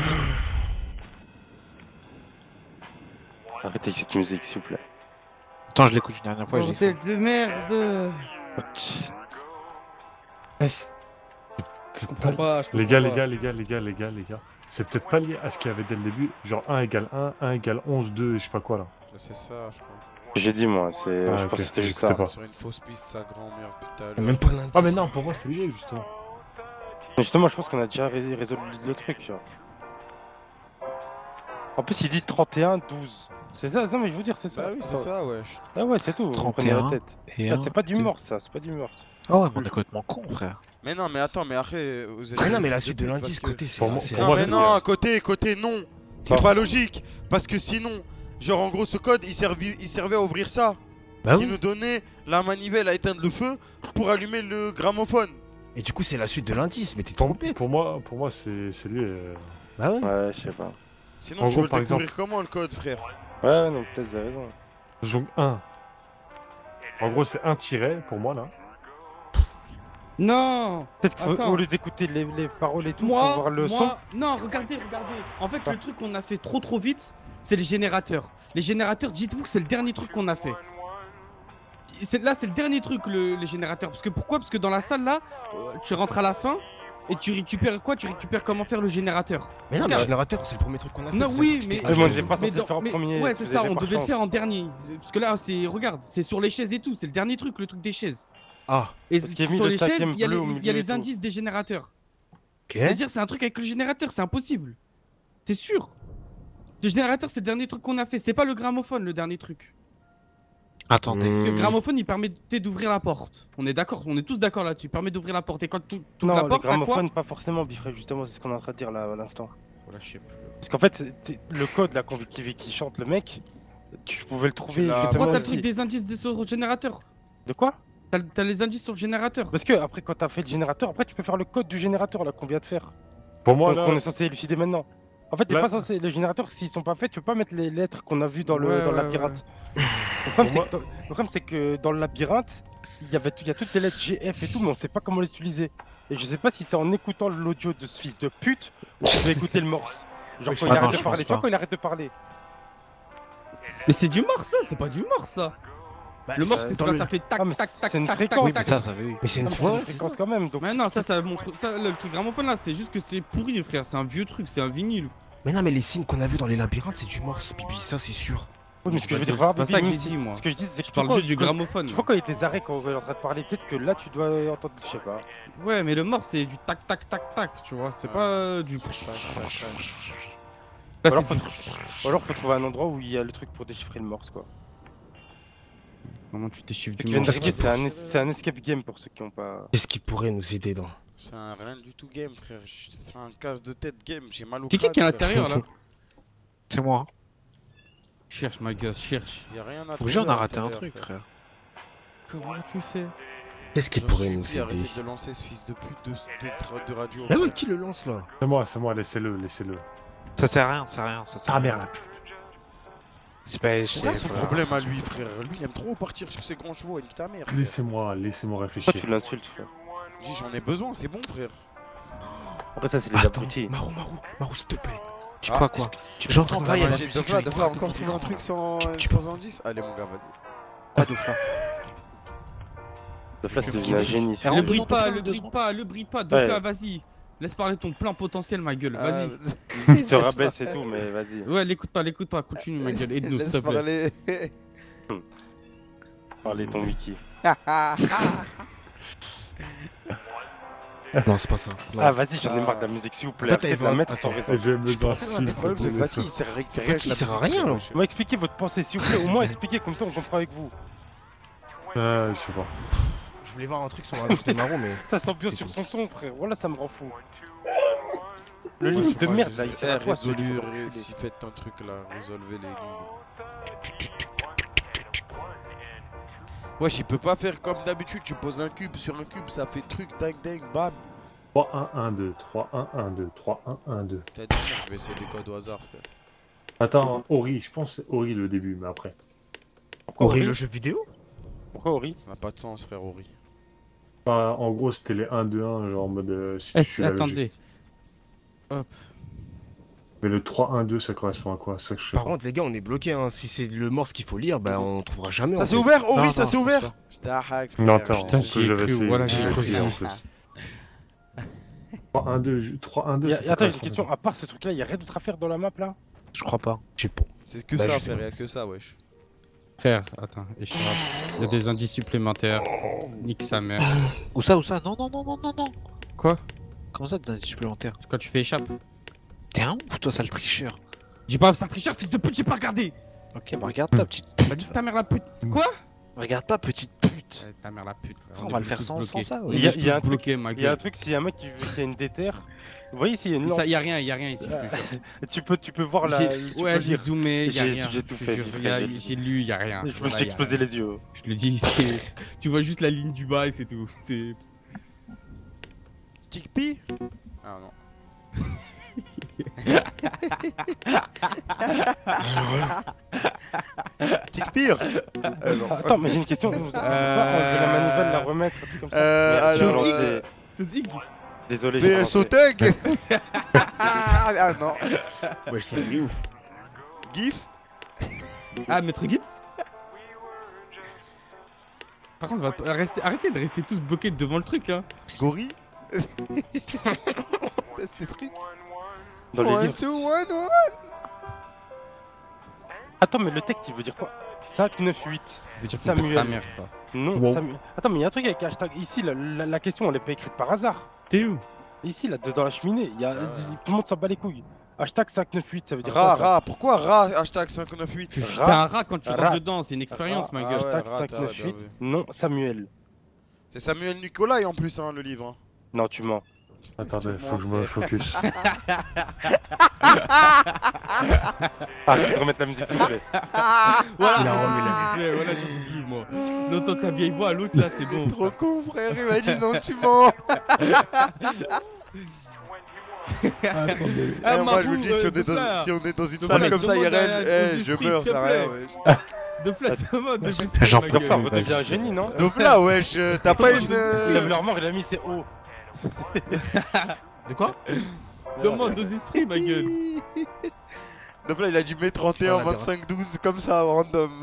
Arrêtez avec cette musique, s'il vous plaît. Attends, je l'écoute une dernière fois, je Bordel l'écoute. de merde. Je comprends pas, je comprends Les gars, pas. les gars, les gars, les gars, les gars, les gars. C'est peut-être pas lié à ce qu'il y avait dès le début, genre un égale un, un égale onze, deux et je sais pas quoi là. C'est ça, je crois. J'ai dit moi, c'est. Ah, je ok, pense que c'était juste j'écoutais ça. pas. Sur une fausse piste, sa grand-mère, putain. Il y a même pas l'indice. Ah mais non, pour moi c'est lié justement. Mais justement, je pense qu'on a déjà ré- résolu le truc, tu vois. En plus, il dit trente et un douze. C'est ça, non mais je veux dire, c'est ça. Bah oui, c'est ça, wesh. Ah ouais, c'est tout, vous trente prenez et la un. tête. Et Ah, un, c'est pas du deux. morse, ça, c'est pas du morse. Oh ouais, mais on est complètement con, frère. Mais non, mais attends, mais après, vous êtes. Ah non, mais la vous suite êtes de nuls l'indice, parce que- côté, c'est. Pour moi- c'est- pour Non, moi, mais c'est- non, côté, côté, non. C'est Non. pas logique. Parce que sinon, genre en gros, ce code, il servait, il servait à ouvrir ça. Bah qui oui. nous donnait la manivelle à éteindre le feu pour allumer le gramophone. Et du coup, c'est la suite de l'indice, mais t'es Pour, trop bête. pour moi, pour moi c'est c'est lié. euh. Bah ouais. Ouais, je sais pas. Sinon, En tu gros, veux le par découvrir comment le code, frère? Ouais, ouais, non, peut-être, vous avez raison. Donc un. En gros c'est un tiret pour moi là. Non. Peut-être qu'il faut, Attends. au lieu d'écouter les, les paroles et tout, faut Moi, voir le moi, son. non, regardez, regardez. En fait, Ah. le truc qu'on a fait trop trop vite, c'est les générateurs. Les générateurs, dites-vous que c'est le dernier truc qu'on a fait. C'est- Là, c'est le dernier truc, le- les générateurs. Parce que pourquoi? Parce que dans la salle, là, euh, tu rentres à la fin et tu récupères quoi? Tu récupères comment faire le générateur. Mais non, mais Regarde. le générateur, c'est le premier truc qu'on a fait. Non, vous oui, avez cru que mais- c'était Ouais, mais on H deux O. était pas Mais censé dans- le faire en mais- premier. Ouais, c'est vous ça, avez on par devait le chance. faire en dernier. Parce que là, c'est. Regarde, c'est sur les chaises et tout. C'est le dernier truc, le truc des chaises. Ah, Et Parce qu'il y a mis sur le les chaises, cinquième il y a bleu les, au il y a milieu et les tout. indices des générateurs. ok. C'est-à-dire, c'est un truc avec le générateur, c'est impossible. C'est sûr. Le générateur, c'est le dernier truc qu'on a fait. C'est pas le gramophone, le dernier truc. Attendez. Le Mmh. gramophone, il permettait d'ouvrir la porte. On est d'accord, on est tous d'accord là-dessus. Il permet d'ouvrir la porte. Et quand tu ouvres Non, la le porte, t'as quoi? gramophone, pas forcément, Bifré, justement, c'est ce qu'on est en train de dire là à l'instant. Voilà, je sais plus. Parce qu'en fait, t'es- le code là qu'on- qui, qui chante le mec, tu pouvais le trouver l'as- justement Pourquoi t'as le aussi. truc des indices des sur le générateur? De quoi? T'as t'as les indices sur le générateur. Parce que après, quand t'as fait le générateur, après tu peux faire le code du générateur là qu'on vient de faire. Pour moi, Donc là, on est censé élucider maintenant. En fait, t'es Là- pas censé. Les générateurs, s'ils sont pas faits, tu peux pas mettre les lettres qu'on a vues dans le, Ouais, dans le ouais, labyrinthe. Le problème, Pour c'est que, dans- le problème, c'est que dans le labyrinthe, il y avait tout- il y a toutes les lettres G, F et tout, mais on sait pas comment les utiliser. Et je sais pas si c'est en écoutant l'audio de ce fils de pute ou si tu vas écouter le morse. Genre quand Ah il non, arrête je de parler, pense tu vois pas. quand il arrête de parler. Mais c'est du mort ça, c'est pas du mort ça. Bah, Le mort, c'est c'est dans quand le- ça fait tac Ah, mais tac tac c'est une tac fréquence. tac Oui, mais tac. ça, ça va, oui. Mais c'est une Non, mais fois. c'est une fréquence quand même. Donc Mais non, ça, ça montre. Ça, le truc gramophone là, c'est juste que c'est pourri, frère. C'est un vieux truc, c'est un vinyle. Mais non, mais les signes qu'on a vus dans les labyrinthes, c'est du morse, Bibi, ça c'est sûr. Oui, mais ce que je veux C'est dire, pas par ça que Bibi, j'ai dit, moi. Ce que je dis, c'est que Je parle tu vois, juste du quand- gramophone. Tu vois quand il y a des arrêts quand on est en train de parler, peut-être que là tu dois entendre, je sais pas. Ouais, mais le mort, c'est du tac tac tac tac, tu vois. C'est pas euh, du. Là, Ou alors, c'est du. faut... Ou alors faut trouver un endroit où il y a le truc pour déchiffrer le morse quoi. Comment tu déchiffres Ce du qui vient de mort dire, c'est un, es- c'est un escape game pour ceux qui ont pas. Qu'est-ce qui pourrait nous aider dans. C'est un rien du tout game, frère. Je- C'est un casse de tête game. J'ai mal au C'est qui crâne. qui est à frère. l'intérieur là? C'est moi. Cherche, my god, cherche. Y a rien à Obligé, on trouver a à raté un l'intérieur, truc, frère. frère. Comment tu fais? Qu'est-ce qui J'en pourrait suis nous pris, aider. arrêtez de lancer ce fils de pute de, de, de radio. Mais ouais, frère. qui le lance là? c'est moi, c'est moi, laissez-le, laissez-le. Ça sert à rien, ça sert à rien, ça sert à Ah rien. merde. C'est pas. C'est ça son problème à lui, frère. Lui, il aime trop partir sur ses grands chevaux. Nique ta mère. frère. Laissez-moi, laissez-moi Pourquoi réfléchir. tu l'insultes frère? Dis, j'en ai besoin, c'est bon, frère. Après ça c'est les Attends, abrutis. Marou, Marou, Marou, s'il te plaît. Tu Quoi, quoi? tu J'entends prendre pas, la il y a main la J'ai musique, de là, j'ai de pas là, compris encore les trouver un grands. truc sans, Tu sans indice. Allez, mon gars, vas-y. Quoi de flan? De là c'est un génie. Ah, Le deux brille secondes, pas, deux le brille secondes. pas, le brille pas. Ouais. Dofla, vas-y. Laisse parler ton plein potentiel, ma gueule. Vas-y. Euh, Te rabaisse et tout, mais vas-y. Ouais, l'écoute pas, l'écoute pas. Continue, ma gueule. Aide-nous, s'il te Laisse plaît. parler. Parlez ton wiki. Non, c'est pas ça. Non. Ah vas-y, j'en ai marre de la musique s'il vous plaît. Toi, t'as Arrêtez de la évo- mettre sans Attends. raison. J'ai besoin pense- s'il Le vous problème, c'est que plaît, Fatih, ça. il sert à rien Fatih, avec la il sert à musique, rien, frère, là. je sais Moi expliquez votre pensée s'il vous plaît, au moins expliquez comme ça on comprend avec vous. Euh, je sais pas. Je voulais voir un truc sur la liste de Marou, mais. Ça s'ambiance sur son son frère, voilà ça me rend fou. Le livre de pas. merde là, Eh, il sert à quoi ce résolu, livre ré- d'enculé si faites un truc là, résolvez les lignes. Wesh, il peut pas faire comme d'habitude, tu poses un cube sur un cube, ça fait truc, ding ding, bam. trois un un deux, trois un un deux, trois un un deux. T'as dit, non, je vais essayer des codes au hasard, frère. Attends, Ori, je pense que c'est Ori le début, mais après. Pourquoi Ori, Ori le jeu vidéo? Pourquoi Ori Ça n'a pas de sens, frère Ori. Enfin, en gros, c'était les un deux un, genre en mode. euh, si Eh, tu suis la logique. attendez. Mais le trois un deux, ça correspond à quoi? Ça que je sais Par pas. contre, les gars, on est bloqué, hein. Si c'est le morse qu'il faut lire, bah on trouvera jamais. en Ça s'est fait. ouvert, Ori, Non, ça non, s'est je ouvert. pense J'étais un hack, Non, frère. attends, Putain, en j'y plus, ai j'avais cru, essayé. voilà, j'avais j'y ai cru essayé, en aussi. plus. trois un deux, je- trois un deux, Y'a- ça Attends, j'ai une correspond question, à part ce truc là, y'a rien d'autre à faire dans la map là? Je crois pas. Je sais pas. C'est que Bah, ça, je sais frère, pas. y'a que ça, wesh. Frère, attends, échappe. Il y a des indices supplémentaires. Nique sa mère. Où ça, où ça? Non, non, non, non, non, non. Quoi? Comment ça, des indices supplémentaires? Quand tu fais échappe? T'es un ouf, toi, sale tricheur. J'ai pas ça tricheur, fils de pute, j'ai pas regardé! Ok, bah regarde pas, petite Bah, pute. dis ta mère la pute. Quoi? Regarde pas, petite pute. Ouais, ta mère la pute, frère. Frère, on est va le faire tous sans, sans bloqués. ça, On ouais. Il y a- est il y a tous un truc- bloqués, ma Il y a un gueule. truc, s'il y a un mec qui, veut- qui a une déterre, vous voyez s'il y a une Mais lampe, ça, y a rien, y a rien ici, je te jure. tu peux, tu peux voir la... J'ai- tu Ouais, peux j'ai lire. zoomé, y a J'ai- rien. j'ai tout je te fait, jure, j'ai y a- fait, j'ai- J'ai lu, y a rien. Je me Voilà, suis y a explosé rien. les yeux. Je te le dis, c'est- tu vois juste la ligne du bas et c'est tout. C'est. Tikpi? Ah non. Tikpire? Euh, non. Attends, mais j'ai une question, vous avez pas enlever la manivelle, la remettre, un truc comme ça? Euh, Merde, j'ai alors, relancé. euh, Te zig. Désolé, j'ai B S O relancé. Tech? Ah non. Ouais, je l'ai ouf. GIF? Ah, maître Gibbs. Par contre, va rester... arrêtez de rester tous bloqués devant le truc, hein. Gorille? Teste des trucs. Dans les One, livres. two, one, one. Attends, mais le texte, il veut dire quoi? cinq neuf huit. Je veux dire qu'on pèse ta mère, quoi. Non, Wow. Samuel. Attends, mais il y a un truc avec hashtag. Ici, la, la, la question, elle est pas écrite par hasard. T'es où? Ici, là, de- dans la cheminée, il y a... Ah. tout le monde s'en bat les couilles. Hashtag cinq neuf huit, ça veut dire Ra, quoi ça? ra, pourquoi ra hashtag cinq neuf huit? Tu Rat. t'es un rat quand tu Rat. rentres dedans, c'est une expérience, ma Ah gueule. ouais. Hashtag rat, cinq ah, neuf bien huit, vu. non Samuel. C'est Samuel Nicolai en plus, hein, le livre. hein. Non, tu mens. Attendez, faut que je me focus. Ah, je vais remettre la musique s'il vous plaît. Voilà, Il a remis s'il vous plaît, voilà, j'ai oublié, moi. D'entendre sa vieille voix à l'autre, là, c'est bon. Trop con, frère, il m'a dit non, tu mens. Ah, Eh, moi, je vous Mabou, dis, si on euh, est dans, Doufla. si on est dans une Doufla, salle comme ça, demande I R L, à- eh, aux je esprits, meurs, s'il te ça rien, plaît. wesh. De flat, demande. de J'en flat, peux ma Enfin, gueule. toi, t'es un génie, non? Donc là, wesh, euh, t'as pas une. Il a euh, vu leur mort, il a mis ses hauts. De quoi? Demande aux esprits, ma gueule. Donc là, il a dit mai trente et un, vingt-cinq, douze, comme ça, random.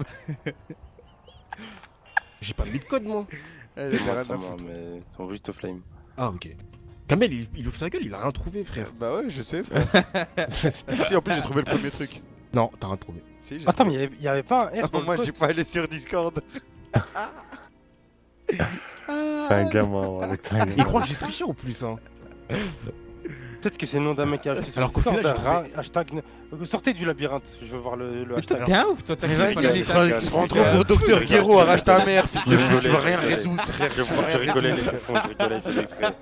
J'ai pas mis de code, moi. Eh, il a Moi, rien ça à va, foutre. mais ils sont juste au flame. Ah, ok. Kamel, il, il ouvre sa gueule, il a rien trouvé, frère. Bah ouais, je sais, frère. Si, en plus, j'ai trouvé le premier truc. Non, t'as rien trouvé. Si, j'ai Attends, trouvé. mais il y avait- il y avait pas un R dans Ah, moi, le j'ai code. pas allé sur Discord. T'es un gamin, ouais, t'es un gamin. Il croit que j'ai triché en plus, hein. Peut-être que c'est le nom d'un mec qui a acheté sur Alors qu'au Discord, final, j'ai un trouvé- hashtag. Sortez du labyrinthe, je veux voir le, le Mais toi, hashtag. t'es un ouf, toi, t'as Mais kiffé vas-y, les il états. croit qu'il se prend trop pour Docteur Guéraud, arrache ta mère, fils de Je pute, tu vas rigolais, rien je résoudre, frère. Je, tu vas je rien rigolais, les résoudre. fonds, je rigolais, il fait exprès.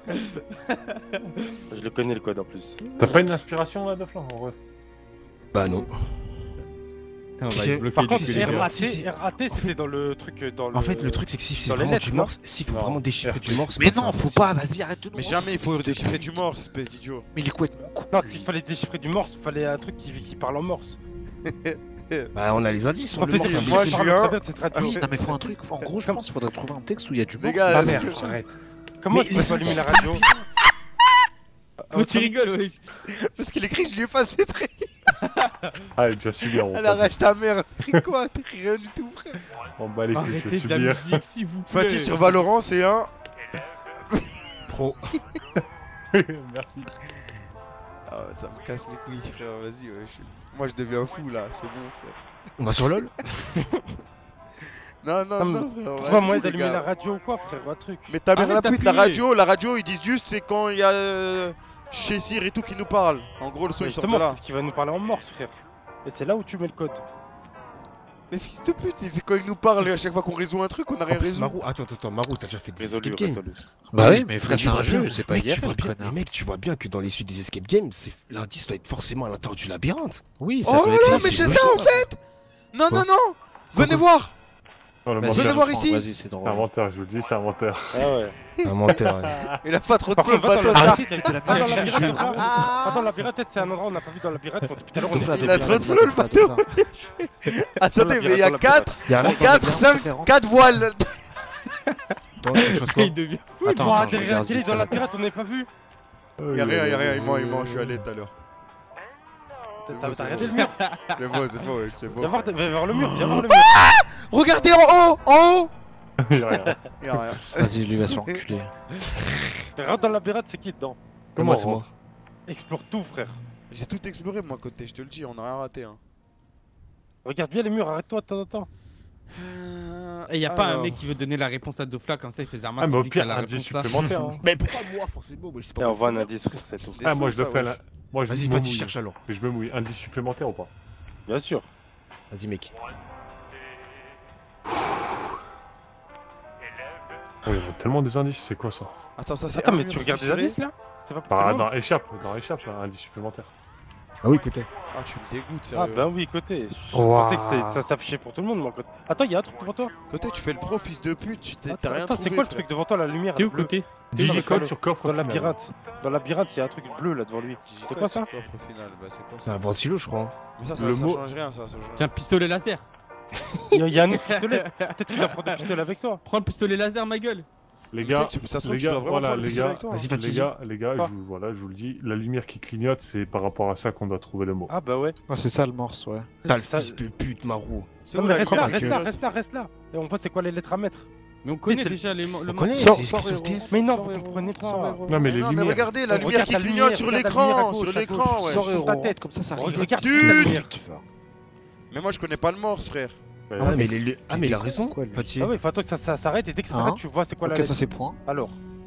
Je le connais le code en plus. T'as pas une inspiration là, de flanc en vrai? Bah non. Putain, on va Si, être bloqué Par du contre, coup, les gars. R A Si, si. T, R A T En fait- c'était dans le truc. euh, Dans le... En fait, le truc, c'est que si c'est dans les vraiment lettres, du non morse, s'il faut Non. vraiment déchiffrer du morse. Mais bah, non, c'est faut impossible. pas, vas-y, arrête de nous Mais rendre jamais il faut fils de déchiffrer pute. du morse, espèce d'idiot. Mais il est complètement con. Non, s'il fallait déchiffrer du morse, il fallait un truc qui, qui parle en morse. Bah, on a les indices, on Ça le fait morse, plaisir, c'est moi, moi, je je suis parle un- très bien de cette radio. Oui, non mais faut un truc, faut- en gros je pense qu'il faudrait trouver un texte où il y a du Les morse. gars, Ma euh, mère, je- arrête. Comment Mais je peux les allumer la indices, radio Pourquoi tu rigoles, wesh? Parce qu'il écrit, je lui ai passé très. Ah, il est déjà subir, on Elle arrache ta mère. T'écris quoi? T'écris rien du tout, frère. On bat les couilles, je vais Arrêtez de la subir. musique, s'il vous plaît. Fatih sur Valorant, c'est un. Pro. Merci. Ah ouais, ça me casse les couilles, frère. Vas-y, ouais. je- Moi, je deviens fou là, c'est bon, frère. On va sur LoL? Non, non, Non, non, mais frère. Trouve un moyen vas-y, les d'allumer gars. la radio ou quoi, frère, un truc. Mais ta mère Arrête la pute, la d'appuyer. radio, la radio, ils disent juste c'est quand il y a euh, chez Sir et tout qui nous parle. En gros, le son Mais il sort de justement, là. peut-être qu'il va nous parler en morse, frère. Et c'est là où tu mets le code. Mais fils de pute, c'est quand il nous parle, à chaque fois qu'on résout un truc, on a rien En plus, résolu. Marou, attends, attends, attends, Marou, t'as déjà fait des Résolu, escape games. résolu. Bah oui, mais frère, Mais c'est tu un vois jeu, bien- c'est pas mec, hier, tu vois le bien, mais connard. mec, tu vois bien que dans les suites des escape games, c'est- l'indice doit être forcément à l'intérieur du labyrinthe. Oui, ça Oh peut là être là, ça, mais c'est c'est ça en logique. fait. Non, Quoi non, non. Venez voir. Non, le Vas-y, Venez menteur. voir reprends, ici. Vas-y, c'est C'est drôle. un menteur, je vous le dis, c'est un menteur. Ah ouais. Un menteur. ouais. Il a pas trop de Par flow, contre, va dans le le bâtard. Arrêtez de la Va dans musique, le je vais labyrinthe, vraiment- va dans le labyrinthe, peut-être c'est un endroit où on n'a pas vu dans le labyrinthe. Depuis tout à l'heure, on Doufla, est Il a Doufla, trop de Doufla, flow, le Doufla, bateau. Doufla. Attendez, mais il y a Dans le quatre, Il y a un mec dans quatre, le cinq, labyrinthe. quatre voiles. Toi, tu choses quoi? Il devient fou. Attends, Moi, attends, je derrière regarde Gilly, vite dans le fait. labyrinthe, on n'est pas vu. Il y a rien, il y a rien, il ment, il ment, je suis allé tout à l'heure. T'as bon, t'as c'est regardé bon. le mur. C'est bon, c'est bon, ouais, c'est Viens bon. voir, viens voir le mur, viens voir le mur. Regardez en haut, en haut. Il y a rien. Il y a rien. Vas-y, lui va se faire enculer. Rentre dans le labyrinthe, c'est qui dedans? Comment Comment c'est on moi? Explore tout, frère. J'ai tout exploré, moi, côté, je te le dis, on a rien raté. Hein. Regarde bien les murs, arrête-toi de temps en temps. Et y a pas un Alors. mec qui veut donner la réponse à Dofla comme ça, il fait Zarma, Ah, mais c'est au lui qui a pire, la indice réponse là. supplémentaire. hein. Mais pourquoi moi, forcément? Moi, je sais pas. Et moi, on voit un faut- indice, frère, c'est tout. Ah, moi je le ça, fais ouais. là. Moi je Vas-y, me vas-y, mouille. cherche alors. Je me mouille. Indice supplémentaire ou pas? Bien sûr. Vas-y, mec. Oh, il y a tellement des indices, c'est quoi ça? Attends, ça c'est. Attends, un mais mur tu regardes des fissuré. indices là? C'est pas pour tout Bah, le monde dans échappe, dans échappe là, indice supplémentaire. Ah oui, écoutez. Ah, tu me dégoûtes, Ah sérieux. bah oui, côté. Je Ouah. pensais que c'était- ça s'affichait pour tout le monde, moi. côté. Attends, y'a un truc devant toi. Côté, tu fais le pro, fils de pute, tu t'es- t'as Attends, rien attends, trouvé. c'est quoi le frère. truc devant toi, la lumière? T'es où bleue côté? Digicode sur coffre. Dans le final. labyrinthe. Dans le labyrinthe, y'a un truc bleu là devant lui. Digicode, C'est quoi ça? coffre au final, bah c'est quoi C'est ça? un ventilo, je crois. hein. Mais ça, ça, Le ça mot- change rien, ça, ça change rien. Tiens, pistolet laser. Y'a y a un autre pistolet. Peut-être tu dois prendre le pistolet avec toi. Prends le pistolet laser, ma gueule. Les Tu gars, sais que tu- ça se trouve, les tu gars, dois vraiment voilà, prendre le les pistolet gars, avec toi. Vas-y, les fatigue. gars, les gars, Pas. je vous, voilà, je vous le dis, la lumière qui clignote, c'est par rapport à ça qu'on doit trouver le mot. Ah bah ouais. Ah, c'est ça le morse, ouais. T'as le Ça- fils de pute, Marou. C'est Non où mais la reste là, lumière reste qui là, clignote? reste là, reste là. Et on voit c'est quoi les lettres à mettre. Mais on connaît c'est- déjà les mo- le On mo- connaît, Sors, c'est sors, écrit sur héros. T S. Mais non, Sors, vous héros. comprenez pas. Sors, héros. Non, mais les Non, mais lumières. regardez, la On lumière regarde qui la clignote lumière, sur regarde la lumière à l'écran, gauche, sur à l'écran, gauche. ouais. Sors, sur héros. ta tête. Comme ça, ça Oh, je risque. regarde juste la lumière. Mais moi, je connais pas le morse, frère. Ouais, Ah, ouais, mais, les- ah, mais il a con, raison, quoi, lui. Fatih. Ah ouais, faut attendre que ça, ça s'arrête et dès que ça Hein s'arrête, tu vois c'est quoi la Ok, ça lettre. c'est point. Alors,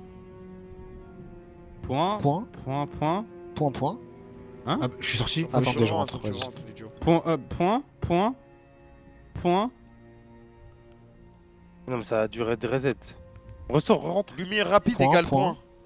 Point, Point, point, point, point, point. Ah, bah, je suis sorti. Attends, Tu déjà, rentres, rentre, tu vas-y. rentres, l'idiot. point, euh, point, point, point. non mais ça a duré des reset. Ressort, rentre. Lumière rapide Point, égale point. point.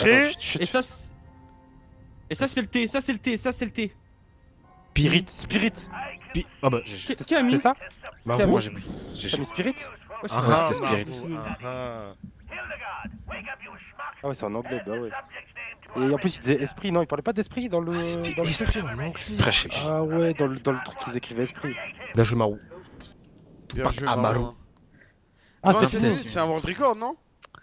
entrée. Attends, chut, chut, Et chut. ça, c'est- et ça c'est le T, ça c'est le T, ça c'est le T. Spirit, Spirit. Pi- Ah bah, Qui qui a mis C'était ça? bah Tiens, vous. Moi j'ai mis. j'ai- T'as mis Spirit? Ouais, je Ah, sais pas. ah, c'était Spirit. bah, vous, ah, ah. Ah ouais, c'est en anglais, bah ouais. Et en plus, il disait esprit, non, il parlait pas d'esprit dans le. Ah, c'était dans le truc. esprit, mon oncle. Frère, je sais pas. Ah ouais, dans le, dans le truc qu'ils écrivaient esprit. Là, je m'arrou. Bien Pas joué, Amaru. Marin. Ah, vingt-sept c'est c'est- minutes, c'est un world record, non?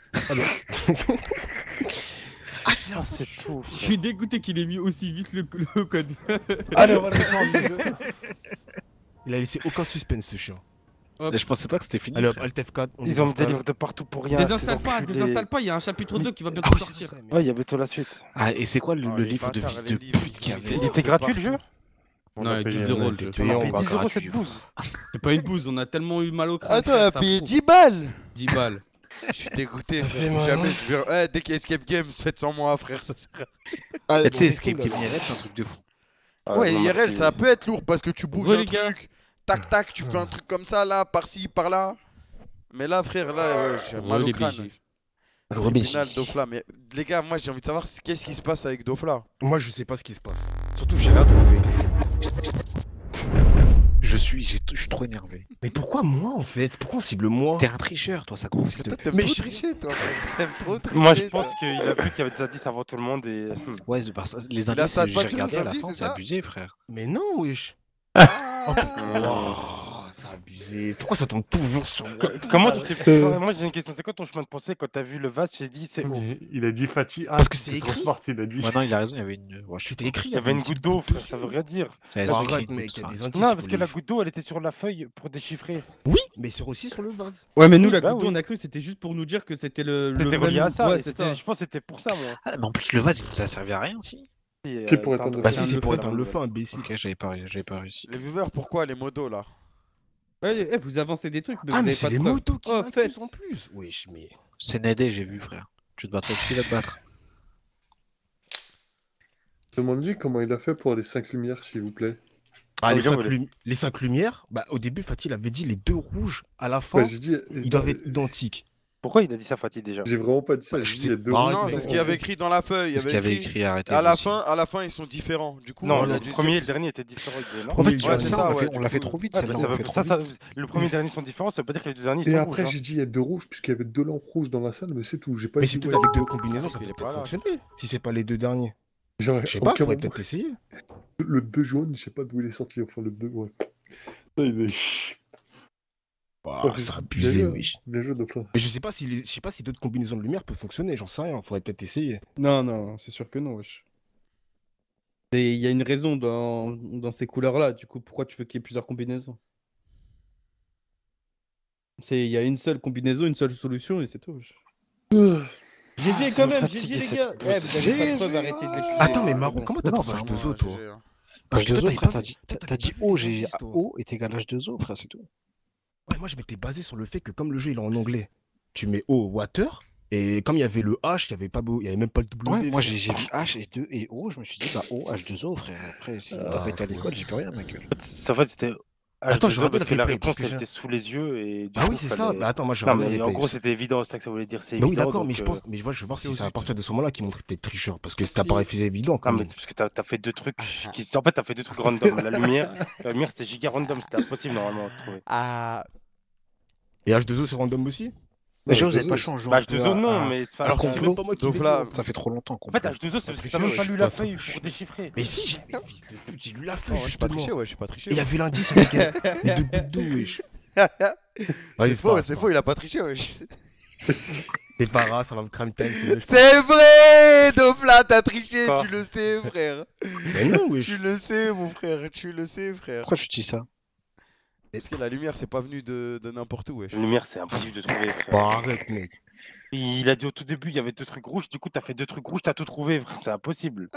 Ah, c'est Ah, c'est tout. Je suis dégoûté qu'il ait mis aussi vite le, le code. Allez, on va le reprendre le jeu. Il a laissé aucun suspense, ce chien. Mais je pensais pas que c'était fini. Allez hop, frère. Alt F quatre. On Ils ont me désinstalle. délivre de partout pour rien. Désinstalle ces pas, enculés. désinstalle pas, il y a un chapitre deux qui va bientôt Ah oui, c'est sortir. ça, mais- Ouais, il y a bientôt la suite. Ah, et c'est quoi le, Oh, le les livre de bâtards, fils les de livres, pute qu'il y ils- avait Il était gratuit le jeu? On Non, a il payé, dit on zéro a le été jeu. payé, On on a payé va- dix euros gratuit. cette bouse. C'est pas une bouse, on a tellement eu mal au crâne. Attends, frère, elle a ça payé prouve. dix balles. dix balles. Je suis dégoûté, Ça frère. fait mal, Jamais hein. je vais. Ouais, dès qu'il y a Escape Games, faites sans moi, frère. Ça sert à- Allez, Mais tu sais, bon, Escape on est Game fou, là. I R L, c'est un truc de fou. Ouais, non, I R L, merci. ça peut être lourd parce que tu bouges Ouais, un les gars. truc, tac tac, tu fais un truc comme ça là, par-ci, par là. Mais là, frère, là, ouais, j'ai mal Ouais, au les crâne. B G. Tribunal Dofla, mais les gars, moi j'ai envie de savoir c- qu'est-ce qui se passe avec Dofla. Moi, je sais pas ce qui se passe. Surtout, j'ai rien trouvé. Qu'est-ce qui se passe Je suis, j'ai- je suis trop énervé. Mais pourquoi moi, en fait? Pourquoi on cible moi? T'es un tricheur, toi, ça confie de... T'aimes Mais trop je- tricher, toi. frère. T'aimes trop tricher. Moi, je toi. pense qu'il a vu qu'il y avait des indices avant tout le monde et. Ouais, c'est parce- les a indices, ça de j'ai battu regardé nos à la indices, fin, c'est c'est ça abusé, frère. Mais non, wesh. Ah. Wow, c'est abusé. Pourquoi ça tombe toujours sur moi? Co- Comment tu t'es. Moi, j'ai une question. C'est quoi ton chemin de pensée quand t'as vu le vase? Tu t'es dit, c'est. haut. Mais il a dit Fatih. Ah, Parce que c'est trop écrit. smart, il a dit. Ouais, non, il a raison, il y avait une... Ouais, je sais C'était pas. écrit. Il y avait une petite goutte d'eau, frère, dessus. ça veut rien dire. Ça, Bon, c'est arrête, écrit, mec, il y a ça. des indices. Non, faut parce que les- la goutte d'eau, elle était sur la feuille pour déchiffrer. Oui, mais c'est aussi sur le vase. Ouais, mais nous, la Bah goutte d'eau, oui. on a cru que c'était juste pour nous dire que c'était le. le C'était vrai relié à nous. ça. Ouais, et c'est c'était- ça. Je pense que c'était pour ça, moi. Ah, mais en plus, le vase, il nous a servi à rien, si. Si, Qui euh, pourrait éteindre- éteindre le Bah feu si, c'est le pour feu, éteindre là. le feu, imbécile. Ok, j'avais pas, j'avais pas réussi. Les viewers, pourquoi les modos là? Ouais, eh, vous avancez des trucs, mais Ah, vous mais avez c'est pas les de preuves. motos qui Oh, m'accusent faites. en plus. Wesh, mais... C'est Nedé, j'ai vu, frère. Tu te battrais, qui va te battre? Demande-lui comment il a fait pour les cinq lumières, s'il vous plaît. Ah, les, les gars, cinq vous lumi- les cinq lumières, bah au début, Fatih il avait dit les deux rouges à la fin, Bah, j'ai dit, ils doivent être identiques. Pourquoi il a dit ça, Fatih, déjà? J'ai vraiment pas dit ça, Bah, j'ai je dit sais il y a deux pas, rouges. Non, mais c'est ce on- qu'il y avait écrit dans la feuille. Il y C'est ce qu'il y avait avait écrit. écrit, arrêtez. À la aussi. fin, à la fin, ils sont différents. Du coup, Non, on a le dû se premier et dire- le dernier étaient différents, il disait non. En fait, Oui, tu ouais, vois, c'est ça, ça, on l'a ouais, fait- du on l'a fait coup. trop vite, Ouais, celle-là, bah, on ça l'a veut- fait ça, trop ça- vite. le premier et le dernier sont différents, ça veut pas dire que les deux derniers Et sont après, rouges, hein. j'ai dit il y a deux rouges, puisqu'il y avait deux lampes rouges dans la salle, mais c'est tout. J'ai pas Mais dit c'est peut-être ouais, avec deux deux- combinaisons, ça Il peut est pas peut-être là. fonctionner. Si c'est pas les deux derniers. Genre, Je sais pas, aucun faudrait moment- peut-être essayer. Le deux jaune, je sais pas d'où il est sorti. Enfin, le deux, ouais. Ça, il est- Waouh, c'est abusé, Bien joué, wesh. Bien joué, Dofla. Mais je sais pas si les- je sais pas si d'autres combinaisons de lumière peuvent fonctionner, j'en sais rien, faudrait peut-être essayer. Non, non, c'est sûr que non, wesh. Et il y a une raison dans, dans ces couleurs-là, du coup, pourquoi tu veux qu'il y ait plusieurs combinaisons? C'est, il y a une seule combinaison, une seule solution et c'est tout. wesh. J'ai dit ça quand me même, j'ai fatigue, dit les cette gars. bouse. Eh, vous avez pas J'ai- de preuves, j'ai- arrêtez de l'excuser. Attends, mais c'est Marou, bon. comment t'as Non, trouvé c'est H un deux O, Ouais, toi? G G, hein. Parce que H deux O, toi, t'avais frère, pas t'as vu- dit, toi, t'as t'avais t'as pas dit vu O, les j'ai indices, toi. O est égal H deux O, frère, c'est tout. Ouais, moi je m'étais basé sur le fait que comme le jeu il est en anglais, tu mets O water, et comme il y avait le H, il y avait pas beau, il y avait même pas le W. Ouais, moi frère. j'ai j'ai vu H et deux et O, je me suis dit, bah O, H deux O, frère. Après, si t'as Ah, pas été à faut- l'école, j'y peux rien, ma gueule. En fait, c'était. Attends, je H deux O, rappelle parce que la le replay, réponse parce que elle j'ai- était sous les yeux et du Ah coup, oui, c'est ça. fallait- Bah attends, moi je Non, rappelle mais le en replay. gros, c'était évident, c'est ça que ça voulait dire. C'est Mais oui, évident, d'accord, mais donc, je euh, pense, mais je vois, je vais voir si c'est c'est à aussi- partir de ce moment-là qu'ils montrent que t'es tricheur, parce que ça Aussi- paraissait évident quand Non, mais même. c'est parce que t'as t'as fait deux trucs qui. En fait, t'as fait deux trucs random. La lumière, la lumière c'était giga random, c'était impossible normalement à trouver. Ah, Et H deux O c'est random aussi? Déjà, Ouais, vous avez H deux O. pas changé Bah, un H peu deux O, à- non, à- mais c'est pas un grave. C'est complot. même pas moi qui l'ai dit. Dofla, Ça fait trop longtemps qu'on En fait, peut. H deux O, c'est parce que triché, t'as même ouais, pas je lu suis la pas feuille trop- pour déchiffrer. Mais si, j'ai mais fils de pute, j'ai lu la feuille non, j'ai pas justement. triché, ouais, j'ai pas triché. Et il y ouais. avait l'indice avec les les deux gouttes d'eau, wesh. Vas-y, C'est faux, pas c'est grave. faux, il a pas triché, ouais. C'est pas grave, ça va me crame time, c'est wesh. C'est vrai, Dofla, t'as triché, Quoi tu le sais, frère. Mais non, wesh. Tu le sais, mon frère, tu le sais, frère. Pourquoi tu dis ça? Parce que la lumière, c'est pas venu de, de n'importe où, wesh. La lumière, c'est impossible de trouver. frère. Bon, arrête, mec. Il a dit au tout début, il y avait deux trucs rouges, du coup, t'as fait deux trucs rouges, t'as tout trouvé, frère, c'est impossible.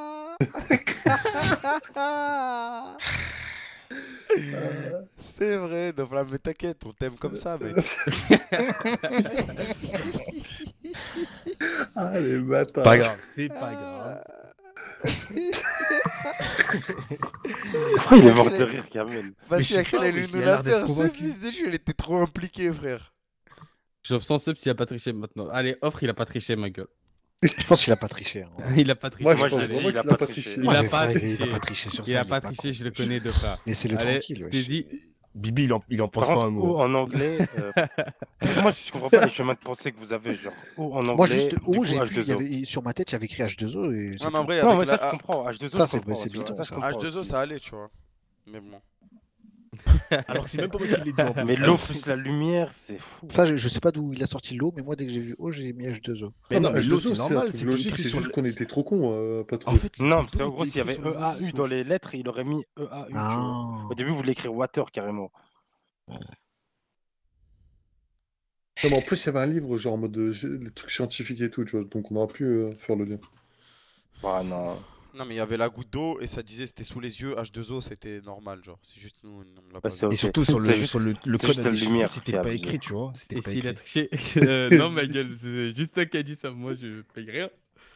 C'est vrai, Dofla, mais t'inquiète, on t'aime comme ça, mec. Ah, les bâtards. Pas grave, c'est pas grave. Pourquoi il est mort de rire, Kamel? Vas-y, je sais à quel pas, elle wesh, nous il a l'a l'air d'être fait, ce convaincu. fils de jeu, il était trop impliqué, frère. Je sans sub s'il a pas triché maintenant. Allez, offre, il a pas triché, ma gueule. Je pense qu'il a pas triché. hein. Il a pas triché. Moi, Moi, je je pense l'ai dit, vraiment il a qu'il a pas pas triché. triché. Il Moi, a j'ai pas fait, il triché. a pas triché sur ça. Il a est pas con. triché, je le connais de frère. Laissez-le Allez, tranquille, wesh. Stézy, Bibi, il en, il en pense Par pas un contre, mot. O en anglais. euh, Moi, je comprends pas les chemins de pensée que vous avez. Genre, O en anglais. Moi, juste du O, coup, j'ai H vu, il y deux O. avait, sur ma tête, il y avait écrit H deux O. Et c'est Non, mais en tout. vrai, Non, avec mais ça, la je comprends. H deux O, Ça, je c'est- comprends, c'est tu vois, bidon, ça, je ça. comprends H deux O, aussi. ça allait, tu vois. Mais bon. Alors que c'est même pas moi qui l'ai dit en plus. Mais l'eau plus la lumière, c'est fou. Ça, je, je sais pas d'où il a sorti l'eau, mais moi, dès que j'ai vu O, j'ai mis H deux O. Mais non, mais H l'eau, deux O, c'est un normal. truc C'était logique, écrit c'est sur juste le- qu'on était trop cons euh, à pas En trouver. fait, Non, le mais c'est en dos gros, était s'il y avait écrit sur les E A U indices, dans ouais. les lettres, il aurait mis E A U. Tu vois. Ah. Au début, vous voulez écrire water carrément. Non, mais en plus, il y avait un livre, genre en mode euh, les trucs scientifiques et tout, tu vois, donc on aurait pu euh, faire le lien. Ah non. Non, mais il y avait la goutte d'eau et ça disait c'était sous les yeux. H deux O, c'était normal, genre. C'est juste nous, on l'a pas Bah, c'est vu. Et ok. surtout sur C'est le, juste- sur le, le c'est code juste à la déchiffrer, lumière c'était qui a pas abusé. écrit, tu vois. C'était Et pas s'il a écrit. triché euh, Non, ma gueule, c'est juste toi qui a dit ça. Moi, je paye rien.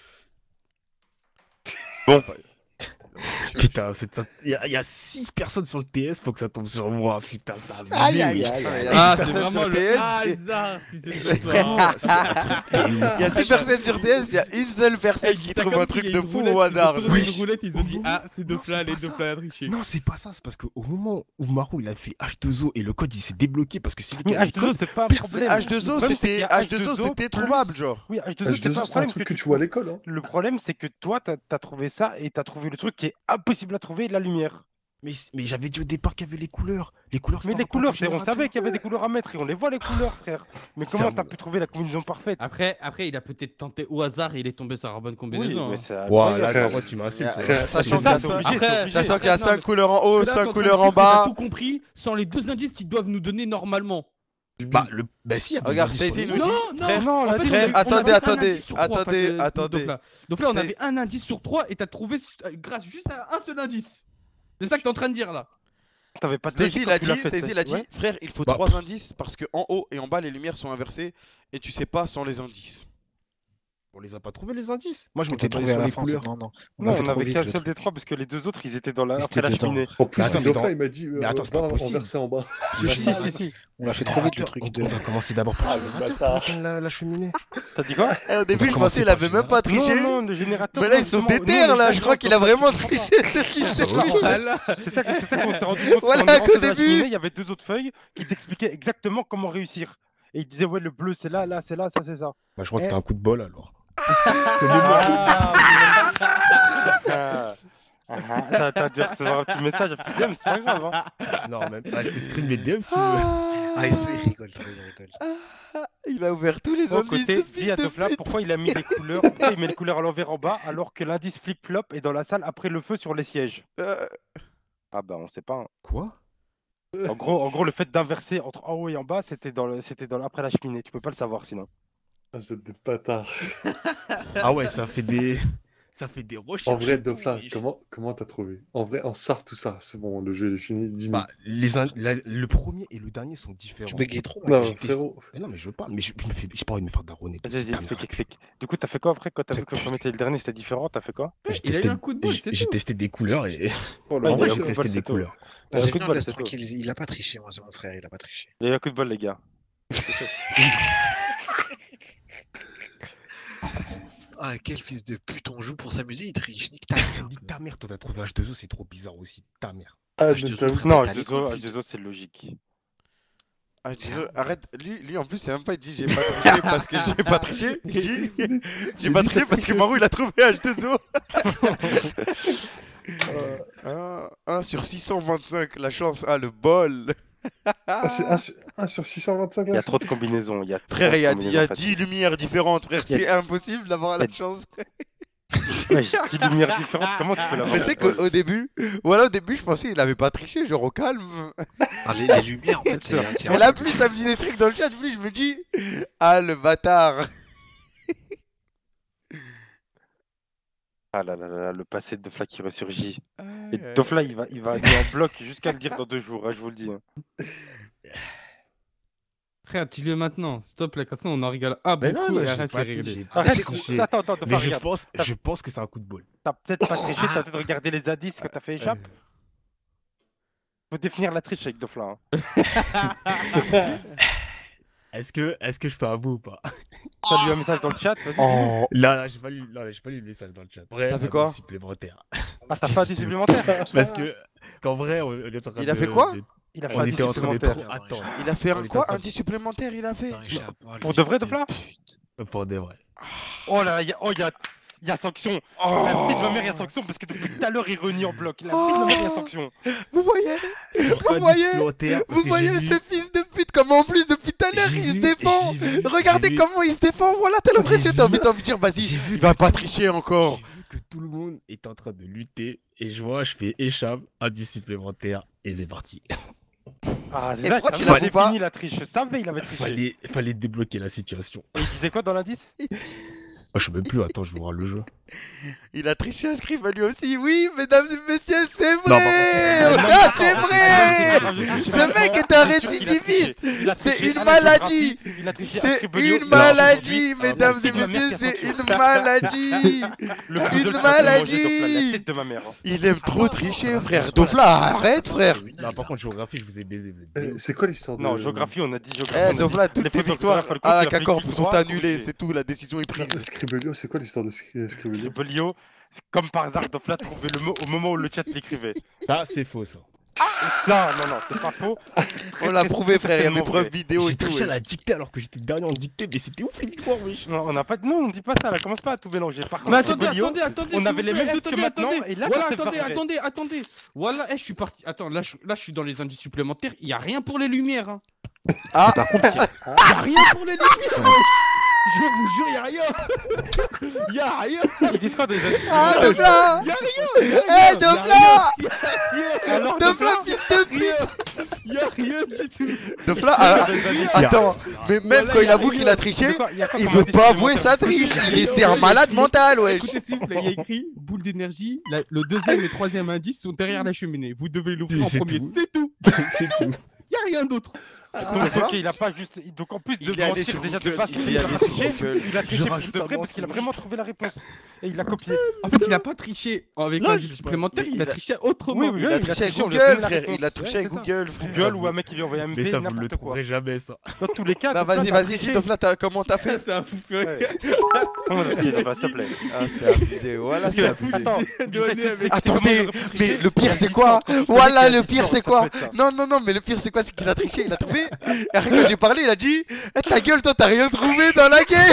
Bon, Putain, il y, a- y a six personnes sur le T S, faut que ça tombe sur moi. Putain, ça a Aïe, abusé, aïe, mais- aïe, aïe. Ah, six c'est personnes vraiment sur le T S, hasard si c'est sur Vraiment, toi. c'est un truc énorme. Il y a six personnes sur T S, il y a une seule personne Eh, qui dis ça trouve comme un s'il truc y a de une fou roulette, au hasard. Ils ont genre. tourné Oui. une roulette, ils ont dit Non, ah, c'est deux non, flats, c'est les pas deux ça. flats à tricher. Non, c'est pas ça, c'est parce qu'au moment où Marou il a fait H deux O et le code il s'est débloqué parce que c'est lui qui mais a le H deux O, code. c'est pas un personne- problème. H deux Le O, problème, c'est qu'il y c'était a H deux O, c'était plus- trouvable, genre. Oui, H deux O, H c'est deux pas O, un c'est un problème truc que que tu vois à l'école, hein. Le problème, c'est que toi, t'as as trouvé ça et t'as trouvé le truc qui est impossible à trouver, la lumière. Mais, mais j'avais dit au départ qu'il y avait les couleurs. Les couleurs, Mais c'était les un rapport couleurs, du c'est- on générateur. savait qu'il y avait des couleurs à mettre et on les voit les couleurs, frère. Mais Ça comment vaut- t'as pu trouver la combinaison parfaite? Après, après, il a peut-être tenté au hasard et il est tombé sur la bonne Oui, combinaison. mais hein. c'est Ouais, incroyable. là, Frère. par contre, tu m'insultes. Ouais, ouais. ouais, C'est sachant ça, qu'il c'est y a- obligé, Après, c'est obligé. Sachant qu'il y a non, mais- cinq couleurs en haut, Là, t'es cinq en train de couleurs dire en que t'as bas. tout compris sans les deux indices qu'ils doivent nous donner normalement. Bah, le... bah si, il y a des Regarde, indices sur Stacy les nous deux. dit- Non, non, frère, non, en la fait, vie- on a eu- on attendez, avait un attendez, indice sur trois, en fait, attendez, euh, attendez. Donc là, donc là, on Stay- avait un indice sur trois et t'as trouvé euh, grâce juste à un seul indice. C'est ça que t'es en train de dire là. T'avais pas de Stacy logique l'a quand tu l'as dit, fait, Stacy l'a dit, ouais. frère, il faut Bah, trois indices parce que en haut et en bas les lumières sont inversées et tu sais pas sans les indices. On les a pas trouvés les indices. Moi je On m'étais t'a basé trouvé à sur la les fin, couleurs. c'est- non, non. On Non, a fait on trop avait vite qu'un le seul truc. des trois parce que les deux autres, ils étaient dans la, Ils après la étaient dedans. cheminée. En plus, Mais attends, Dauphin, mais il m'a dit euh, mais attends, c'est va pas possible. renverser en bas. Si, Bah, si, si, si. si, si. On a fait trop vite le truc On, de. on a commencé d'abord par le générateur pour la, la cheminée. T'as dit quoi? Eh, au début, je commencé pensais il par avait le même pas triché. Non, non, le générateur. Mais là, non, ils sont justement, déter non, là, les je crois gars, qu'il a toi, vraiment tu comprends triché. pas. ce qu'il s'est Voilà. fait. Voilà. C'est ça, que- c'est ça qu'on s'est rendu compte. Voilà quand on est rentré qu'au dans la début- cheminée, il y avait deux autres feuilles qui t'expliquaient exactement comment réussir. Et il disait, ouais, le bleu c'est là, là c'est là, ça c'est ça. Bah, je crois que Eh. c'était un coup de bol alors. Ah, ah, ah, T'as t'as dû recevoir un petit message, un petit D M, c'est pas grave. Hein. Non, même pas. Je te screen mes D M si tu veux. Ah, il se- il rigole trop, il rigole. Il a ouvert tous les Bon, indices. côté, ce dis fils à de Dofla pute. pourquoi il a mis les couleurs, pourquoi il met les couleurs à l'envers en bas alors que l'indice flip-flop est dans la salle après le feu sur les sièges. Euh, Ah bah on sait pas. hein. Quoi? En gros, en gros, le fait d'inverser entre en haut et en bas, c'était dans le, c'était dans le- après la cheminée. Tu peux pas le savoir sinon. Ah, vous êtes des bâtards. Ah ouais, ça fait des. Ça fait des recherches. En vrai, et tout, Dauphin, wesh. comment comment t'as trouvé? En vrai, en S A R, tout ça, c'est bon, le jeu il est fini. Dis-nous. Bah, les in- la- le premier et le dernier sont différents. Tu bégayes trop, non, mec. j'ai testé- frérot. Mais non, mais je veux pas. Mais je, je me fais, j'ai pas envie de me faire daronner. Vas-y, vas-y, explique, explique. Du coup, t'as fait quoi après quand t'as vu que le premier et le dernier c'était différent? T'as fait quoi? J'ai Il a eu testé, un coup de bol, j'ai- c'est j'ai tout. testé des couleurs et. Oh, En vrai, il a eu j'ai un coup de testé bol, des c'est tout. couleurs. Il a eu un Vas-y, coup de non, bol, laisse c'est tout. tranquille, il il a pas triché, moi, c'est mon frère, il a pas triché. Il a eu un coup de bol, les gars. Ah, quel fils de pute, on joue pour s'amuser, il triche, nique ta mère. Nique ta mère, toi t'as trouvé H deux O, c'est trop bizarre aussi. Ta mère. Ah, H deux O, mais t'as- frère, Non, t'as les H deux O, couilles, H deux O, c'est logique. Ah, désolé, arrête, lui, lui en plus c'est même pas il dit j'ai pas triché parce que j'ai pas triché, il dit j'ai pas triché parce que Marou il a trouvé H deux O. Euh, un sur six cent vingt-cinq, la chance, ah le bol. Ah, c'est un sur- un sur six cent vingt-cinq Il y là. a trop de combinaisons. Il y a trop Frère, de il y a, il y a combinaisons dix lumières différentes, frère, Il y a- c'est impossible d'avoir la il y a- chance. faciles. Ouais, dix lumières différentes, comment tu peux l'avoir? Mais tu sais qu'au au début, voilà au début je pensais qu'il avait pas triché, genre au calme. Ah, les, les lumières, en fait, c'est c'est Et là plus ça me dit des trucs dans le chat, plus je me dis ah le bâtard. Ah là là là, le passé de Dofla qui ressurgit. Et Dofla, il va, il va aller en bloc jusqu'à le dire dans deux jours, hein, je vous le dis. hein. Frère, dis-le maintenant. Stop là, comme ça on en rigole. Ah, Mais non, beaucoup non, et j'ai après pas c'est réglé. triché. pas Arrête, triché. attends, attends, Dofla, Mais je regarde. pense, je pense que c'est un coup de bol. T'as peut-être pas triché, t'as peut-être regardé les indices que t'as fait échappe. Faut définir la triche avec Dofla. hein. Est-ce que, est-ce que je peux avouer ou pas? T'as lu un message dans le chat, vas-y. Oh. Là, là, j'ai pas lu, là, j'ai pas lu le message dans le chat. Vrai, T'as fait un quoi indice supplémentaire. Ah, t'as fait un indice supplémentaire? Parce que, qu'en vrai, on on est en train Il a de- fait quoi de- Il a fait On un était en indice train de supplémentaire. trop attendre. Il a fait On un était en quoi train Un de- dix supplémentaire, il a fait Non, il a pas, Pour lui, de vrai, c'était de là pute. Pour des vrais. Oh là là, il y a, oh, il y a, il y a sanction. Oh. La vie de ma mère, il y a sanction parce que depuis tout à l'heure, il renie en bloc. La vie de ma mère, il y a sanction. Vous voyez Vous voyez Vous voyez ce fils de pute, comment en plus depuis tout à l'heure il se défend. Regardez comment il se défend, voilà, t'as l'impression, t'as envie, t'as envie de dire, vas-y, il va pas tricher encore. J'ai vu que tout le monde est en train de lutter et je vois, je fais échappe, indice supplémentaire et c'est parti. Ah, Et déjà, pourquoi je tu savais, l'avais il pas avait fini la triche. Je savais, il avait triché. Fallait, fallait débloquer la situation. Et il disait quoi dans l'indice? Moi, je sais même plus, attends, je vais voir le jeu. Il a triché à Scribe lui aussi, oui, mesdames et messieurs, c'est par contre, vrai. non, Ah, non, c'est non, vrai. non, non, non, Ce non, mec non, est un bien sûr qu'il a récidiviste. triché. Il a C'est triché une à la maladie. géographie, il a triché à C'est Scribblio. une Non, maladie, aujourd'hui, mesdames c'est et ma mère messieurs, qui a c'est sanction. une maladie. Le Une puzzle, tu vas te le manger, maladie. Dofla, la tête de ma mère. Il aime trop tricher, frère. Dofla, arrête, frère. Non, par contre, géographie, je vous ai baisé. Vous êtes Eh, baisés. C'est quoi l'histoire de. Non, géographie, on a dit géographie. Eh, on a dit- Dofla, toutes les tes fautes victoires d'orthographe, à la il a fait Cacorp clic sont droit, annulées, corrigé. c'est tout, la décision est prise. Scribblio, c'est quoi l'histoire de Scri- Scribblio? Scribblio, c'est comme par hasard, Dofla trouvait le mot au moment où le chat l'écrivait. Ça, c'est faux, ça. Ça, non, non, c'est pas faux. On l'a prouvé, frère, il y a mes certainement preuves vrai. vidéo et J'ai tout. triché à ouais. la dictée alors que j'étais dernier en dictée, mais c'était ouf les victoires, wesh. Non, on n'a pas, non, on dit pas ça, là, commence pas à tout mélanger. Par contre, Mais attendez, Scribblio, attendez, attendez. on s'il avait vous les plaît, mêmes doutes que attendez, maintenant, attendez. et là, voilà, ça s'est attendez, pas vrai. attendez, attendez. Voilà, eh, je suis parti. Attends, là, je, là, je suis dans les indices supplémentaires. Il y a rien pour les lumières. Hein. Ah, Il y a rien pour les lumières. wesh. Je vous jure, il y a rien. Il y a rien. Ils disent quoi dans les indices ah, supplémentaires? Dofla. Il y a rien. Eh, Dofla. Alors, Dofla, fils de pute. Il y a rien du tout. Dofla, ah, attends, mais même Voilà, quand y il a avoue rien. qu'il a triché, Il y a quoi- il y a quoi il comme veut indice pas avouer supplémentaire? sa triche. Il est- C'est un malade mental, wesh. Écoutez, s'il vous plaît, il y a écrit boule d'énergie. la- Le deuxième et troisième indice sont derrière la cheminée. Vous devez l'ouvrir en C'est premier. tout. C'est tout. C'est tout. Il y a rien d'autre. Donc, ok, il a pas juste. Donc, en plus de Il est allé mentir sur déjà de Google, base, il est il a allé pas sur triché, Google. il a triché Je pour rajoute de un vrai parce qu'il a mensonge. vraiment trouvé la réponse. Et il l'a copié. En fait, il a pas triché avec Non, un je indice sais pas. supplémentaire. Il Il a a- triché autrement. Oui, oui, Il a il a triché avec triché, on lui a donné Google, la frère. réponse. Il a triché Ouais, avec c'est ça. Google, frère. Google ou un mec qui lui envoie un M Mais P, ça, vous le n'importe quoi. trouverez jamais, ça. Dans tous les cas, Bah, Dofla, vas-y, t'as vas-y, triché. dis Dofla, t'as- comment t'as fait? C'est un fou furieux. Comment t'as triché, Dofla, s'il te plaît? Ah, c'est abusé, voilà, c'est abusé. Attends, Donné avec- Attendez, mais le pire c'est quoi? Voilà, le pire c'est quoi? Non, non, non, mais le pire c'est quoi? C'est qu'il a triché, il a trouvé. Et après, quand j'ai parlé, il a dit eh, ta gueule, toi, t'as rien trouvé dans la game.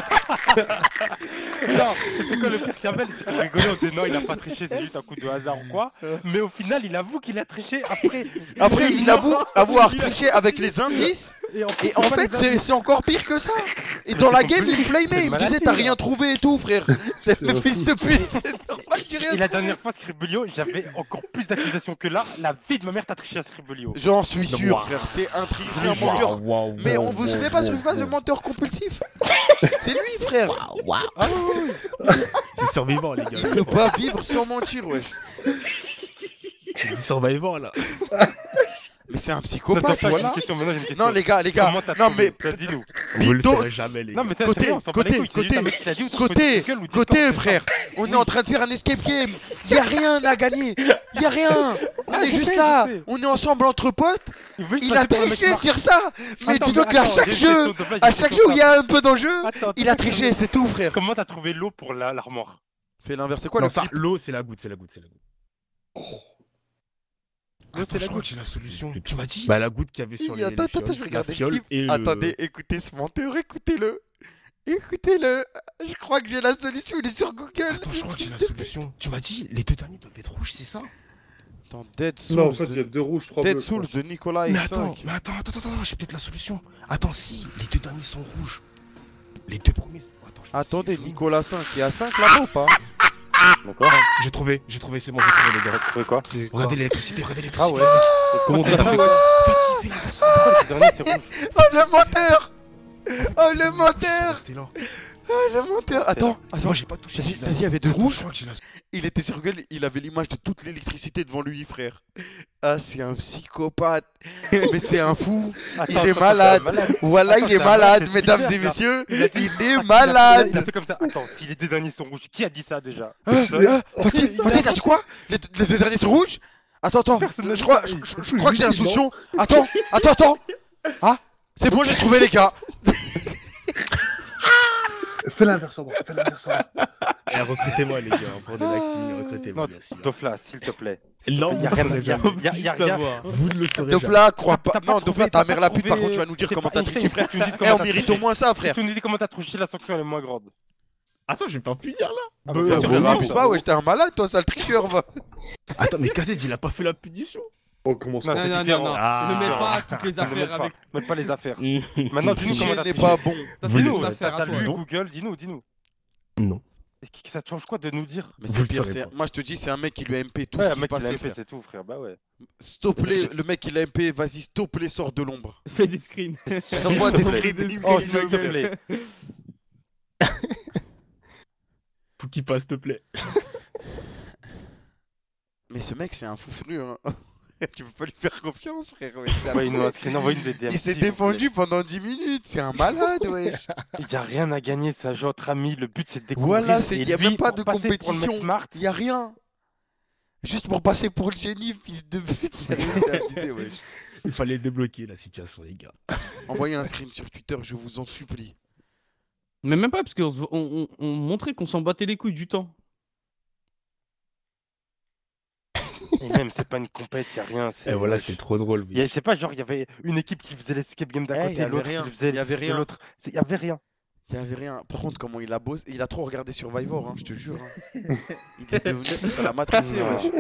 Non, c'est quoi le pire Kamel? C'est qu'on rigolait, on disait non, il a pas triché, c'est juste un coup de hasard ou quoi. Mais au final, il avoue qu'il a triché après. Après, il avoue avoir triché avec les indices. Et en, plus, Et en c'est pas fait, les c'est indices. c'est encore pire que ça. Et dans la game, il me C'est flamait. une Il me disait maladie, t'as là. rien trouvé et tout, frère. C'est le un fils de pute. C'est normal, j'ai rien Et la trouvé. dernière fois, Scribblio, j'avais encore plus d'accusations que là. La vie de ma mère t'a triché à Scribblio. J'en suis sûr, Waouh. frère. C'est un tri, c'est un menteur. Mais on vous souvenez pas sur une phase de menteur compulsif? C'est lui, frère. Ah oui, oui, oui. C'est survivant, les Il gars. peut pas vivre sans mentir, wesh. C'est du survivant, là. Mais c'est un Attends, psychopathe, attends, j'ai voilà. une question, maintenant j'ai une question. Non, les gars, les gars. Comment t'as Non, trouvé mais Toi, dis-nous. Vous le Bito- saurez jamais, les gars. Non, mais ça, Côté, c'est rien, on s'en bat les côté, couilles, c'est juste côté, un mec qui l'a dit ou tu côté, connais Google ou Discord, côté, c'est frère. ça. On est en train de faire un escape game. Y a rien à gagner. Y a rien. On Ah, est je juste sais, là. je sais. On est ensemble entre potes. Il, veut juste Il a passer pour le mec triché smart. sur ça. Mais Attends, dis-donc qu'à attends, chaque j'ai une jeu, question, Dofla, j'ai à une chaque question jeu où il y a un peu d'enjeu, Attends, il a attends, triché, c'est tout, frère. Comment t'as trouvé l'eau pour la- l'armoire? Fais l'inverse, c'est quoi Non, le ça, flip? l'eau, c'est la goutte, c'est la goutte, c'est la goutte. L'eau, Attends, c'est la je crois goutte. que j'ai la solution. Tu m'as dit Bah, la goutte qu'il y avait sur les, Attends, les attends, fioles, je vais la regarder le fiole clip. et le... Attendez, écoutez ce menteur, écoutez-le. Écoutez-le. Je crois que j'ai la solution, il est sur Google. Attends, je crois que j'ai la solution. Tu m'as dit, les deux derniers doivent être rouges, c'est ça? Attends, Dead Souls. Non, en fait, il y a de... deux rouges, trois bleus. Dead je Souls pense. de Nicolas Mais et attends, cinq. mais attends, attends, attends, attends, j'ai peut-être la solution. Attends, si, les deux derniers sont rouges. Les deux premiers... Attends, je vais Attendez, essayer, Nicolas cinq, il y a cinq là-bas ou pas? D'accord. J'ai trouvé, j'ai trouvé, c'est bon, j'ai trouvé, les gars. T'as trouvé quoi? Regardez l'électricité, regardez Ah l'électricité. ouais. Comment t'as fait? Faites, faites, faites. Pourquoi le dernier c'est rouge? Oh le menteur. Oh le Je suis menteur. resté là. Oh le menteur. Attends, attends. Moi, j'ai pas touché. T'as dit- celui-là. t'as dit, il y avait deux Attends, rouges? Je crois que j'ai la... Il était sur Google, il avait l'image de toute l'électricité devant lui, frère. Ah, c'est un psychopathe. Mais c'est un fou. Attends, Il est attends, malade. attends, malade. Voilà, Attends, il est c'est un malade, malade, c'est mesdames Spielberg, et là. messieurs. Il a dit- Il est Attends, il a- malade. Il a fait comme ça. Attends, si les deux derniers sont rouges, qui a dit ça déjà? Ah, ah, Fatih, Fatih, t'as dit quoi? Les les deux derniers sont rouges? Attends, attends. Personne n'a Je dit crois, ça. je, je- je crois que j'ai la solution. Attends, attends, attends. Ah, c'est bon, j'ai trouvé les gars. Fais l'inverse en bas, fais l'inverse en bas. Eh, recrutez-moi, les gars, pour de l'acting, recrutez-moi, Non, bien sûr. Dofla, s'il te plaît. Non, y a vous rien, le saurez y a, jamais. y a- y a rien. Vous ne le saurez jamais. Dofla, crois pas. T'as pas Non, trouvé- Dofla, t'as ta mère pas la pute, par trouvé- contre, tu vas nous dire t'es comment pas t'as Einstein, triché. frère, tu nous dis Eh, comment on t'as mérite triché. au moins ça, Si frère. tu nous dis comment t'as triché, la sanction elle est moins grande. Attends, je vais pas punir là. Ah, Bah, bah, bien bah, sûr, bah, c'est Bah, bon, abuse ça. pas, ouais, j'étais un malade, toi, sale tricheur, va. Attends, mais Kazed, il a pas fait la punition. Oh, comment ça Non, Non, c'est non, non, différent. non. Ah. Ne mets pas toutes les Ne mêle affaires pas, avec. mêle pas les affaires. Maintenant, dis-nous comment Tricher t'as n'est triché. pas bon. Ça, Vous c'est le nos savez. affaires T'as à toi. lu Non. Google, dis-nous, dis-nous. Non. Et que ça te change quoi de nous dire? Mais Vous c'est le pire, savez c'est- pas. moi je te dis, c'est un mec qui lui a M P tout Ouais, ce un qui se mec il a passait, M P, frère. c'est tout, frère. Bah ouais. Stop les, le mec il a M P, vas-y, stop les sorts de l'ombre. Fais des screens. Envoie des screens. Oh, s'il te plaît. Faut qu'il passe, s'il te plaît. Mais ce mec, c'est un fou furieux. Hein. Tu peux pas lui faire confiance, frère. Ouais, c'est Envoie-nous un abusé. screen, envoie-nous des D M. Il s'est s'il vous plaît. défendu pendant dix minutes, c'est un malade, wesh. Il y a rien à gagner, ça joue entre amis. Le but c'est de découvrir. Voilà, c'est- Et il y a lui, même pas pour de passer pour le mec compétition. smart. Il y a rien. Juste pour passer pour le génie, fils de pute, sérieux, c'est abusé, wesh. Il fallait débloquer la situation, les gars. Envoyez un screen sur Twitter, je vous en supplie. Mais même pas, parce qu'on se- on, on- on montrait qu'on s'en battait les couilles du temps. Et même, c'est pas une compète, y a rien. c'est- Et voilà, wesh. c'était trop drôle. Y a- C'est pas genre, il y avait une équipe qui faisait l'escape game d'un Eh, y côté, avait l'autre rien, qui le faisait y avait de rien. l'autre. Il y avait rien. Il y avait rien. Par contre, comment il a bossé, il a trop regardé Survivor, hein, je te jure. Hein. Il est devenu ça l'a matricé, Non. wesh.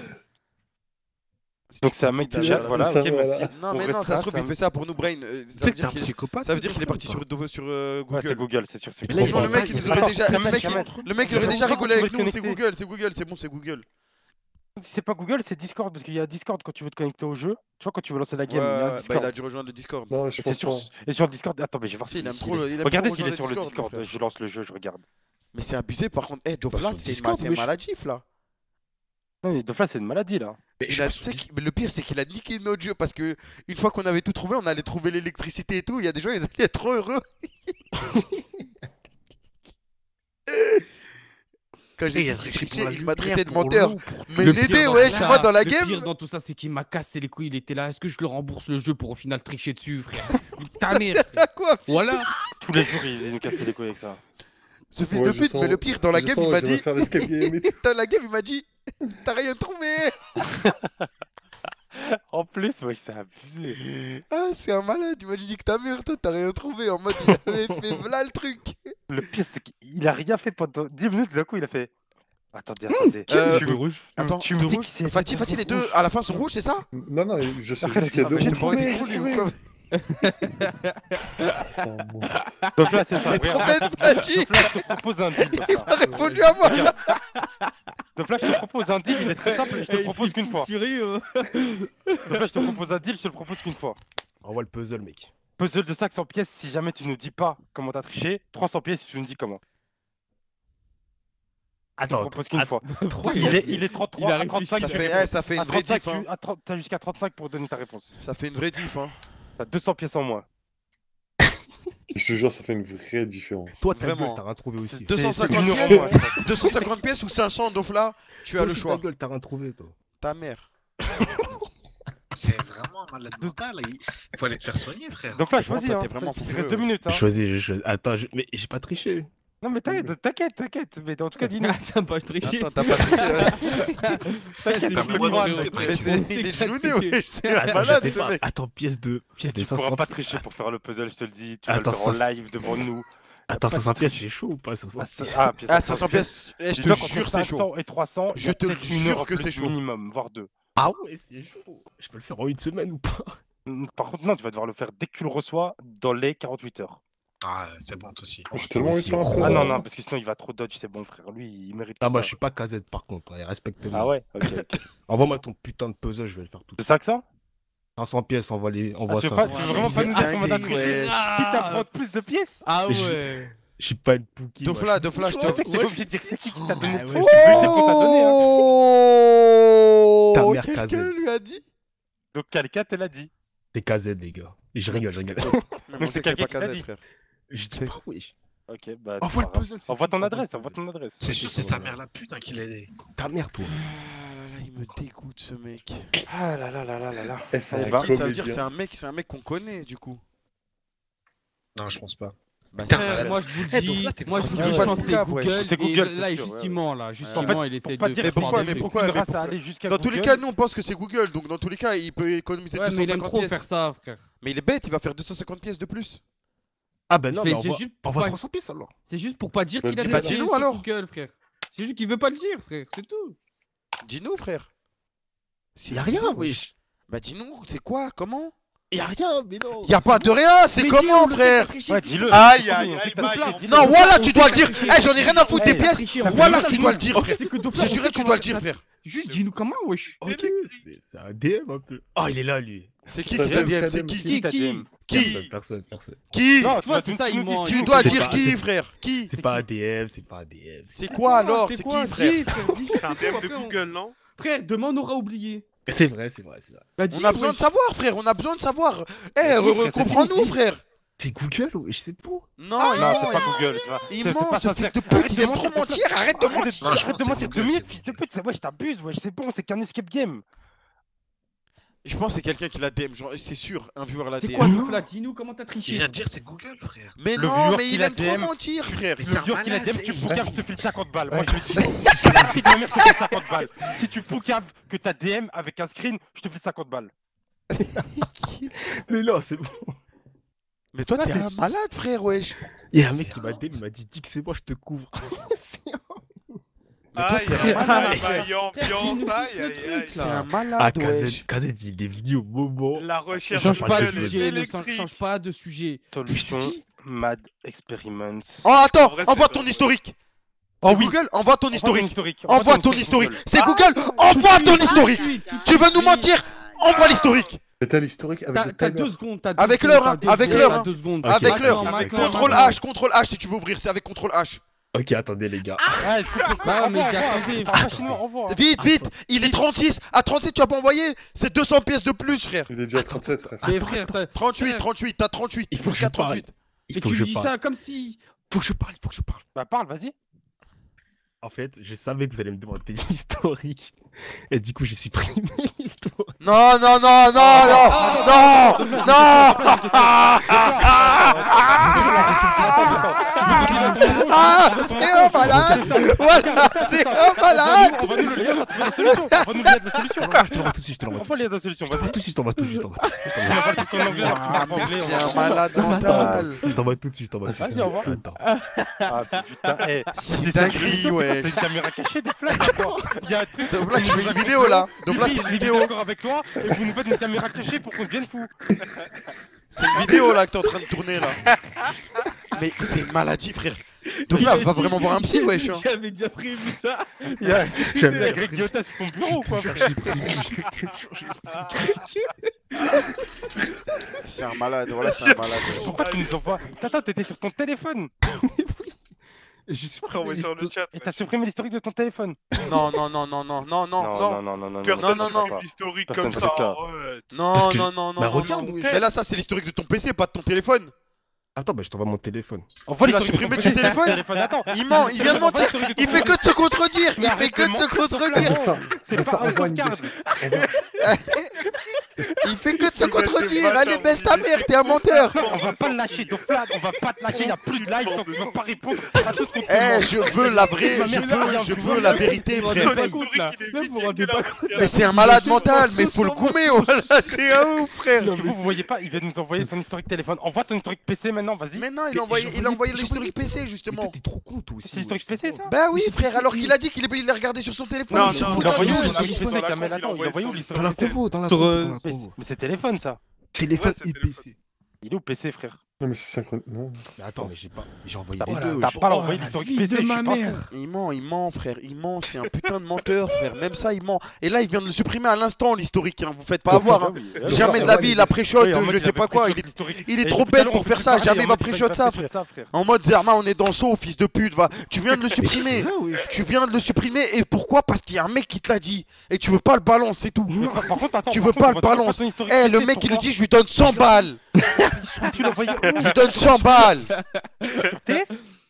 Donc c'est un mec qui derrière chat, la- voilà, ça, ok, voilà. merci. Non, On mais non, restera, ça se trouve, c'est il un- fait ça pour nous, Brain. euh, Tu Ça sais veut que t'es dire un qu'il psychopathe. ça veut dire toi, qu'il est parti ou sur, pas Dovo- sur euh, Ouais, c'est Google. Google, c'est sûr, c'est Mais Google. Les gens, le mec, il nous aurait Attends, déjà. Kamet, Le mec, Kamet. le mec, il aurait Mais déjà comment rigolé tu veux avec te nous. C'est connecter Google, c'est Google, c'est bon, c'est Google. Si c'est pas Google, c'est Discord, parce qu'il y a Discord quand tu veux te connecter au jeu. Tu vois, quand tu veux lancer la Ouais, game, il y a un bah, il Discord. a dû rejoindre le Discord. Non, Et je c'est pense sur... pas. Et sur le Discord, attends, mais je vais voir Si, si. il aime s'il trop est- le- il aime Regardez trop s'il est rejoindre sur le le Discord, Discord. frère. Je lance le jeu, je regarde. Mais c'est abusé, par contre. Eh, Doflat, sur c'est une Discord, c'est wesh. maladif, là. Non, mais Dofla, c'est une maladie là. Mais je Il suis a- pas tu sur sais Discord. qu'il- mais le pire, c'est qu'il a niqué notre jeu parce que une fois qu'on avait tout trouvé, on allait trouver l'électricité et tout. Il y a des gens, ils allaient être trop heureux. Quand Eh, j'ai il a dit triché triché, pour la il m'a lumière, traité de pour menteur. l'eau, pour- Mais Le l'aider, pire dans wesh, tout ça- moi dans la Le game. pire dans tout ça, c'est qu'il m'a cassé les couilles. Il était là. Est-ce que je le rembourse le jeu pour au final tricher dessus, frère? Ta mère. À quoi Voilà. Tous les jours, il vient nous casser les couilles avec ça. Ce fils Ouais, de je pute, sens- mais le pire, dans la je game, sens, il m'a je vais dit. faire l'escape game et tout. Dans la game, il m'a dit. T'as rien trouvé. En plus, wesh, c'est abusé. Ah, c'est un malade. Il m'a dit que ta mère, toi, t'as rien trouvé. En mode, il avait fait voilà le truc. Le pire, c'est qu'il a rien fait pendant dix minutes. D'un coup, il a fait. Attendez, attendez. Euh, tu, me- rouge. Attends, tu me de dis rouge. qu'il s'est Fatih, Fatih, les deux à la fin sont rouges, c'est ça? Non, non, je sais Arrête, juste qu'il y a ah, deux mais j'ai rouges. trouvé, trouvé, j'ai quoi. C'est un monstre. Donc là, c'est ça. Mais trop regarde. bête, Fatih. Donc là, je te propose un deal. Il Dofla. m'a répondu à moi. Regarde. Donc là, je te propose un deal. Il est très simple. Je te le propose qu'une fois. Furieux. Donc là, je te propose un deal. Je te le propose qu'une fois. Envoie le puzzle, mec. Puzzle de cinq cents pièces si jamais tu nous dis pas comment t'as triché. trois cents pièces si tu nous dis comment. Je te le Attends, propose qu'une fois. trois Il est, il est trente-trois Il a à réfléchi. trente-cinq. Ça tu fait, réponds. eh, ça fait À une vraie trente-cinq, diff, hein. tu- à trente t'as jusqu'à trente-cinq pour donner ta réponse. Ça fait une vraie diff, hein. T'as deux cents pièces en moins. Je te jure, ça fait une vraie différence. toi, ta Vraiment. gueule, t'as rien trouvé aussi. deux cent C'est- cinquante c'est une pièces. euro, moi, je pense. deux cent cinquante pièces ou cinq cents, Dofla, tu as Toi le aussi, choix. ta gueule, t'as rien trouvé, toi. Ta mère. C'est vraiment un malade mental. Il il faut aller te faire soigner, frère. Donc là, Franchement, choisis. toi, Hein. t'es vraiment Il fou, reste euh. deux minutes. Hein. Choisis, je choisis. Attends, je- mais j'ai pas triché. Non, mais t'inquiète, t'inquiète, t'inquiète. Mais en tout cas, dis-nous. T'as pas triché. Attends, t'as pas triché, hein. T'inquiète, T'as dis-nous, moins de Juan. minutes, Mais frère. c'est- On sait il est que t'as genouné, triché. wesh. C'est un Attends, je malade, sais ce pas. mec. Attends, pièce de pièce de Tu pourras cinq cents. pas tricher pour faire le puzzle, je te le dis. Tu vas Attends, le faire en ça, live devant nous. Attends, cinq cents pièces, c'est chaud ou pas cinq cents Ah, ça- ah, pièce Ah, cinq cents pièces, eh, je Dis-toi te qu'entre jure, c'est chaud. cinq cents et trois cents, il y Je a te peut-être une jure heure en que plus c'est chaud. minimum, voire deux. Ah ouais, c'est chaud. Je peux le faire en une semaine ou pas? Mm, Par contre, non, tu vas devoir le faire dès que tu le reçois dans les quarante-huit heures. Ah, c'est bon, toi aussi. J'ai tellement envie de faire un Oh. peu. Ah non, non, parce que sinon il va trop dodge, c'est bon, frère. Lui, il mérite Ah, pas moi, ça. je suis pas casette par contre. Allez, respecte-moi. Ah ouais, ok. ok. Envoie-moi ton putain de puzzle, je vais le faire tout de C'est suite. ça que ça cinq cents pièces, envoie les. ah, Envoie tu, veux ça. pas, tu veux vraiment mais pas c'est nous dire comment t'as dingue, triché wesh. Quitte à prendre plus de pièces Ah Mais je- ouais. Je suis pas une pouki. moi, Dofla, je suis Dofla, je chaud. te. T'es pas obligé de dire c'est qui qui t'a donné Ah le ouais, truc. je Tu peux dire qu'on t'a donné, hein. Oh, Ta mère quelqu'un casée. lui a dit. Donc quelqu'un te l'a dit. T'es casette, les gars. Et je rigole, je rigole. Non, mais Donc on c'est sait que c'est quelqu'un pas qui l'a casette, dit. frère. Je dis pas oui. Ok, bah. Envoie c'est pas le grave. puzzle, c'est Envoie tout. ton adresse, envoie ton adresse. C'est sûr, c'est sa mère la pute hein, qui l'a aidé. Ta mère, toi. Ah là là, il me dégoûte ce mec. Ah là là là là là là. Eh, c'est C'est un bah, qui Ça veut dire comédien. c'est un mec, c'est un mec qu'on connaît du coup. Non, je pense pas. Bah, Putain, c'est- Euh, malade. moi je vous le Eh, donc dis, là, t'es moi je vraiment vous le pas dis, de je pense que c'est Google, ouais. Google. C'est et Google, là, c'est sûr, justement, là, En justement, fait, il pour essaie pas de dire faire Mais pourquoi, des mais trucs. pourquoi, une mais race pourquoi- à aller jusqu'à Dans tous les Google. cas, nous on pense que c'est Google, donc dans tous les cas, il peut économiser Ouais, mais il aime deux cent cinquante trop pièces. faire ça, frère. Mais il est bête, il va faire deux cent cinquante pièces de plus. Ah ben non, Mais mais c'est envoie, juste- envoie Ouais. trois cents pièces alors. C'est juste pour pas dire Bah, qu'il a dis- des bah, pieds dis-nous sur alors. Google, frère. C'est juste qu'il veut pas le dire, frère, c'est tout. Dis-nous, frère. Y'a rien, wesh. Bah dis-nous, c'est quoi, comment? Y'a rien, mais non. Y'a pas de rien, c'est Mais comment, dis-on le fait frère? pas tricher, Ouais, fils dis-le. de- Aïe, C'est aïe, tout, aïe, c'est tout, aïe, c'est aïe. tout. Non, voilà, on tu sait dois le pas dire. tricher. Eh, j'en ai rien à foutre des Eh, pièces. tricher, on Voilà, sait tu pas, dois le nous. dire, Ok, frère. c'est que Dauphin, Je on jurais sait que tu comment dois le t'as- dire, frère. Juste dis-nous comment, wesh. Ok, c'est c'est un D M un peu. Oh, il est là, lui. C'est qui qui t'a D M? C'est qui Qui, t'a qui D M? Qui Personne, personne, personne. Qui Non, Toi, vas c'est nous- ça, nous il dire ment, qui. Tu il dois c'est dire pas- qui, c'est- frère? Qui? C'est pas un D M, c'est pas un D M. C'est quoi alors? C'est C'est quoi? qui, frère? Dis, frère, dis, C'est un c'est D M quoi, de frère, on- Google, non? Frère, demain on aura oublié. C'est vrai, c'est vrai, c'est vrai. Bah, On dis, a besoin wesh. de savoir, frère. On a besoin de savoir. Eh, frère, c'est comprends-nous, fini. frère. C'est Google, wesh, c'est pour. Non, Non, il c'est ment. pas Google, c'est pas. Il c'est- c'est ment, pas ce sincère. fils de pute. Arrête Il de aime trop mentir, mentir. Arrête de Arrête mentir. de, Non, je arrête pense de que mentir c'est deux Google, minutes, c'est fils de pute. ça- Wesh, t'abuses, wesh, c'est bon, c'est qu'un escape game. Je pense que c'est quelqu'un qui l'a D M, genre, c'est sûr, un viewer l'a C'est D quoi, M. Dauphin? Dis-nous comment t'as Il triché. vient de dire c'est Google, frère. Mais Le non, viewer mais qui il l'a aime D trop M. mentir, frère. Mais c'est un Le vieux qui l'a malade, D M, c'est- tu il- poucaves, je te file cinquante balles. Moi, je le dis. La fille de ma mère, je te file cinquante balles. Si tu poucaves que t'as D M avec un screen, je te file cinquante balles. Mais non, c'est bon. Mais toi, Là, t'es c'est- un malade, frère, wesh. Il y a un mec qui m'a D M, il m'a dit, dis que c'est moi, je te couvre. Mais toi, Aïe, t'es aïe, un malade, aïe, frère. aïe, ambiance, aïe, aïe, aïe. C'est un Ah, malade, wesh. K Z, K Z, il est venu au moment. La recherche Change pas de Google est sujet, ne électrique. change pas de sujet. Solution Mad Experiments. Oh, attends, En vrai, envoie c'est ton pas- historique. Oh C'est oui. Google, envoie ton Envoie historique. Envoie ton historique. Google. C'est Google, envoie ton historique. Tu veux nous mentir? Envoie l'historique. Mais t'as l'historique avec T'as le t'as timer. deux secondes, t'as deux Avec secondes, l'heure, t'as hein, deux avec secondes, l'heure, t'as hein. deux secondes. Ok. Avec l'heure. Maintenant, maintenant, Contrôle maintenant. H, contrôle H si tu veux ouvrir, c'est avec contrôle H. Ok, attendez, les gars. Ouais, je coupe le Bah, code. mais Envoie, attendez, envoie, envoie chez nous, envoie. Vite, vite, il est trente-six. À trente-six, tu vas pas envoyer? C'est deux cents pièces de plus, frère. Il est déjà à trente-sept, frère. Mais frère, t'as- trente-huit, frère, trente-huit, t'as trente-huit. Il faut que je Jusqu'à parle. trente-huit. Il mais faut tu que je lui dis parle. ça comme si. Faut que je parle, faut que je parle. Bah, parle, vas-y. En fait, je savais que vous allez me demander l'historique. Et du coup, j'ai supprimé l'historique. Non, non, non, non, non, non, non. Ah, c'est un malade. Voilà, c'est un malade. On va nous le lire, on va trouver la solution. On va nous lire la solution. Je te l'envoie tout de suite, je te l'envoie On tout va de lire suite. la solution, Je t'envoie vas-y. tout de suite, je t'envoie tout de suite, je t'envoie tout de suite. je On t'envoie va pas en anglais, Ah, on va mais anglais, c'est on un va- malade tout de suite. mental. Je t'envoie tout de suite, je t'envoie tout de suite. Vas-y, au revoir. Attends. Ah putain, eh, C'est des une dingueries, dinguerie, toi, ouais. c'est une caméra cachée des flags, attends. Il y a un truc. Donc là, je fais une vidéo là. Donc là, c'est une Bibi, vidéo. il est d'accord avec toi et vous nous faites une caméra cachée pour qu'on devienne fou. C'est une vidéo là que t'es en train de tourner là. Mais c'est une maladie, frère. Donc là, on va vraiment voir un psy, wesh. hein. J'avais déjà prévu ça. Il y a, il y J'avais a Greg Guillotin sur son bureau, quoi. frère. J'ai prévu, j'ai C'est un malade, voilà, c'est un malade. wesh. Pourquoi tu nous envoies Attends, t'étais sur ton téléphone J'ai supprimé Envoie sur le l'historique. chat. et t'as supprimé l'historique de ton téléphone. Non, non, non, non, non, non, non, non. non, non, non, non. Personne non, ne non. fait l'historique Personne comme fait ça. ça. arrête. Non, Parce que non, je- non, non, Bah, non, regarde, non. wesh. Mais là, ça, c'est l'historique de ton P C, pas de ton téléphone. Attends, bah je t'envoie mon téléphone. Envoie Tu l'as l'historique de supprimé ton de ton téléphone Attends, Il ment, il vient de mentir. Envoie l'historique de Il ton fait que téléphone. de se contredire. Il Mais fait arrête que de de se mentir, contredire. Enfin, C'est enfin, pas on House voit of une Cards. Il fait que de se Il va contredire. te Allez, battre, baisse ta il mère, est t'es un menteur. On va pas le lâcher, donc là, on va pas te lâcher, y a plus de live, donc on va pas répondre à tout ce qu'on te Eh, demande. je veux la vraie, je veux, je veux la vérité, frère. Son pas historique, compte, là. il est Là, vite vous vous rendez pas dégueulasse. Mais c'est un malade mental, mais faut le goumer, voilà, c'est un ouf, frère. Vous, vous voyez pas, il vient de nous envoyer son historique téléphone. Envoie ton historique P C maintenant, vas-y. Mais non, il Mais a envoyé, j'ai il a envoyé j'ai l'historique P C, Mais justement. toi, t'es trop con, toi aussi. C'est l'historique P C, ça Bah oui, Mais c'est frère, P C. alors qu'il a dit qu'il est- il l'a regardé sur son téléphone. Non, il se non, fout Il a de envoyé la où gueule. l'historique P C, Dans la Kamel? convo, Attends, il a envoyé où Dans l'historique la P C? convo, dans la Sur, convo, euh, dans la Mais convo. mais c'est téléphone, ça. Téléphone Ouais, c'est et téléphone. P C. Il est où P C, frère? Non, mais c'est synchronisé. Non. Mais attends, mais j'ai pas. J'ai envoyé T'as les pas- deux. t'as wesh. pas Oh, envoyé la l'historique vie P C, de je ma suis pas mère. fou. Il ment, il ment, frère, il ment, c'est un putain de menteur, frère. Même ça, il ment. Et là, il vient de le supprimer à l'instant, l'historique. Hein. Vous faites pas avoir. Hein. Jamais de la vie, il a pré-shot, je sais pas quoi. Il est, il est trop bête pour faire ça. Jamais il va pré-shot ça, frère. En mode Zerma, on est dans Saut, fils de pute. Va. Tu viens de le Mais c'est supprimer. là, wesh. Tu viens de le supprimer. Et pourquoi? Parce qu'il y a un mec qui te l'a dit. Et tu veux pas le balance, c'est tout. Mais par par contre, attends, Tu par veux contre, pas on le va toujours balance. pas son historique Eh, P C, le mec, il le pourquoi dit, je lui donne cent balles. Tu l'as envoyé Je lui donne cent balles. sur T S?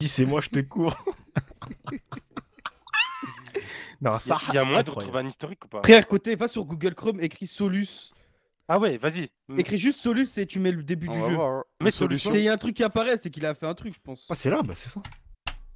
Si c'est moi, je te cours. Non, Il y a, ça. il y a moyen de incroyable. retrouver un historique ou pas? Frère, côté, va sur Google Chrome, écris Solus. Ah ouais, vas-y. Écris juste Solus et tu mets le début On du va jeu. voir. Mais Une solution. Il y a un truc qui apparaît, c'est qu'il a fait un truc, je pense. Ah, c'est là, bah c'est ça.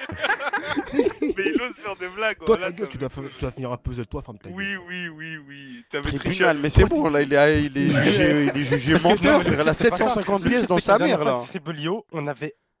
Mais il ose faire des blagues. Toi, voilà, ta gueule, ça tu me- dois, fa- tu dois finir un puzzle, toi, ferme ta gueule. Oui, oui, oui, oui. T'avais triché. Tribunal, mais c'est bon, là, il est, il est jugé, il est jugé Parce que- non, menteur, mais le frère. Elle a truc, c'est pas ça. sept cent cinquante Le truc, pièces dans c'est sa que la mère, dernière là. fois de Scribblio, on avait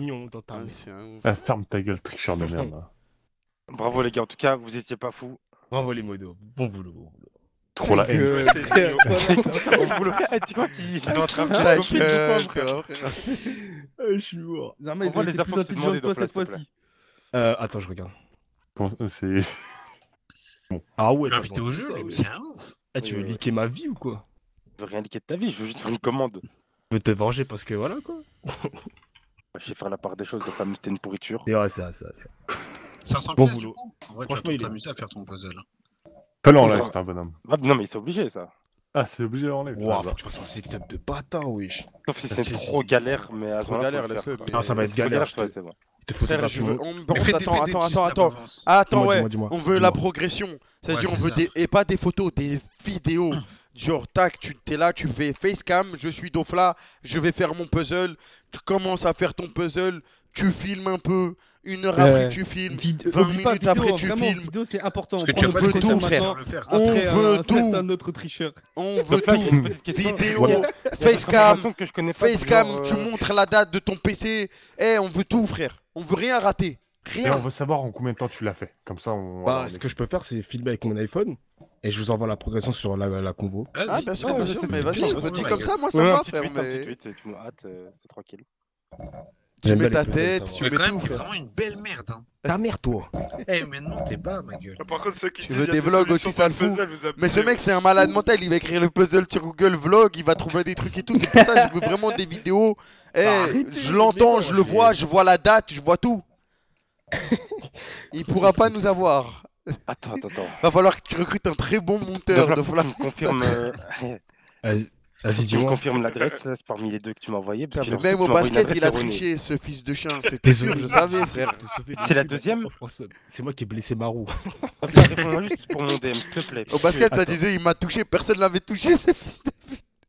mignon dans ta Ah, mère. c'est un ouf. Ah, ferme ta gueule, tricheur de merde. Là. Bravo les gars, en tout cas, vous étiez pas fous. Bravo les modos, bon boulot. Bon boulot. Trop la haine. Euh, c'est frère, Au boulot. Eh, tu crois qu'il est en train de Ta se copier gueule, ou quoi, frère? toi, frère. Je suis mort. Zama, ils Envoie ont les été plus infos que tu intelligents que toi demandais, cette Dofla, s'il te fois-ci. Euh, attends, je regarde. Comment- C'est. Ah ouais, Tu l'as t'as invité besoin au de jeu, ça, lui, ouais. c'est un ouf. Eh, tu Oui, veux oui, liquer ma vie ou quoi? Je veux rien liquer de ta vie, je veux juste faire une commande. Je veux te venger parce que voilà quoi. Je sais faire la part des choses, donc comme c'était une pourriture. Et ouais, c'est ça, c'est ça. cinq cents Bon pièces, boulot. du coup. En vrai, tu vas Franchement, il trop est- t'amuser à faire ton puzzle. Fais-le en Oui, live, ça c'est un bonhomme. Ah, non, mais c'est obligé ça. Ah, c'est obligé en live. Ouah, ça faut va. que tu fasses un setup de bâtard, wesh. Sauf si Si, c'est si. trop galère, mais à ce Trop moment-là, galère, faut le laisse-le, faire, mais- quoi. Ah, ça va être Si c'est galère, galère, je te- ouais, c'est bon. Il te Frère, photographie je veux... mon... on... Mais par fais contre, des, attends, fais des attends, petits attends, snaps attends. avance. Attends, Dis-moi, ouais, dis-moi, dis-moi. on veut Dis-moi. la progression. C'est-à-dire, Ouais, on c'est veut ça. des... Et pas des photos, des vidéos. Genre, tac, tu t'es là, tu fais facecam, je suis Dofla, je vais faire mon puzzle. Tu commences à faire ton puzzle, tu filmes un peu. Une heure après, Euh, tu filmes. Vid- vingt Oublie pas, minutes vidéo, après, tu vraiment, filmes. vidéo, c'est important. Parce que On tu as prend pas le veut de tout, téléphone frère. maintenant, le faire. On après veut un tout. certain autre tricheur. On veut Donc là, j'ai une tout. petite question. Vidéo, Il y a- il y a des facecam, informations que je connais pas, facecam, genre, tu euh, montres la date de ton P C. Eh, on veut tout, frère. On veut rien rater. Et Rien. on veut savoir en combien de temps tu l'as fait. Comme ça, on. Bah, voilà, on ce est- que je peux faire, c'est filmer avec mon iPhone et je vous envoie la progression sur la, la convo. Ah, Vas-y, bien sûr, Ouais, bien ouais, sûr, c'est- mais c'est- vas-y, c'est- on me dit c'est- comme ça, moi ça Ouais, me un va, petit frère. tweet, un petit Mais tweet, tu me hâtes, euh, c'est tranquille. tu J'aime mets bien ta les puzzles, tête, ça tu Mais mets quand même, tout, t'es frère. vraiment une belle merde. Hein. Ta mère, toi. Eh, maintenant, t'es bas, ma gueule. Par contre, ceux qui Tu disent veux il y a des vlogs solutions aussi, ça pour le fout. puzzle, vous Mais ce abusez. mec, c'est un malade mental. Il va écrire le puzzle sur Google Vlog, il va trouver des trucs et tout. C'est pour ça que je veux vraiment des vidéos. Eh, arrêtez, je l'entends, mais je non, le j'ai- vois, je vois la date, je vois tout. Il pourra pas nous avoir. Attends, attends, attends. Va falloir que tu recrutes un très bon monteur Donc là, de faut que tu vlog. me confirmes, euh, Vas-y, vas-y, tu me dis-moi. confirmes l'adresse, là, c'est parmi les deux que tu m'as envoyé. Parce que j'ai Même l'impression au que tu m'as envoyé une basket, adresse il a erronée. triché, ce fils de chien. C'était sûr, je savais, frère. C'est la deuxième C'est moi qui ai blessé Marou. Attends, réponds-moi juste pour mon D M, s'il te plaît. Au basket, ça Attends. disait, il m'a touché, personne l'avait touché, ce fils de...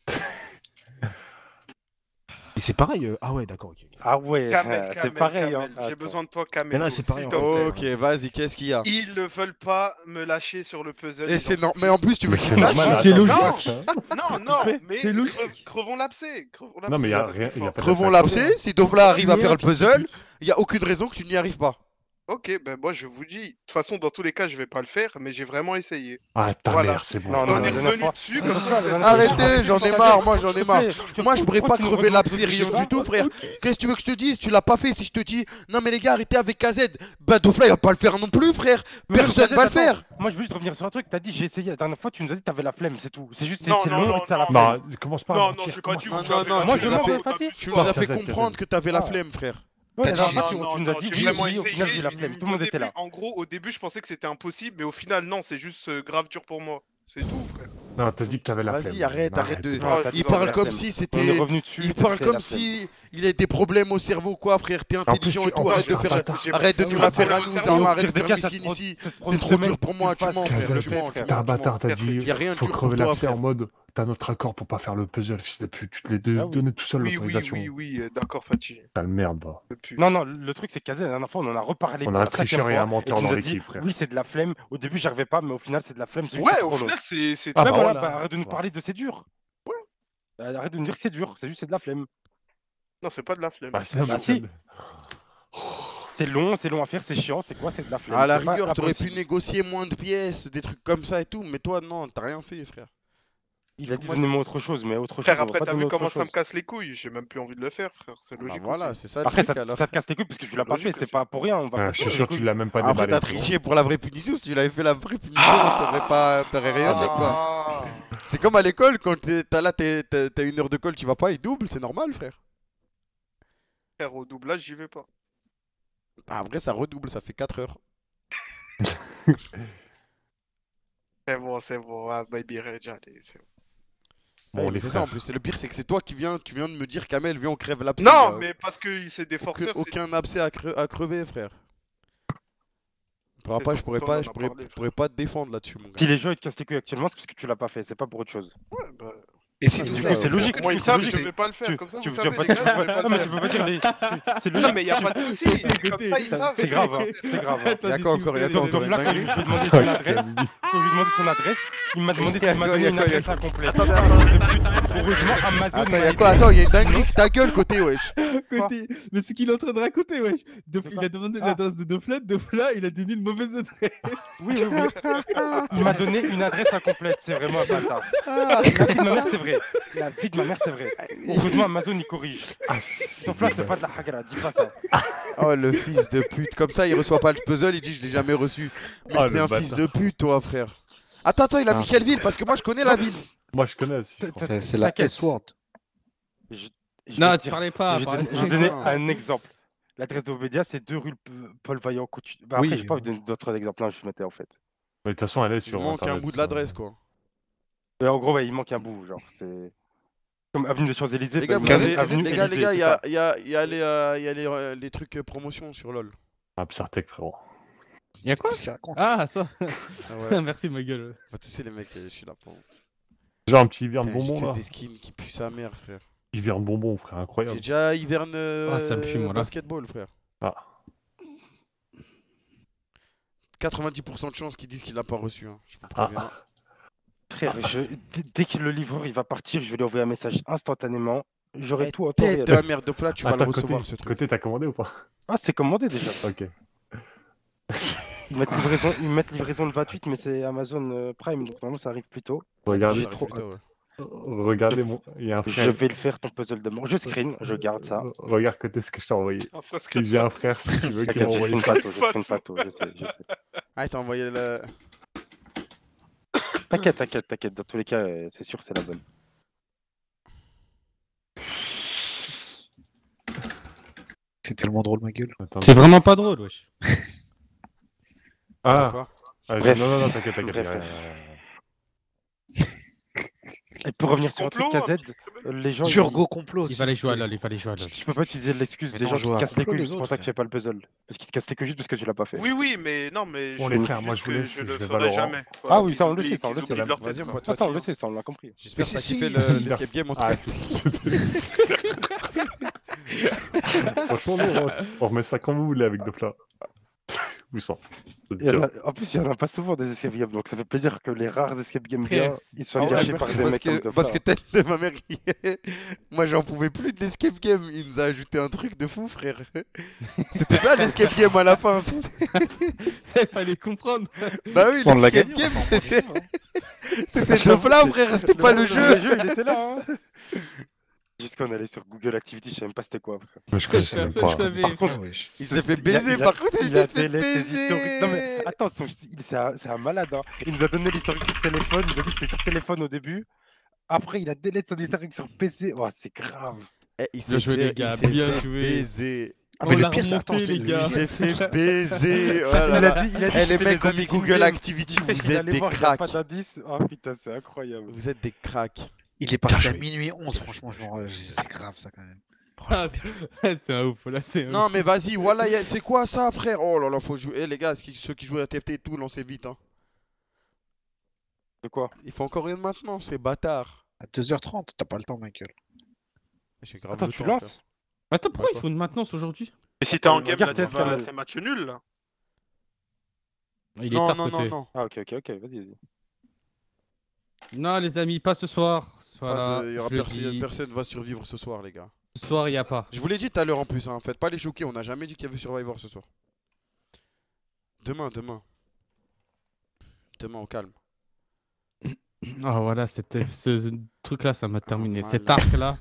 Et c'est pareil. euh, Ah ouais, d'accord, ok. ok. Ah ouais, Kamel, euh, c'est Kamel, pareil. Hein. Kamel, J'ai Attends. besoin de toi, Kamel. Mais non, c'est pareil, s'il te en fait. plaît. Ok, vas-y, qu'est-ce qu'il y a? Ils ne veulent pas me lâcher sur le puzzle. Et ils c'est en non, font mais en plus, tu veux Mais qu'il c'est te lâche? normal. C'est attends, logique. Non, non, mais C'est logique. cre- crevons l'abcès. crevons Non, mais il y a l'abcès, rien. parce que y a fort. pas de Crevons facteur. l'abcès, si Dofla arrive à Mais faire le un fils de puzzle, pute. il y a aucune raison que tu n'y arrives pas. Ok, ben moi je vous dis, de toute façon, dans tous les cas, je vais pas le faire, mais j'ai vraiment essayé. Ah, ta Voilà. mère, c'est bon. Non, non, On la est dernière revenu fois- dessus, la comme dernière ça. fois, vous la êtes- dernière fois, Arrêtez, j'en ai marre, moi j'en ai marre. Moi je pourrais pas Pourquoi tu crever nous l'absérion redemandes du tout, de frère. Ok. Qu'est-ce que tu veux que je te dise? Tu l'as pas fait. Si je te dis, non mais les gars, arrêtez avec K Z, bah Dofla il va pas le faire non plus, frère. Mais Personne attends, va le attends. faire. Moi je veux juste revenir sur un truc, t'as dit j'ai essayé la dernière fois, tu nous as dit que t'avais la flemme, c'est tout. C'est juste, c'est Non, c'est non, long non, et que t'as la non. flemme. Non, commence pas à Non, mentir, non, j'ai pas commence dit pas. vous Non, non, avez non, la moi, tu je nous as m'en fait, vais, Fatih. tu nous pas, as fait Kazet, comprendre Kazet. que t'avais la Ah. flemme, frère. Ouais, T'as la dit dernière j'ai- fois, tu Non, tu non, nous as non, dit j'ai oui, vraiment oui, au essayé, final j'ai la j'ai- flemme, tout au le monde était début, là. En gros, au début, je pensais que c'était impossible, mais au final, non, c'est juste euh, grave dur pour moi. C'est tout, frère. Non, t'as dit que t'avais la flemme. Vas-y, arrête, arrête de. Non, t'as Il dit parle la comme flemme. si On est c'était. revenu dessus. Il t'as parle fait comme la flemme. si il a des problèmes au cerveau, quoi, frère. T'es En plus, intelligent tu- et en tout. plus, Arrête de tu- faire. attends, Arrête de Ah nous oui, la attends, faire à le nous, cerveau, Zama. Au Arrête pire de des faire cas, le ça miskin te prend- ici. ça te prend C'est une trop dur semaine, pour moi, tu fasses, mens, tu frère. le Tu fais, mens, tu frère. T'es un mens. bâtard, t'as Frère, dit. Y a rien de Faut dur crever pour toi, l'abcès en frère. mode. T'as notre accord pour pas faire le puzzle, fils de pute. Tu te l'ai de- Ah oui. donné tout seul Oui, oui, l'autorisation. oui, oui, euh, d'accord, Fatih. T'as le merde, va. Depuis. Non, non, le truc c'est qu'Azé, la dernière fois, on en a reparlé. On a pour un la cinquième tricheur et fois, un menteur tu nous dans as dit, l'équipe, frère. oui, c'est de la flemme. Au début, j'arrivais pas, mais au final, c'est de la flemme. C'est juste Ouais, c'est au trop long. final, c'est c'est Ah Ouais, bah voilà, voilà. bah, arrête de nous Voilà. parler de c'est dur. Euh, Arrête de nous dire que c'est dur, c'est juste c'est de la flemme. Non, c'est pas de la flemme. Bah, c'est Bah, bah, si. C'est long, c'est long à faire, c'est chiant, c'est quoi? C'est de la flemme. À la c'est pas rigueur, t'aurais pu impossible. négocier moins de pièces, des trucs comme ça et tout. Mais toi, non, t'as rien fait, frère. Il a dit Moi, donnez-moi autre chose, mais autre chose. Frère, on va après, pas t'as donner vu autre comment ça me chose. casse les couilles? J'ai même plus envie de le faire, frère. C'est Bah logique. voilà, aussi. c'est ça le Après, truc ça, alors. ça te casse les couilles parce que tu l'as pas Logique fait, c'est aussi. pas pour rien. On va Ah, pas je suis casser sûr les que tu couilles. l'as même pas Après, déballé. t'as frérot. triché pour la vraie punition. Si tu l'avais fait la vraie punition, t'aurais pas, t'aurais rien dit, quoi. Ah. C'est comme à l'école, quand t'es- t'as là, t'es- t'as t'as une heure de colle, tu vas pas, il double, c'est normal, frère. Frère, au doublage, j'y vais pas. Ah, après, ça redouble, ça fait quatre heures. C'est bon, c'est bon. Ah, baby Rage, allez, c'est bon. Bon, Ouais, mais les c'est ça en frères. plus. C'est le pire, c'est que c'est toi qui viens, tu viens de me dire, Kamel, viens, on crève l'abcès. Non, il y a mais parce que c'est des aucun- forceurs. c'est- aucun abcès à, cre- à crever, frère. Je pourrais Mais pas, ça, je pourrais pourtant, on pas, en je a pourrais, parlé, je pourrais pas te défendre là-dessus, mon gars. Si les gens ils te cassent les couilles actuellement, c'est parce que tu l'as pas fait, c'est pas pour autre chose. Ouais, bah, Et si Ah, tu c'est fais- ça, c'est logique. Moi, ils c'est savent, logique. je vais pas le faire. Tu- Comme ça, tu- vous tu savez, vas les pas gars, dire- je vais pas non, le mais tu faire. peux pas dire les. C'est Non, logique. mais y a pas de souci. Comme ça, ils savent. C'est grave, hein. C'est grave. hein. Il y a quoi encore? Il y a quoi Donc, encore donc une là, quand je dinguerie? lui ai demandé son adresse, quand je lui ai demandé son adresse, il m'a demandé Il y a s'il m'a quoi, il y donné a une quoi, il y a adresse quoi? incomplète. Attendez, attendez, Heureusement, Amazon. Attends, m'a y'a aidé. quoi? Attends, y'a une dinguerie que ta gueule côté, wesh. Côté... Mais ce qu'il est en train de raconter, wesh. Dof- Il a demandé Ah. l'adresse de Doflat, Doflat, il a donné une mauvaise adresse. Oui, oui, oui. Il m'a donné une adresse incomplète, c'est vraiment un bâtard. Ah. La vie de ma mère, c'est vrai. La vie de ma mère, c'est vrai. Heureusement, Amazon, il corrige. Ah, Donc là, c'est pas de la hagra, dis pas ça. Oh le fils de pute, comme ça il reçoit pas le puzzle, il dit je l'ai jamais reçu. Mais Ah, c'était le un fils bâtard. de pute toi frère. Attends, attends, il a Non, mis quelle ville? Parce que moi je connais la ville. Moi, je connais aussi. je crois. C'est c'est la T'inquiète. S-word. Je- je Non, vais te tu dire- parlais pas. Je vais parlais donner- pas. je vais donner Non. un exemple. L'adresse d'Obedia, c'est deux rue P- Paul Vaillant. Coutu- Bah, après, Oui. j'ai pas envie de donner d'autres exemples, là, je mettais en fait. Mais de toute façon, elle est Il sur. manque un Internet, bout de ça. l'adresse quoi. Mais en gros, ouais, il manque un bout, genre, c'est. Comme avenue des Champs-Élysées. Les bah, gars, il vous manque avez- avenue les gars, les Élysée, gars, c'est il y a, ça. il y a, il y a les, euh, il y a les, euh, les trucs euh, promotion sur LoL. Ah, Psyrtech, frérot. Y'a quoi? Qu'est-ce qu'il raconte? Ah, ça. Ah ouais. Merci, ma gueule. Bah, tu sais les mecs, euh, je suis là pour. Genre un petit hiverne Putain, j'ai bonbon que là. des skins qui puent sa mère frère. Hiverne bonbon, frère, J'ai incroyable. déjà hiverne euh, Ah, ça me fume, moi, là. basketball frère. Ah. quatre-vingt-dix pour cent de chances qu'ils disent qu'il l'a pas reçu. Hein. Je vous Ah. préviens. Frère, je... dès- dès que le livreur il va partir, je vais lui envoyer un message instantanément. J'aurai Eh, tout en temps Tête réel. de la merde de Flat, tu vas Attends, le recevoir côté, ce truc. côté, t'as commandé ou pas? Ah, c'est commandé déjà. Ok. Ils mettent livraison, ils mettent livraison le vingt-huit, mais c'est Amazon euh, Prime, donc normalement ça arrive plus tôt. Regardez, J'ai trop Putain, ouais. regardez, mon... il y a un Je frère. vais le faire ton puzzle demain. Je screen, je garde ça. Regarde côté ce que je t'ai envoyé. Un frère Si j'ai un frère, si tu veux, qui m'a T'inquiète, je envoyé screen ça. pas tôt, je screen pas tôt, je sais, je sais. Ah, t'as envoyé le. T'inquiète, t'inquiète, t'inquiète. Dans tous les cas, euh, c'est sûr, c'est la bonne. C'est tellement drôle, ma gueule. Attends. C'est vraiment pas drôle, wesh. Ah, Quoi ah, je- Bref. non, non, non, t'inquiète, t'inquiète. Bref, y a- bref. Et pour revenir sur un truc Complot, K Z, euh, les gens. ils- Turgo complot. Il fallait jouer à LoL, il fallait jouer à LoL. Tu peux pas utiliser l'excuse Mais des non, gens je qui joue te à cassent les complot, couilles, les c'est pour autres, ça que tu fais pas le puzzle. Parce qu'ils te cassent les couilles juste parce que tu l'as pas fait. Oui, oui, mais non, mais Bon, je les dis frères, juste moi, je vous que laisse, je je le vais ferai Valorant. jamais. Ah oui, ça, on Qu'ils le sait, oublient- ça, on le qu'ils sait, oublient de leur Vas-y, tête, on quoi. va te Ah, ça, on le sortir. sait, ça, on l'a compris. J'espère Mais que t'as si, kiffé si, le- si. l'escape game en tout Ah, cas. c'est- Franchement, non, on remet ça quand vous voulez avec deux plats. Vous sent. Il y en a- En plus, il y en a pas souvent des escape games, donc ça fait plaisir que les rares escape games Frère, bien, ils Ah soient ouais, gâchés merci, par des parce mecs que, comme parce que Dofla. tête de ma mère, moi j'en pouvais plus de l'escape game. Il nous a ajouté un truc de fou, frère. C'était ça l'escape game à la fin. c'était- Il fallait comprendre. Bah oui, On l'a l'escape gagné, game, on s'en c'était branle, c'était de là, frère. C'était pas le jeu. Le jeu, il était là. Hein. Jusqu'on allait sur Google Activity, je sais même pas c'était quoi. frère. Mais je connaissais même Personne pas. savait. Par contre, Il il s'est fait il a- baiser, il a- par contre, il il a s'est fait délai ses historiques. baiser. Non mais attends, son- il- c'est un, c'est un malade. Hein. Il nous a donné l'historique sur téléphone, il nous a dit que c'était sur téléphone au début. Après, il a délai son historique sur P C. Oh, c'est grave. Eh, il Bien s'est joué, fait, les gars, il s'est bien fait joué. baiser. Ah, On mais le l'a pire, c'est remonté, attends, c'est les le- gars. Il s'est fait baiser. Oh là Il a là. dit, il a dit Eh, les qu'il fait mecs des ont mis amis Google game. Activity, Il vous est êtes allé des voir, il a pas cracks. d'indice. Oh putain, c'est incroyable. Vous êtes des cracks. Il est parti à minuit onze, franchement, je m'en- c'est grave ça quand même. Ah, c'est un ouf, là, c'est un Non, ouf. mais vas-y, voilà, y a- c'est quoi ça, frère? Oh là là, faut jouer. Eh, les gars, ceux qui- ceux qui jouent à T F T et tout, lancez vite. Hein. De quoi? Il faut encore une maintenant, c'est bâtard. À deux heures trente, t'as pas le temps, Michael. J'ai grave Attends, le tu temps, frère. lances? Attends, pourquoi Quoi il faut une maintenance aujourd'hui? Mais si t'es en Euh, game, regarde là, Test c'est pas- Canal. c'est match nul là. Il est Non, tard non, non, côté. non. Ah, ok, ok, ok, vas-y, vas-y. Non, les amis, pas ce soir. Pas Voilà, de- y aura je le perso- dis. personne va survivre ce soir, les gars. Ce soir, il y a pas. Je vous l'ai dit tout à l'heure en plus, hein. Faites pas les choquer, on n'a jamais dit qu'il y avait Survivor ce soir. Demain, demain. Demain au calme. Ah, voilà, c'était ce, ce truc-là, ça m'a terminé. malade. Cet arc-là.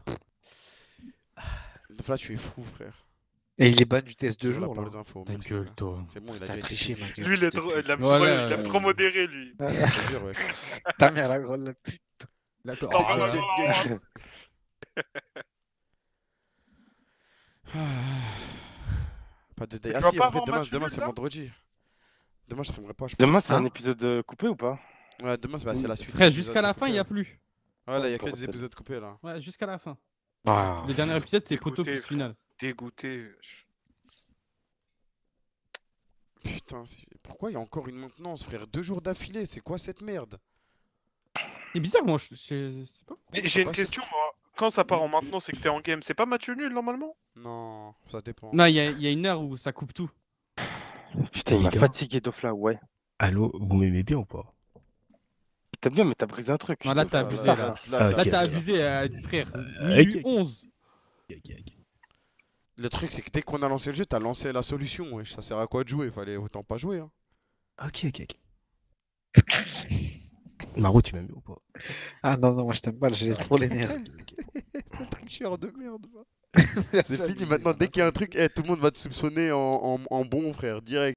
Là, tu es fou, frère. Et il est ban du test de Voilà jour pour là. les infos. Ta merci, gueule, frère. toi. C'est bon, il a T'as déjà triché, été- Michael. Lui, il, est c'était trop, plus. il, a Voilà, trop, il a euh, trop modéré, lui. Je te jure, wesh. Ta mère la grolle la pute. Là, toi- Non, oh, non, là. non, non, non. Pas de day. Tu Ah vas si, pas en fait, avoir demain, match demain nul, c'est là vendredi. Demain, je streamerai pas, je pense. Demain, c'est Hein un épisode euh, coupé ou pas? Ouais, demain, c'est bah, c'est la suite. Frère, des jusqu'à épisodes la fin, il coupés, n'y a là. plus. Ouais, là, il y a que Encore des épisodes coupés là. Ouais, jusqu'à la fin. Ah. Le dernier épisode, c'est Écoutez, Poto plus frère. final. Dégoûté. Putain, c'est- pourquoi il y a encore une maintenance, frère? Deux jours d'affilée, c'est quoi cette merde? C'est bizarre, moi, je je- je sais pas. Mais J'ai une Ouais, question, moi. Quand ça part en maintenant, c'est que t'es en game. C'est pas match nul normalement? Non, ça dépend. Non, il y, a- il y a une heure où ça coupe tout. Putain, il Les m'a gars. fatigué Dofla, ouais. Allô, vous m'aimez bien ou pas? T'aimes bien, mais t'as brisé un truc. Non, là, t'as Là, abusé, là, là. là, Ah, ça- Là, ok. t'as abusé, euh, frère. Euh, Minuit ok. onze. Ok, ok, ok. Le truc, c'est que dès qu'on a lancé le jeu, t'as lancé la solution. Wesh. Ça sert à quoi de jouer? Fallait autant pas jouer. Hein. Ok, ok, ok. Maro, tu m'aimes bien ou pas? Ah non, non, moi je t'aime pas, j'ai trop les nerfs. C'est le tricheur de merde. va. C'est C'est fini abusé, maintenant. voilà, Dès qu'il y a un c'est- truc, eh, tout le monde va te soupçonner en, en, en bon, frère, direct.